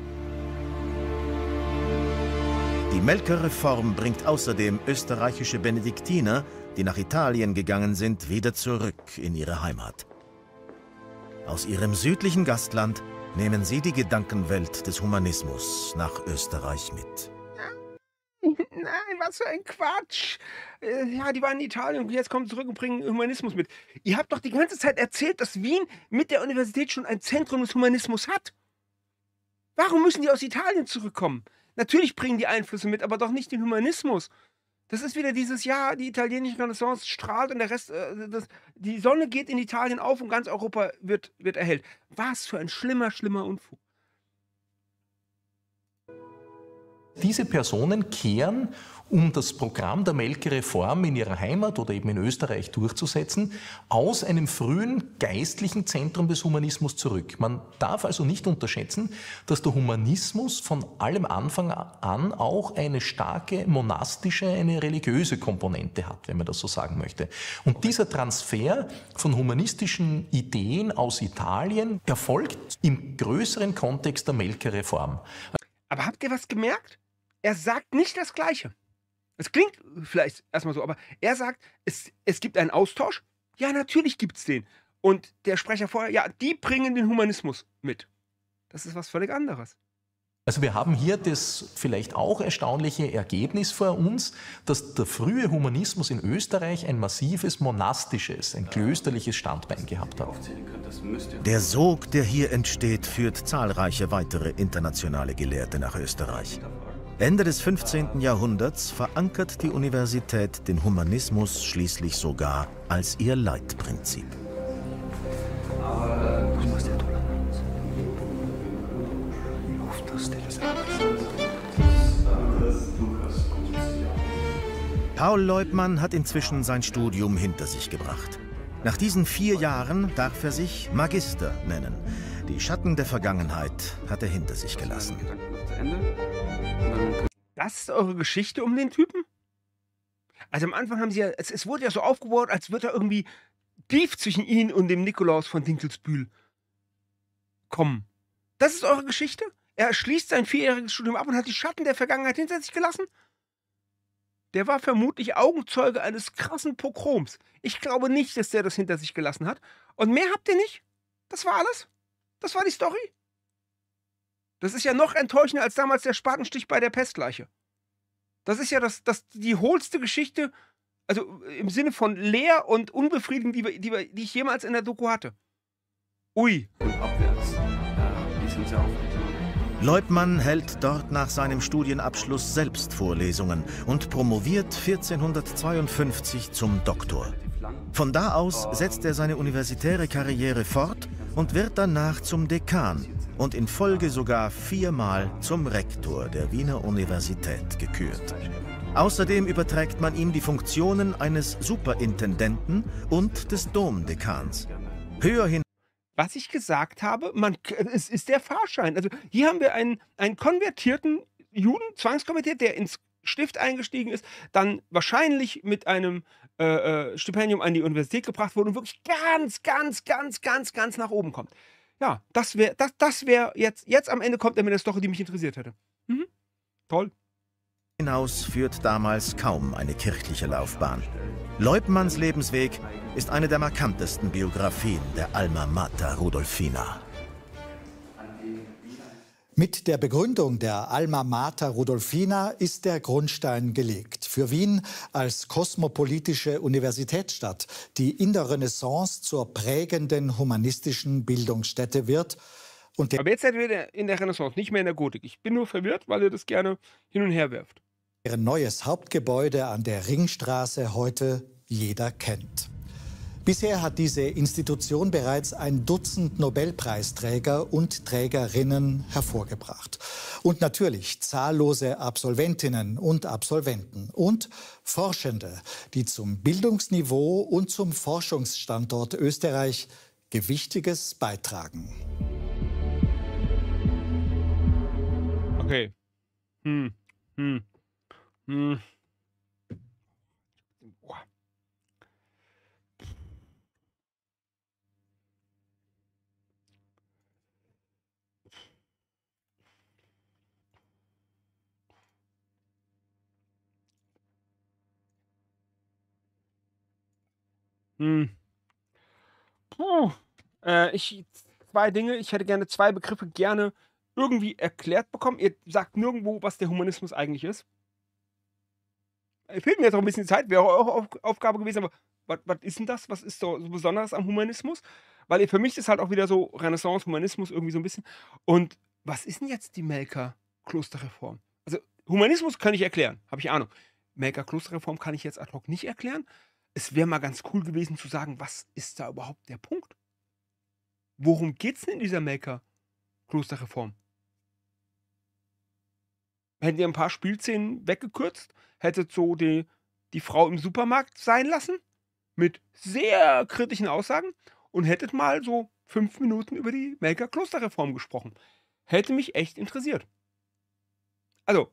Die Melker Reform bringt außerdem österreichische Benediktiner, die nach Italien gegangen sind, wieder zurück in ihre Heimat. Aus ihrem südlichen Gastland nehmen sie die Gedankenwelt des Humanismus nach Österreich mit. Nein, was für ein Quatsch. Ja, die waren in Italien und jetzt kommen sie zurück und bringen Humanismus mit. Ihr habt doch die ganze Zeit erzählt, dass Wien mit der Universität schon ein Zentrum des Humanismus hat. Warum müssen die aus Italien zurückkommen? Natürlich bringen die Einflüsse mit, aber doch nicht den Humanismus. Das ist wieder dieses Jahr, die italienische Renaissance strahlt und der Rest, die Sonne geht in Italien auf und ganz Europa wird erhellt. Was für ein schlimmer Unfug. Diese Personen kehren, um das Programm der Melker Reform in ihrer Heimat oder eben in Österreich durchzusetzen, aus einem frühen geistlichen Zentrum des Humanismus zurück. Man darf also nicht unterschätzen, dass der Humanismus von allem Anfang an auch eine starke monastische, eine religiöse Komponente hat, wenn man das so sagen möchte. Und dieser Transfer von humanistischen Ideen aus Italien erfolgt im größeren Kontext der Melker Reform. Aber habt ihr was gemerkt? Er sagt nicht das Gleiche. Es klingt vielleicht erstmal so, aber er sagt, es gibt einen Austausch. Ja, natürlich gibt es den. Und der Sprecher vorher, ja, die bringen den Humanismus mit. Das ist was völlig anderes. Also wir haben hier das vielleicht auch erstaunliche Ergebnis vor uns, dass der frühe Humanismus in Österreich ein massives monastisches, ein klösterliches Standbein gehabt hat. Der Sog, der hier entsteht, führt zahlreiche weitere internationale Gelehrte nach Österreich. Ende des 15. Jahrhunderts verankert die Universität den Humanismus schließlich sogar als ihr Leitprinzip. Paul Leubmann hat inzwischen sein Studium hinter sich gebracht. Nach diesen 4 Jahren darf er sich Magister nennen. Die Schatten der Vergangenheit hat er hinter sich gelassen. Das ist eure Geschichte um den Typen? Also am Anfang haben sie ja, es wurde ja so aufgebaut, als würde da irgendwie Beef zwischen ihnen und dem Nikolaus von Dinkelsbühl kommen. Das ist eure Geschichte? Er schließt sein 4-jähriges Studium ab und hat die Schatten der Vergangenheit hinter sich gelassen? Der war vermutlich Augenzeuge eines krassen Pogroms. Ich glaube nicht, dass der das hinter sich gelassen hat. Und mehr habt ihr nicht? Das war alles? Das war die Story? Das ist ja noch enttäuschender als damals der Spatenstich bei der Pestleiche. Das ist ja die hohlste Geschichte, also im Sinne von leer und unbefriedigend, die ich jemals in der Doku hatte. Ui. Und abwärts. Die sind sehr aufregend. Leubmann hält dort nach seinem Studienabschluss selbst Vorlesungen und promoviert 1452 zum Doktor. Von da aus setzt er seine universitäre Karriere fort und wird danach zum Dekan und in Folge sogar 4-mal zum Rektor der Wiener Universität gekürt. Außerdem überträgt man ihm die Funktionen eines Superintendenten und des Domdekans. Höher hin. Was ich gesagt habe, es ist der Fahrschein. Also hier haben wir einen konvertierten Juden, zwangskonvertiert, der ins Stift eingestiegen ist, dann wahrscheinlich mit einem Stipendium an die Universität gebracht wurde und wirklich ganz nach oben kommt. Ja, das wäre jetzt am Ende kommt er mit der Story, die mich interessiert hätte. Mhm. Toll. Hinaus führt damals kaum eine kirchliche Laufbahn. Leubmanns Lebensweg ist eine der markantesten Biografien der Alma Mater Rudolphina. Mit der Begründung der Alma Mater Rudolphina ist der Grundstein gelegt. Für Wien als kosmopolitische Universitätsstadt, die in der Renaissance zur prägenden humanistischen Bildungsstätte wird. Aber jetzt seid ihr in der Renaissance, nicht mehr in der Gotik. Ich bin nur verwirrt, weil ihr das gerne hin und her werft. Deren neues Hauptgebäude an der Ringstraße heute jeder kennt. Bisher hat diese Institution bereits ein Dutzend Nobelpreisträger und Trägerinnen hervorgebracht. Und natürlich zahllose Absolventinnen und Absolventen und Forschende, die zum Bildungsniveau und zum Forschungsstandort Österreich Gewichtiges beitragen. Okay. Boah. Puh. Zwei Dinge. Ich hätte gerne zwei Begriffe gerne irgendwie erklärt bekommen. Ihr sagt nirgendwo, was der Humanismus eigentlich ist. Fehlt mir jetzt auch ein bisschen die Zeit, wäre auch Aufgabe gewesen, aber was ist denn das? Was ist so Besonderes am Humanismus? Weil für mich ist halt auch wieder so Renaissance, Humanismus irgendwie so ein bisschen. Und was ist denn jetzt die Melker Klosterreform? Also Humanismus kann ich erklären, habe ich Ahnung. Melker Klosterreform kann ich jetzt ad hoc nicht erklären. Es wäre mal ganz cool gewesen zu sagen, was ist da überhaupt der Punkt? Worum geht's denn in dieser Melker Klosterreform? Hättet ihr ein paar Spielszenen weggekürzt, hättet so die Frau im Supermarkt sein lassen, mit sehr kritischen Aussagen, und hättet mal so 5 Minuten über die Melker Klosterreform gesprochen. Hätte mich echt interessiert. Also,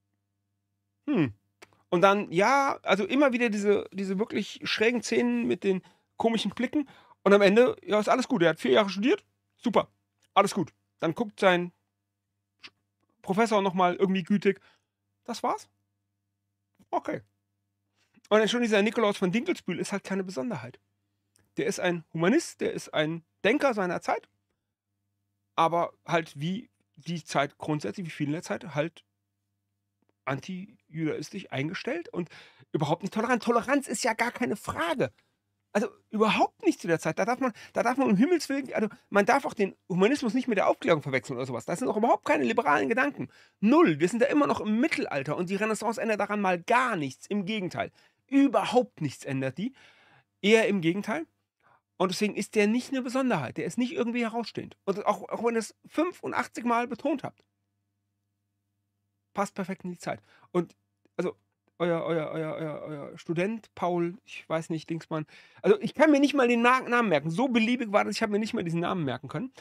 Und dann, ja, also immer wieder diese wirklich schrägen Szenen mit den komischen Blicken. Und am Ende, ja, ist alles gut. Er hat 4 Jahre studiert. Super. Alles gut. Dann guckt sein Professor nochmal irgendwie gütig. Das war's? Okay. Und dann schon dieser Nikolaus von Dinkelsbühl ist halt keine Besonderheit. Der ist ein Humanist, der ist ein Denker seiner Zeit. Aber halt wie die Zeit grundsätzlich, wie viel in der Zeit, halt antijudaistisch eingestellt und überhaupt nicht tolerant. Toleranz ist ja gar keine Frage. Also überhaupt nicht zu der Zeit. Da darf man um Himmels Willen, also man darf auch den Humanismus nicht mit der Aufklärung verwechseln oder sowas. Das sind auch überhaupt keine liberalen Gedanken. Null. Wir sind da immer noch im Mittelalter und die Renaissance ändert daran mal gar nichts. Im Gegenteil. Überhaupt nichts ändert die. Eher im Gegenteil. Und deswegen ist der nicht eine Besonderheit. Der ist nicht irgendwie herausstehend. Und auch wenn ihr es 85 Mal betont habt. Passt perfekt in die Zeit. Und also euer Student, Paul, ich weiß nicht, Dingsmann. Also ich kann mir nicht mal den Namen merken. So beliebig war das, ich habe mir nicht mal diesen Namen merken können.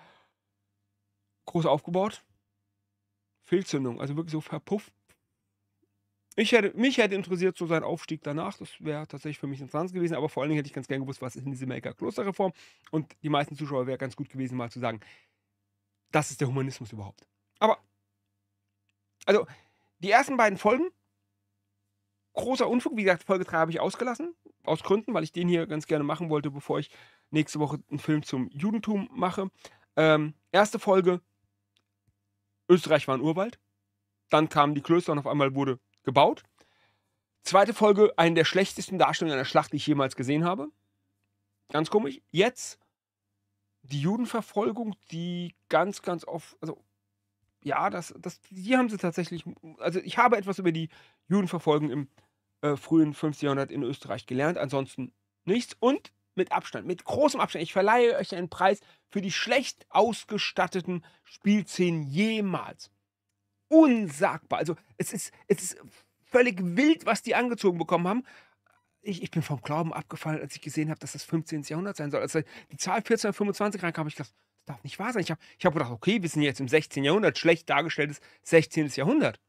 Groß aufgebaut. Fehlzündung, also wirklich so verpufft. Mich hätte interessiert so sein Aufstieg danach. Das wäre tatsächlich für mich interessant gewesen. Aber vor allen Dingen hätte ich ganz gerne gewusst, was ist in diese Melker Klosterreform. Und die meisten Zuschauer wäre ganz gut gewesen, mal zu sagen, das ist der Humanismus überhaupt. Aber, also, die ersten beiden Folgen, großer Unfug. Wie gesagt, Folge 3 habe ich ausgelassen. Aus Gründen, weil ich den hier ganz gerne machen wollte, bevor ich nächste Woche einen Film zum Judentum mache. Erste Folge, Österreich war ein Urwald. Dann kamen die Klöster und auf einmal wurde gebaut. Zweite Folge, eine der schlechtesten Darstellungen einer Schlacht, die ich jemals gesehen habe. Ganz komisch. Jetzt die Judenverfolgung, die ganz, ganz oft, also ja, die haben sie tatsächlich, also ich habe etwas über die Judenverfolgung im frühen 15. Jahrhundert in Österreich gelernt, ansonsten nichts. Und mit Abstand, mit großem Abstand, ich verleihe euch einen Preis für die schlecht ausgestatteten Spielszenen jemals. Unsagbar. Also es ist völlig wild, was die angezogen bekommen haben. Ich bin vom Glauben abgefallen, als ich gesehen habe, dass das 15. Jahrhundert sein soll. Als die Zahl 1425 reinkam, habe ich gedacht, das darf nicht wahr sein. Ich hab gedacht, okay, wir sind jetzt im 16. Jahrhundert, schlecht dargestelltes 16. Jahrhundert.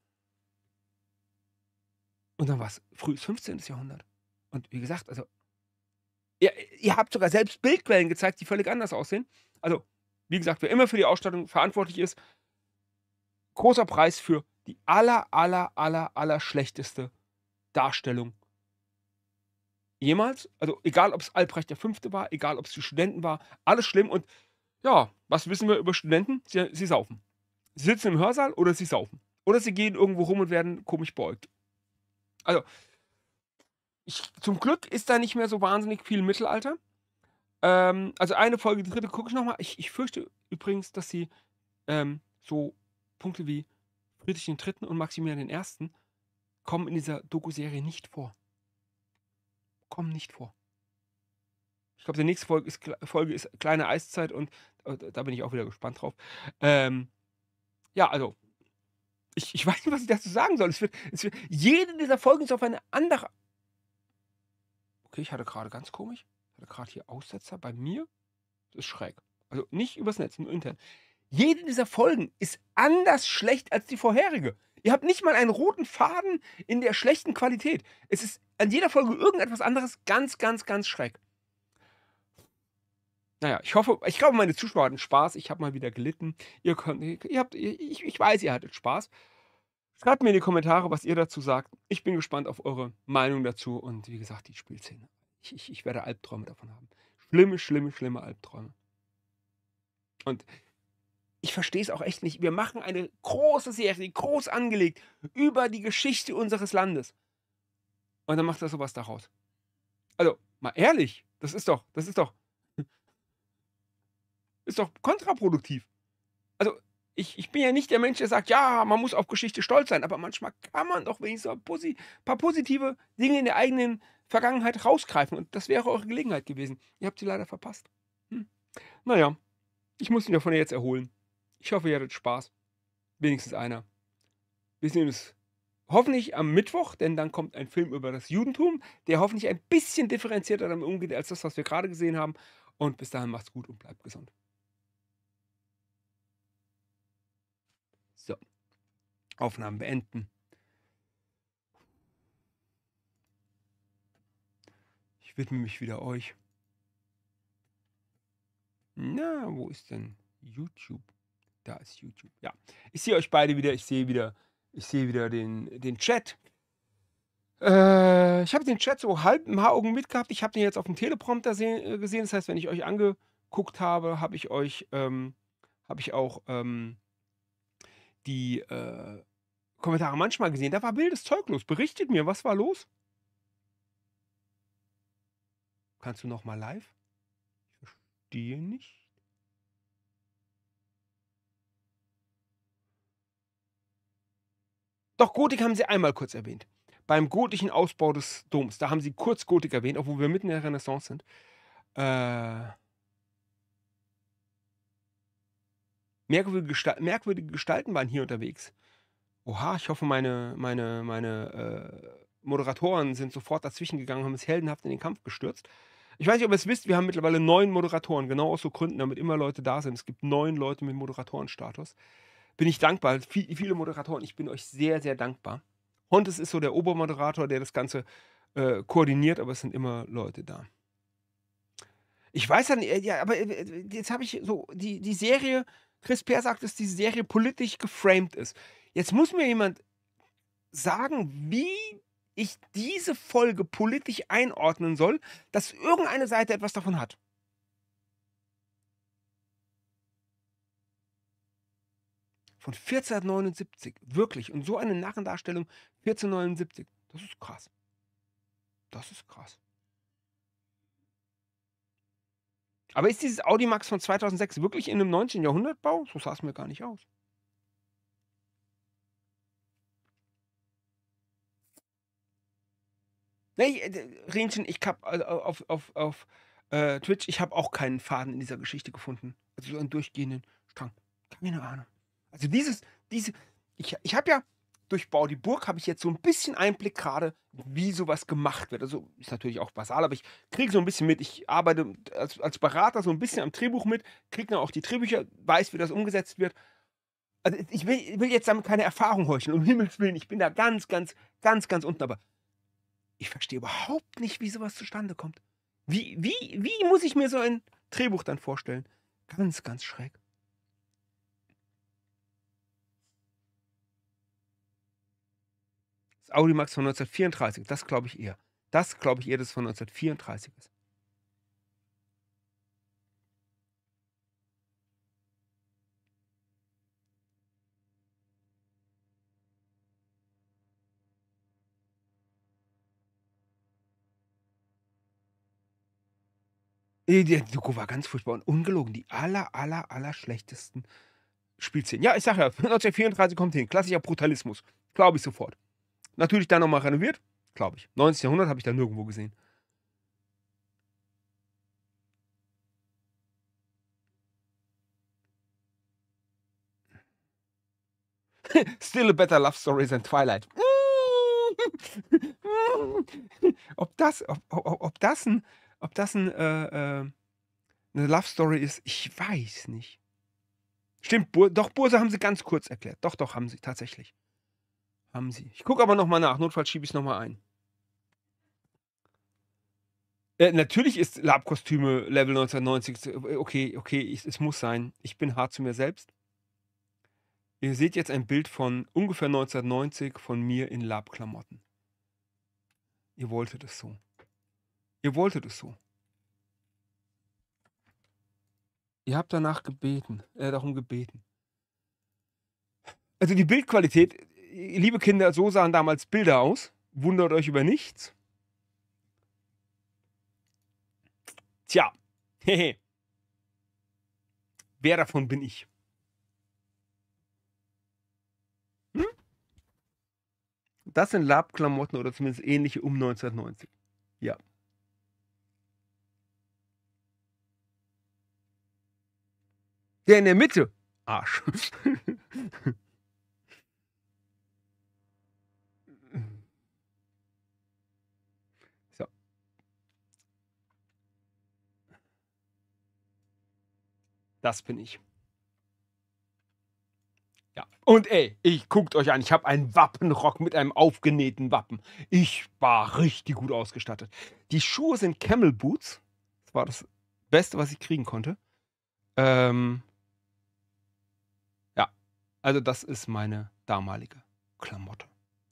Und dann war es frühes 15. Jahrhundert. Und wie gesagt, also ihr habt sogar selbst Bildquellen gezeigt, die völlig anders aussehen. Also, wie gesagt, wer immer für die Ausstattung verantwortlich ist, großer Preis für die aller schlechteste Darstellung jemals. Also egal, ob es Albrecht V. war, egal, ob es die Studenten war, alles schlimm. Und ja, was wissen wir über Studenten? Sie saufen. Sie sitzen im Hörsaal oder sie saufen. Oder sie gehen irgendwo rum und werden komisch beäugt. Also, zum Glück ist da nicht mehr so wahnsinnig viel Mittelalter. Also eine Folge, die dritte gucke ich nochmal. Ich fürchte übrigens, dass sie so Punkte wie Friedrich III. Und Maximilian I. kommen in dieser Doku-Serie nicht vor. Kommen nicht vor. Ich glaube, die nächste Folge ist Kleine Eiszeit und da bin ich auch wieder gespannt drauf. Ja, also, ich weiß nicht, was ich dazu sagen soll. Jede dieser Folgen ist auf eine andere. Okay, ich hatte gerade ganz komisch. Ich hatte gerade hier Aussetzer bei mir. Das ist schräg. Also nicht übers Netz, nur intern. Jede dieser Folgen ist anders schlecht als die vorherige. Ihr habt nicht mal einen roten Faden in der schlechten Qualität. Es ist an jeder Folge irgendetwas anderes, ganz, ganz, ganz schräg. Naja, ich glaube, meine Zuschauer hatten Spaß. Ich habe mal wieder gelitten. Ich weiß, ihr hattet Spaß. Schreibt mir in die Kommentare, was ihr dazu sagt. Ich bin gespannt auf eure Meinung dazu. Und wie gesagt, die Spielszene. Ich werde Albträume davon haben. Schlimme, schlimme, schlimme Albträume. Und ich verstehe es auch echt nicht. Wir machen eine große Serie, groß angelegt, über die Geschichte unseres Landes. Und dann macht er sowas daraus. Also, mal ehrlich, das ist doch kontraproduktiv. Also, ich bin ja nicht der Mensch, der sagt, ja, man muss auf Geschichte stolz sein, aber manchmal kann man doch wenigstens ein paar positive Dinge in der eigenen Vergangenheit rausgreifen. Und das wäre eure Gelegenheit gewesen. Ihr habt sie leider verpasst. Naja, ich muss mich davon jetzt erholen. Ich hoffe, ihr hattet Spaß. Wenigstens einer. Wir sehen uns hoffentlich am Mittwoch, denn dann kommt ein Film über das Judentum, der hoffentlich ein bisschen differenzierter damit umgeht, als das, was wir gerade gesehen haben. Und bis dahin macht's gut und bleibt gesund. So. Aufnahmen beenden. Ich widme mich wieder euch. Na, wo ist denn YouTube? Da ist YouTube. Ja, ich sehe euch beide wieder. Ich sehe wieder den Chat. Ich habe den Chat so halb im Augen mitgehabt. Ich habe den jetzt auf dem Teleprompter gesehen. Das heißt, wenn ich euch angeguckt habe, habe ich euch auch die Kommentare manchmal gesehen. Da war wildes Zeug los. Berichtet mir, was war los? Kannst du noch mal live? Ich verstehe nicht. Doch, Gotik haben sie einmal kurz erwähnt. Beim gotischen Ausbau des Doms. Da haben sie kurz Gotik erwähnt, obwohl wir mitten in der Renaissance sind. Merkwürdige Gestalten waren hier unterwegs. Oha, ich hoffe, meine Moderatoren sind sofort dazwischen gegangen und haben es heldenhaft in den Kampf gestürzt. Ich weiß nicht, ob ihr es wisst, wir haben mittlerweile 9 Moderatoren, genau aus so Gründen, damit immer Leute da sind. Es gibt 9 Leute mit Moderatorenstatus. Bin ich dankbar. Viele Moderatoren, ich bin euch sehr, sehr dankbar. Hontes ist so der Obermoderator, der das Ganze koordiniert, aber es sind immer Leute da. Ich weiß dann, ja, aber jetzt habe ich so, die Serie, Chris Peer sagt, dass die Serie politisch geframed ist. Jetzt muss mir jemand sagen, wie ich diese Folge politisch einordnen soll, dass irgendeine Seite etwas davon hat. Von 1479, wirklich. Und so eine Narrendarstellung 1479, das ist krass. Das ist krass. Aber ist dieses Audimax von 2006 wirklich in einem 19. Jahrhundertbau? So sah es mir gar nicht aus. Nee, Rienchen, ich habe auf Twitch, ich habe auch keinen Faden in dieser Geschichte gefunden. Also so einen durchgehenden Strang. Keine Ahnung. Also ich habe ja durch Bau die Burg habe ich jetzt so ein bisschen Einblick gerade, wie sowas gemacht wird. Also ist natürlich auch basal, aber ich kriege so ein bisschen mit. Ich arbeite als Berater so ein bisschen am Drehbuch mit, kriege dann auch die Drehbücher, weiß, wie das umgesetzt wird. Also ich will jetzt damit keine Erfahrung heucheln, um Himmels Willen. Ich bin da ganz, ganz, ganz, ganz unten, aber ich verstehe überhaupt nicht, wie sowas zustande kommt. Wie muss ich mir so ein Drehbuch dann vorstellen? Ganz, ganz schräg. Das Audimax von 1934, das glaube ich eher. Das glaube ich eher, dass es von 1934 ist. Die Doku war ganz furchtbar und ungelogen. Die aller schlechtesten Spielszenen. Ja, ich sage ja, 1934 kommt hin. Klassischer Brutalismus. Glaube ich sofort. Natürlich dann nochmal renoviert. Glaube ich. 19. Jahrhundert habe ich da nirgendwo gesehen. Still a better love story than Twilight. Ob das ein eine Love Story ist, ich weiß nicht. Stimmt, doch, Burse haben sie ganz kurz erklärt. Doch, haben sie, tatsächlich. Haben sie. Ich gucke aber nochmal nach, notfalls schiebe ich es nochmal ein. Natürlich ist Labkostüme Level 1990, okay, es muss sein. Ich bin hart zu mir selbst. Ihr seht jetzt ein Bild von ungefähr 1990 von mir in Labklamotten. Ihr wolltet es so. Ihr wolltet es so. Ihr habt darum gebeten. Also die Bildqualität, liebe Kinder, so sahen damals Bilder aus. Wundert euch über nichts. Tja, hehe. Wer davon bin ich? Das sind Labklamotten oder zumindest ähnliche um 1990. Ja. Der in der Mitte. Arsch. So. Das bin ich. Ja. Und ey, guckt euch an, ich habe einen Wappenrock mit einem aufgenähten Wappen. Ich war richtig gut ausgestattet. Die Schuhe sind Camel Boots. Das war das Beste, was ich kriegen konnte. Ja, also das ist meine damalige Klamotte.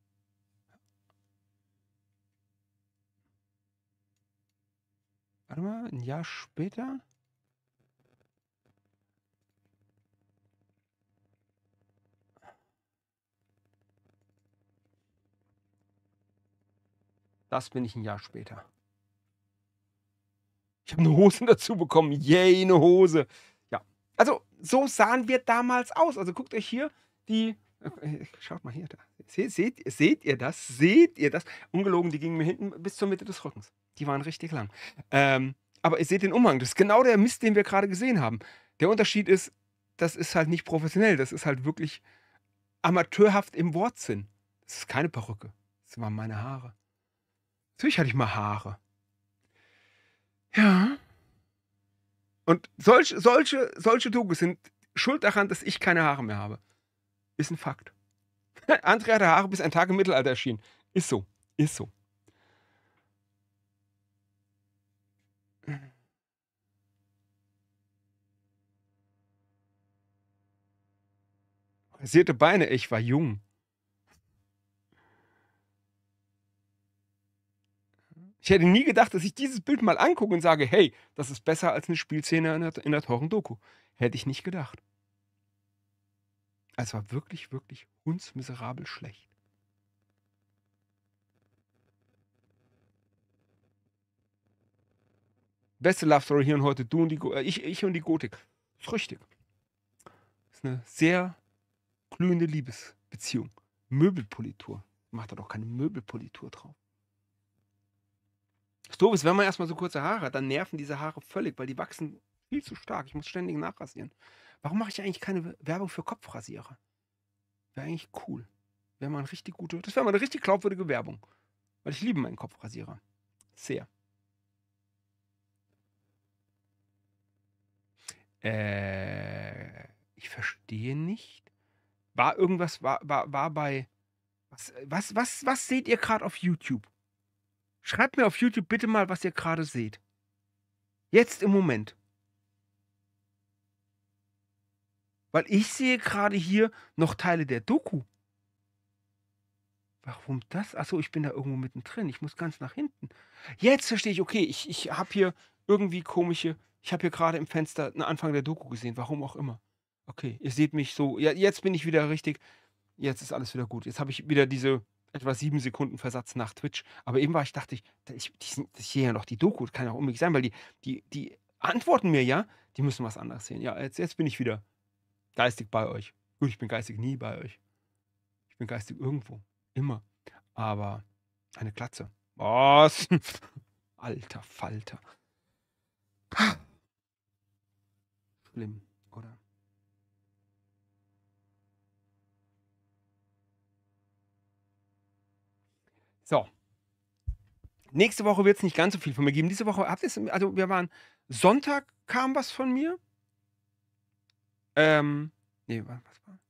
Warte mal, ein Jahr später. Das bin ich ein Jahr später. Ich habe eine Hose dazu bekommen. Yay, eine Hose. Ja, also so sahen wir damals aus. Also guckt euch hier die... Schaut mal hier. Da. Seht ihr das? Seht ihr das? Ungelogen, die gingen mir hinten bis zur Mitte des Rückens. Die waren richtig lang. Aber ihr seht den Umhang. Das ist genau der Mist, den wir gerade gesehen haben. Der Unterschied ist, das ist halt nicht professionell. Das ist halt wirklich amateurhaft im Wortsinn. Das ist keine Perücke. Das waren meine Haare. Natürlich hatte ich mal Haare. Ja. Und solche Dokus sind schuld daran, dass ich keine Haare mehr habe. Ist ein Fakt. André hatte Haare, bis ein Tag im Mittelalter erschien. Ist so. Ist so. Rasierte Beine, ich war jung. Ich hätte nie gedacht, dass ich dieses Bild mal angucke und sage, hey, das ist besser als eine Spielszene in der teuren Doku. Hätte ich nicht gedacht. Es war wirklich, wirklich hundsmiserabel schlecht. Beste Love Story hier und heute, du und ich und die Gotik. Ist richtig. Ist eine sehr glühende Liebesbeziehung. Möbelpolitur. Macht da doch keine Möbelpolitur drauf. Das Doofe ist, wenn man erstmal so kurze Haare hat, dann nerven diese Haare völlig, weil die wachsen viel zu stark. Ich muss ständig nachrasieren. Warum mache ich eigentlich keine Werbung für Kopfrasierer? Wäre eigentlich cool. Das wäre mal eine richtig glaubwürdige Werbung. Weil ich liebe meinen Kopfrasierer. Sehr. Ich verstehe nicht. War irgendwas, war bei... Was seht ihr gerade auf YouTube? Schreibt mir auf YouTube bitte mal, was ihr gerade seht. Jetzt im Moment. Weil ich sehe gerade hier noch Teile der Doku. Warum das? Achso, ich bin da irgendwo mittendrin. Ich muss ganz nach hinten. Jetzt verstehe ich, okay, ich habe hier irgendwie ich habe hier gerade im Fenster einen Anfang der Doku gesehen. Warum auch immer. Okay, ihr seht mich so. Ja, jetzt bin ich wieder richtig. Jetzt ist alles wieder gut. Jetzt habe ich wieder diese etwa 7 Sekunden Versatz nach Twitch. Aber eben dachte ich, ich sehe ja noch die Doku. Das kann ja auch unmöglich sein, weil die antworten mir ja, die müssen was anderes sehen. Ja, jetzt bin ich wieder geistig bei euch. Gut, ich bin geistig nie bei euch. Ich bin geistig irgendwo. Immer. Aber eine Glatze. Was? Alter Falter. Schlimm, oder? So. Nächste Woche wird es nicht ganz so viel von mir geben. Diese Woche wir waren Sonntag kam was von mir. Nee, was war?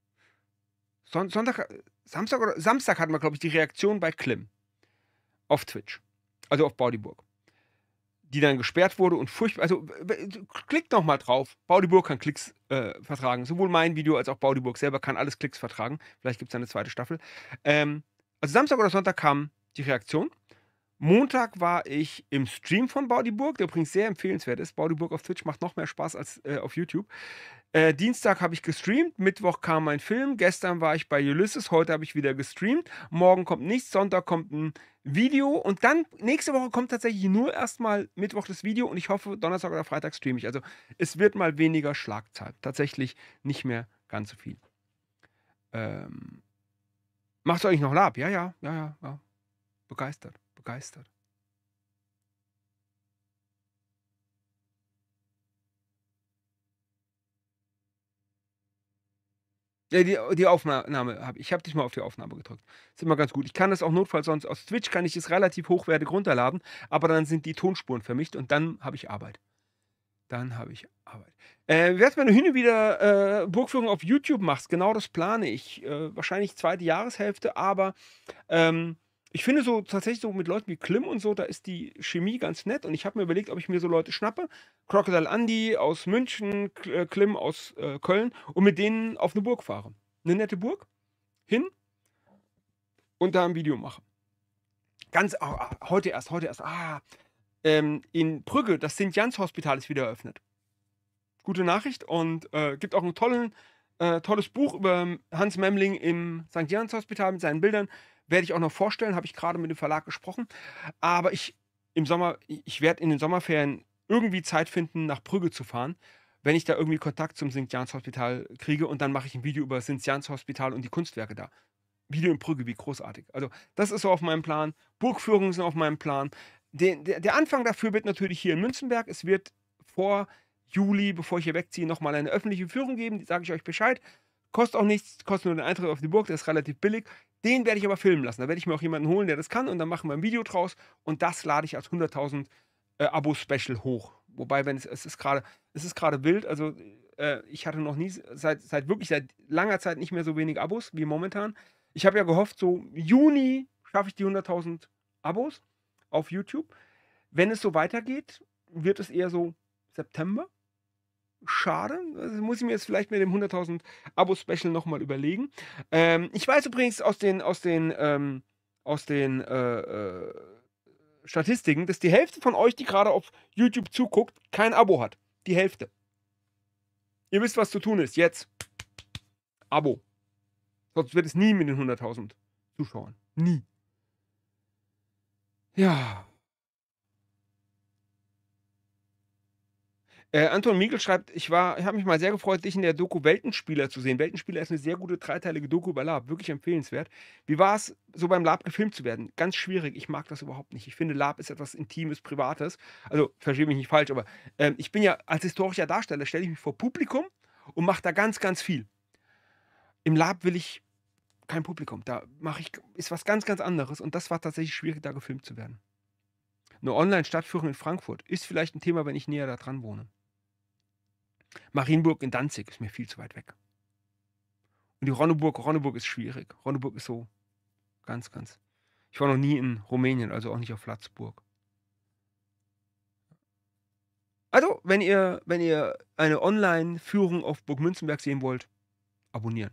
Samstag hatten wir, glaube ich, die Reaktion bei Klim auf Twitch. Also auf Baudiburg. Die dann gesperrt wurde und furchtbar. Also klickt noch mal drauf. Baudiburg kann Klicks vertragen. Sowohl mein Video als auch Baudiburg selber kann alles Klicks vertragen. Vielleicht gibt es eine zweite Staffel. Also Samstag oder Sonntag kam die Reaktion. Montag war ich im Stream von Baudiburg, der übrigens sehr empfehlenswert ist. Baudiburg auf Twitch macht noch mehr Spaß als auf YouTube. Dienstag habe ich gestreamt, Mittwoch kam mein Film, gestern war ich bei Ulysses, heute habe ich wieder gestreamt, morgen kommt nichts, Sonntag kommt ein Video und dann nächste Woche kommt tatsächlich nur erstmal Mittwoch das Video und ich hoffe, Donnerstag oder Freitag streame ich. Also es wird mal weniger Schlagzeit, tatsächlich nicht mehr ganz so viel. Macht euch noch Lab? Ja. Begeistert. Ja, die Aufnahme habe ich. Ich habe dich mal auf die Aufnahme gedrückt. Ist immer ganz gut. Ich kann das auch notfalls sonst aus Twitch kann ich es relativ hochwertig runterladen, aber dann sind die Tonspuren vermischt und dann habe ich Arbeit. Wenn du hin und wieder Burgführung auf YouTube machst, genau das plane ich. Wahrscheinlich zweite Jahreshälfte, aber ich finde so tatsächlich so mit Leuten wie Klim und so, da ist die Chemie ganz nett und ich habe mir überlegt, ob ich mir so Leute schnappe. Crocodile Andy aus München, Klim aus Köln und mit denen auf eine Burg fahre. Eine nette Burg, hin und da ein Video mache. Heute erst. In Brügge, das St-Jans-Hospital ist wieder eröffnet. Gute Nachricht und gibt auch ein tolles Buch über Hans Memling im St-Jans-Hospital mit seinen Bildern. Werde ich auch noch vorstellen, habe ich gerade mit dem Verlag gesprochen. Aber ich werde in den Sommerferien irgendwie Zeit finden, nach Brügge zu fahren, wenn ich da irgendwie Kontakt zum St-Jans-Hospital kriege und dann mache ich ein Video über das St-Jans-Hospital und die Kunstwerke da. Video in Brügge, wie großartig. Also das ist so auf meinem Plan. Burgführungen sind auf meinem Plan. Der Anfang dafür wird natürlich hier in Münzenberg. Es wird vor Juli, bevor ich hier wegziehe, nochmal eine öffentliche Führung geben. Die sage ich euch Bescheid. Kostet auch nichts, kostet nur den Eintritt auf die Burg, der ist relativ billig. Den werde ich aber filmen lassen. Da werde ich mir auch jemanden holen, der das kann und dann machen wir ein Video draus und das lade ich als 100.000 Abo-Special hoch. Wobei, es ist gerade wild, also ich hatte noch nie, seit langer Zeit nicht mehr so wenig Abos wie momentan. Ich habe ja gehofft, so Juni schaffe ich die 100.000 Abos auf YouTube. Wenn es so weitergeht, wird es eher so September. Schade. Also muss ich mir jetzt vielleicht mit dem 100.000 Abo-Special nochmal überlegen. Ich weiß übrigens aus den Statistiken, dass die Hälfte von euch, die gerade auf YouTube zuguckt, kein Abo hat. Die Hälfte. Ihr wisst, was zu tun ist. Jetzt. Abo. Sonst wird es nie mit den 100.000 Zuschauern. Nie. Ja. Anton Miegel schreibt, ich habe mich mal sehr gefreut, dich in der Doku Weltenspieler zu sehen. Weltenspieler ist eine sehr gute dreiteilige Doku über Lab, wirklich empfehlenswert. Wie war es, so beim Lab gefilmt zu werden? Ganz schwierig, ich mag das überhaupt nicht. Ich finde, Lab ist etwas Intimes, Privates. Also, verstehe mich nicht falsch, aber ich bin ja als historischer Darsteller, stelle ich mich vor Publikum und mache da ganz, ganz viel. Im Lab will ich kein Publikum. Da ist was ganz, ganz anderes und das war tatsächlich schwierig, da gefilmt zu werden. Eine Online-Stadtführung in Frankfurt ist vielleicht ein Thema, wenn ich näher da dran wohne. Marienburg in Danzig ist mir viel zu weit weg. Und die Ronneburg ist schwierig. Ronneburg ist so ganz, ganz. Ich war noch nie in Rumänien, also auch nicht auf Flatzburg. Also, wenn ihr eine Online-Führung auf Burg Münzenberg sehen wollt, abonnieren.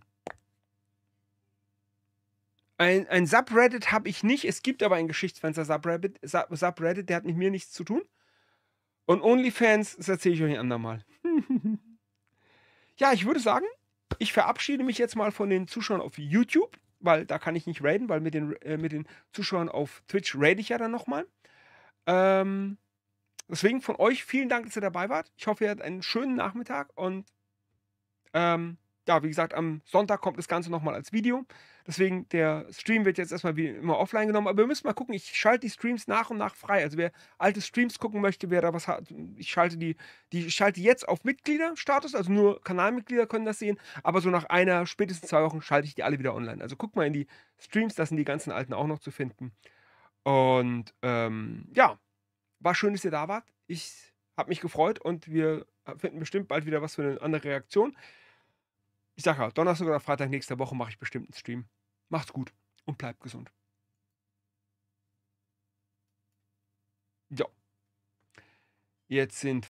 Ein Subreddit habe ich nicht. Es gibt aber ein Geschichtsfenster-Subreddit, der hat mit mir nichts zu tun. Und OnlyFans, das erzähle ich euch ein andermal. Ja, ich würde sagen, ich verabschiede mich jetzt mal von den Zuschauern auf YouTube, weil da kann ich nicht raiden, weil mit den Zuschauern auf Twitch raide ich ja dann nochmal. Deswegen von euch vielen Dank, dass ihr dabei wart. Ich hoffe, ihr hattet einen schönen Nachmittag und ja, wie gesagt, am Sonntag kommt das Ganze nochmal als Video. Deswegen, der Stream wird jetzt erstmal wie immer offline genommen. Aber wir müssen mal gucken, ich schalte die Streams nach und nach frei. Also wer alte Streams gucken möchte, wer da was hat, ich schalte die jetzt auf Mitgliederstatus, also nur Kanalmitglieder können das sehen. Aber so nach spätestens 2 Wochen schalte ich die alle wieder online. Also guckt mal in die Streams, da sind die ganzen alten auch noch zu finden. Und ja, war schön, dass ihr da wart. Ich Hat mich gefreut und wir finden bestimmt bald wieder was für eine andere Reaktion. Ich sage ja, Donnerstag oder Freitag nächster Woche mache ich bestimmt einen Stream. Macht's gut und bleibt gesund. Ja. Jetzt sind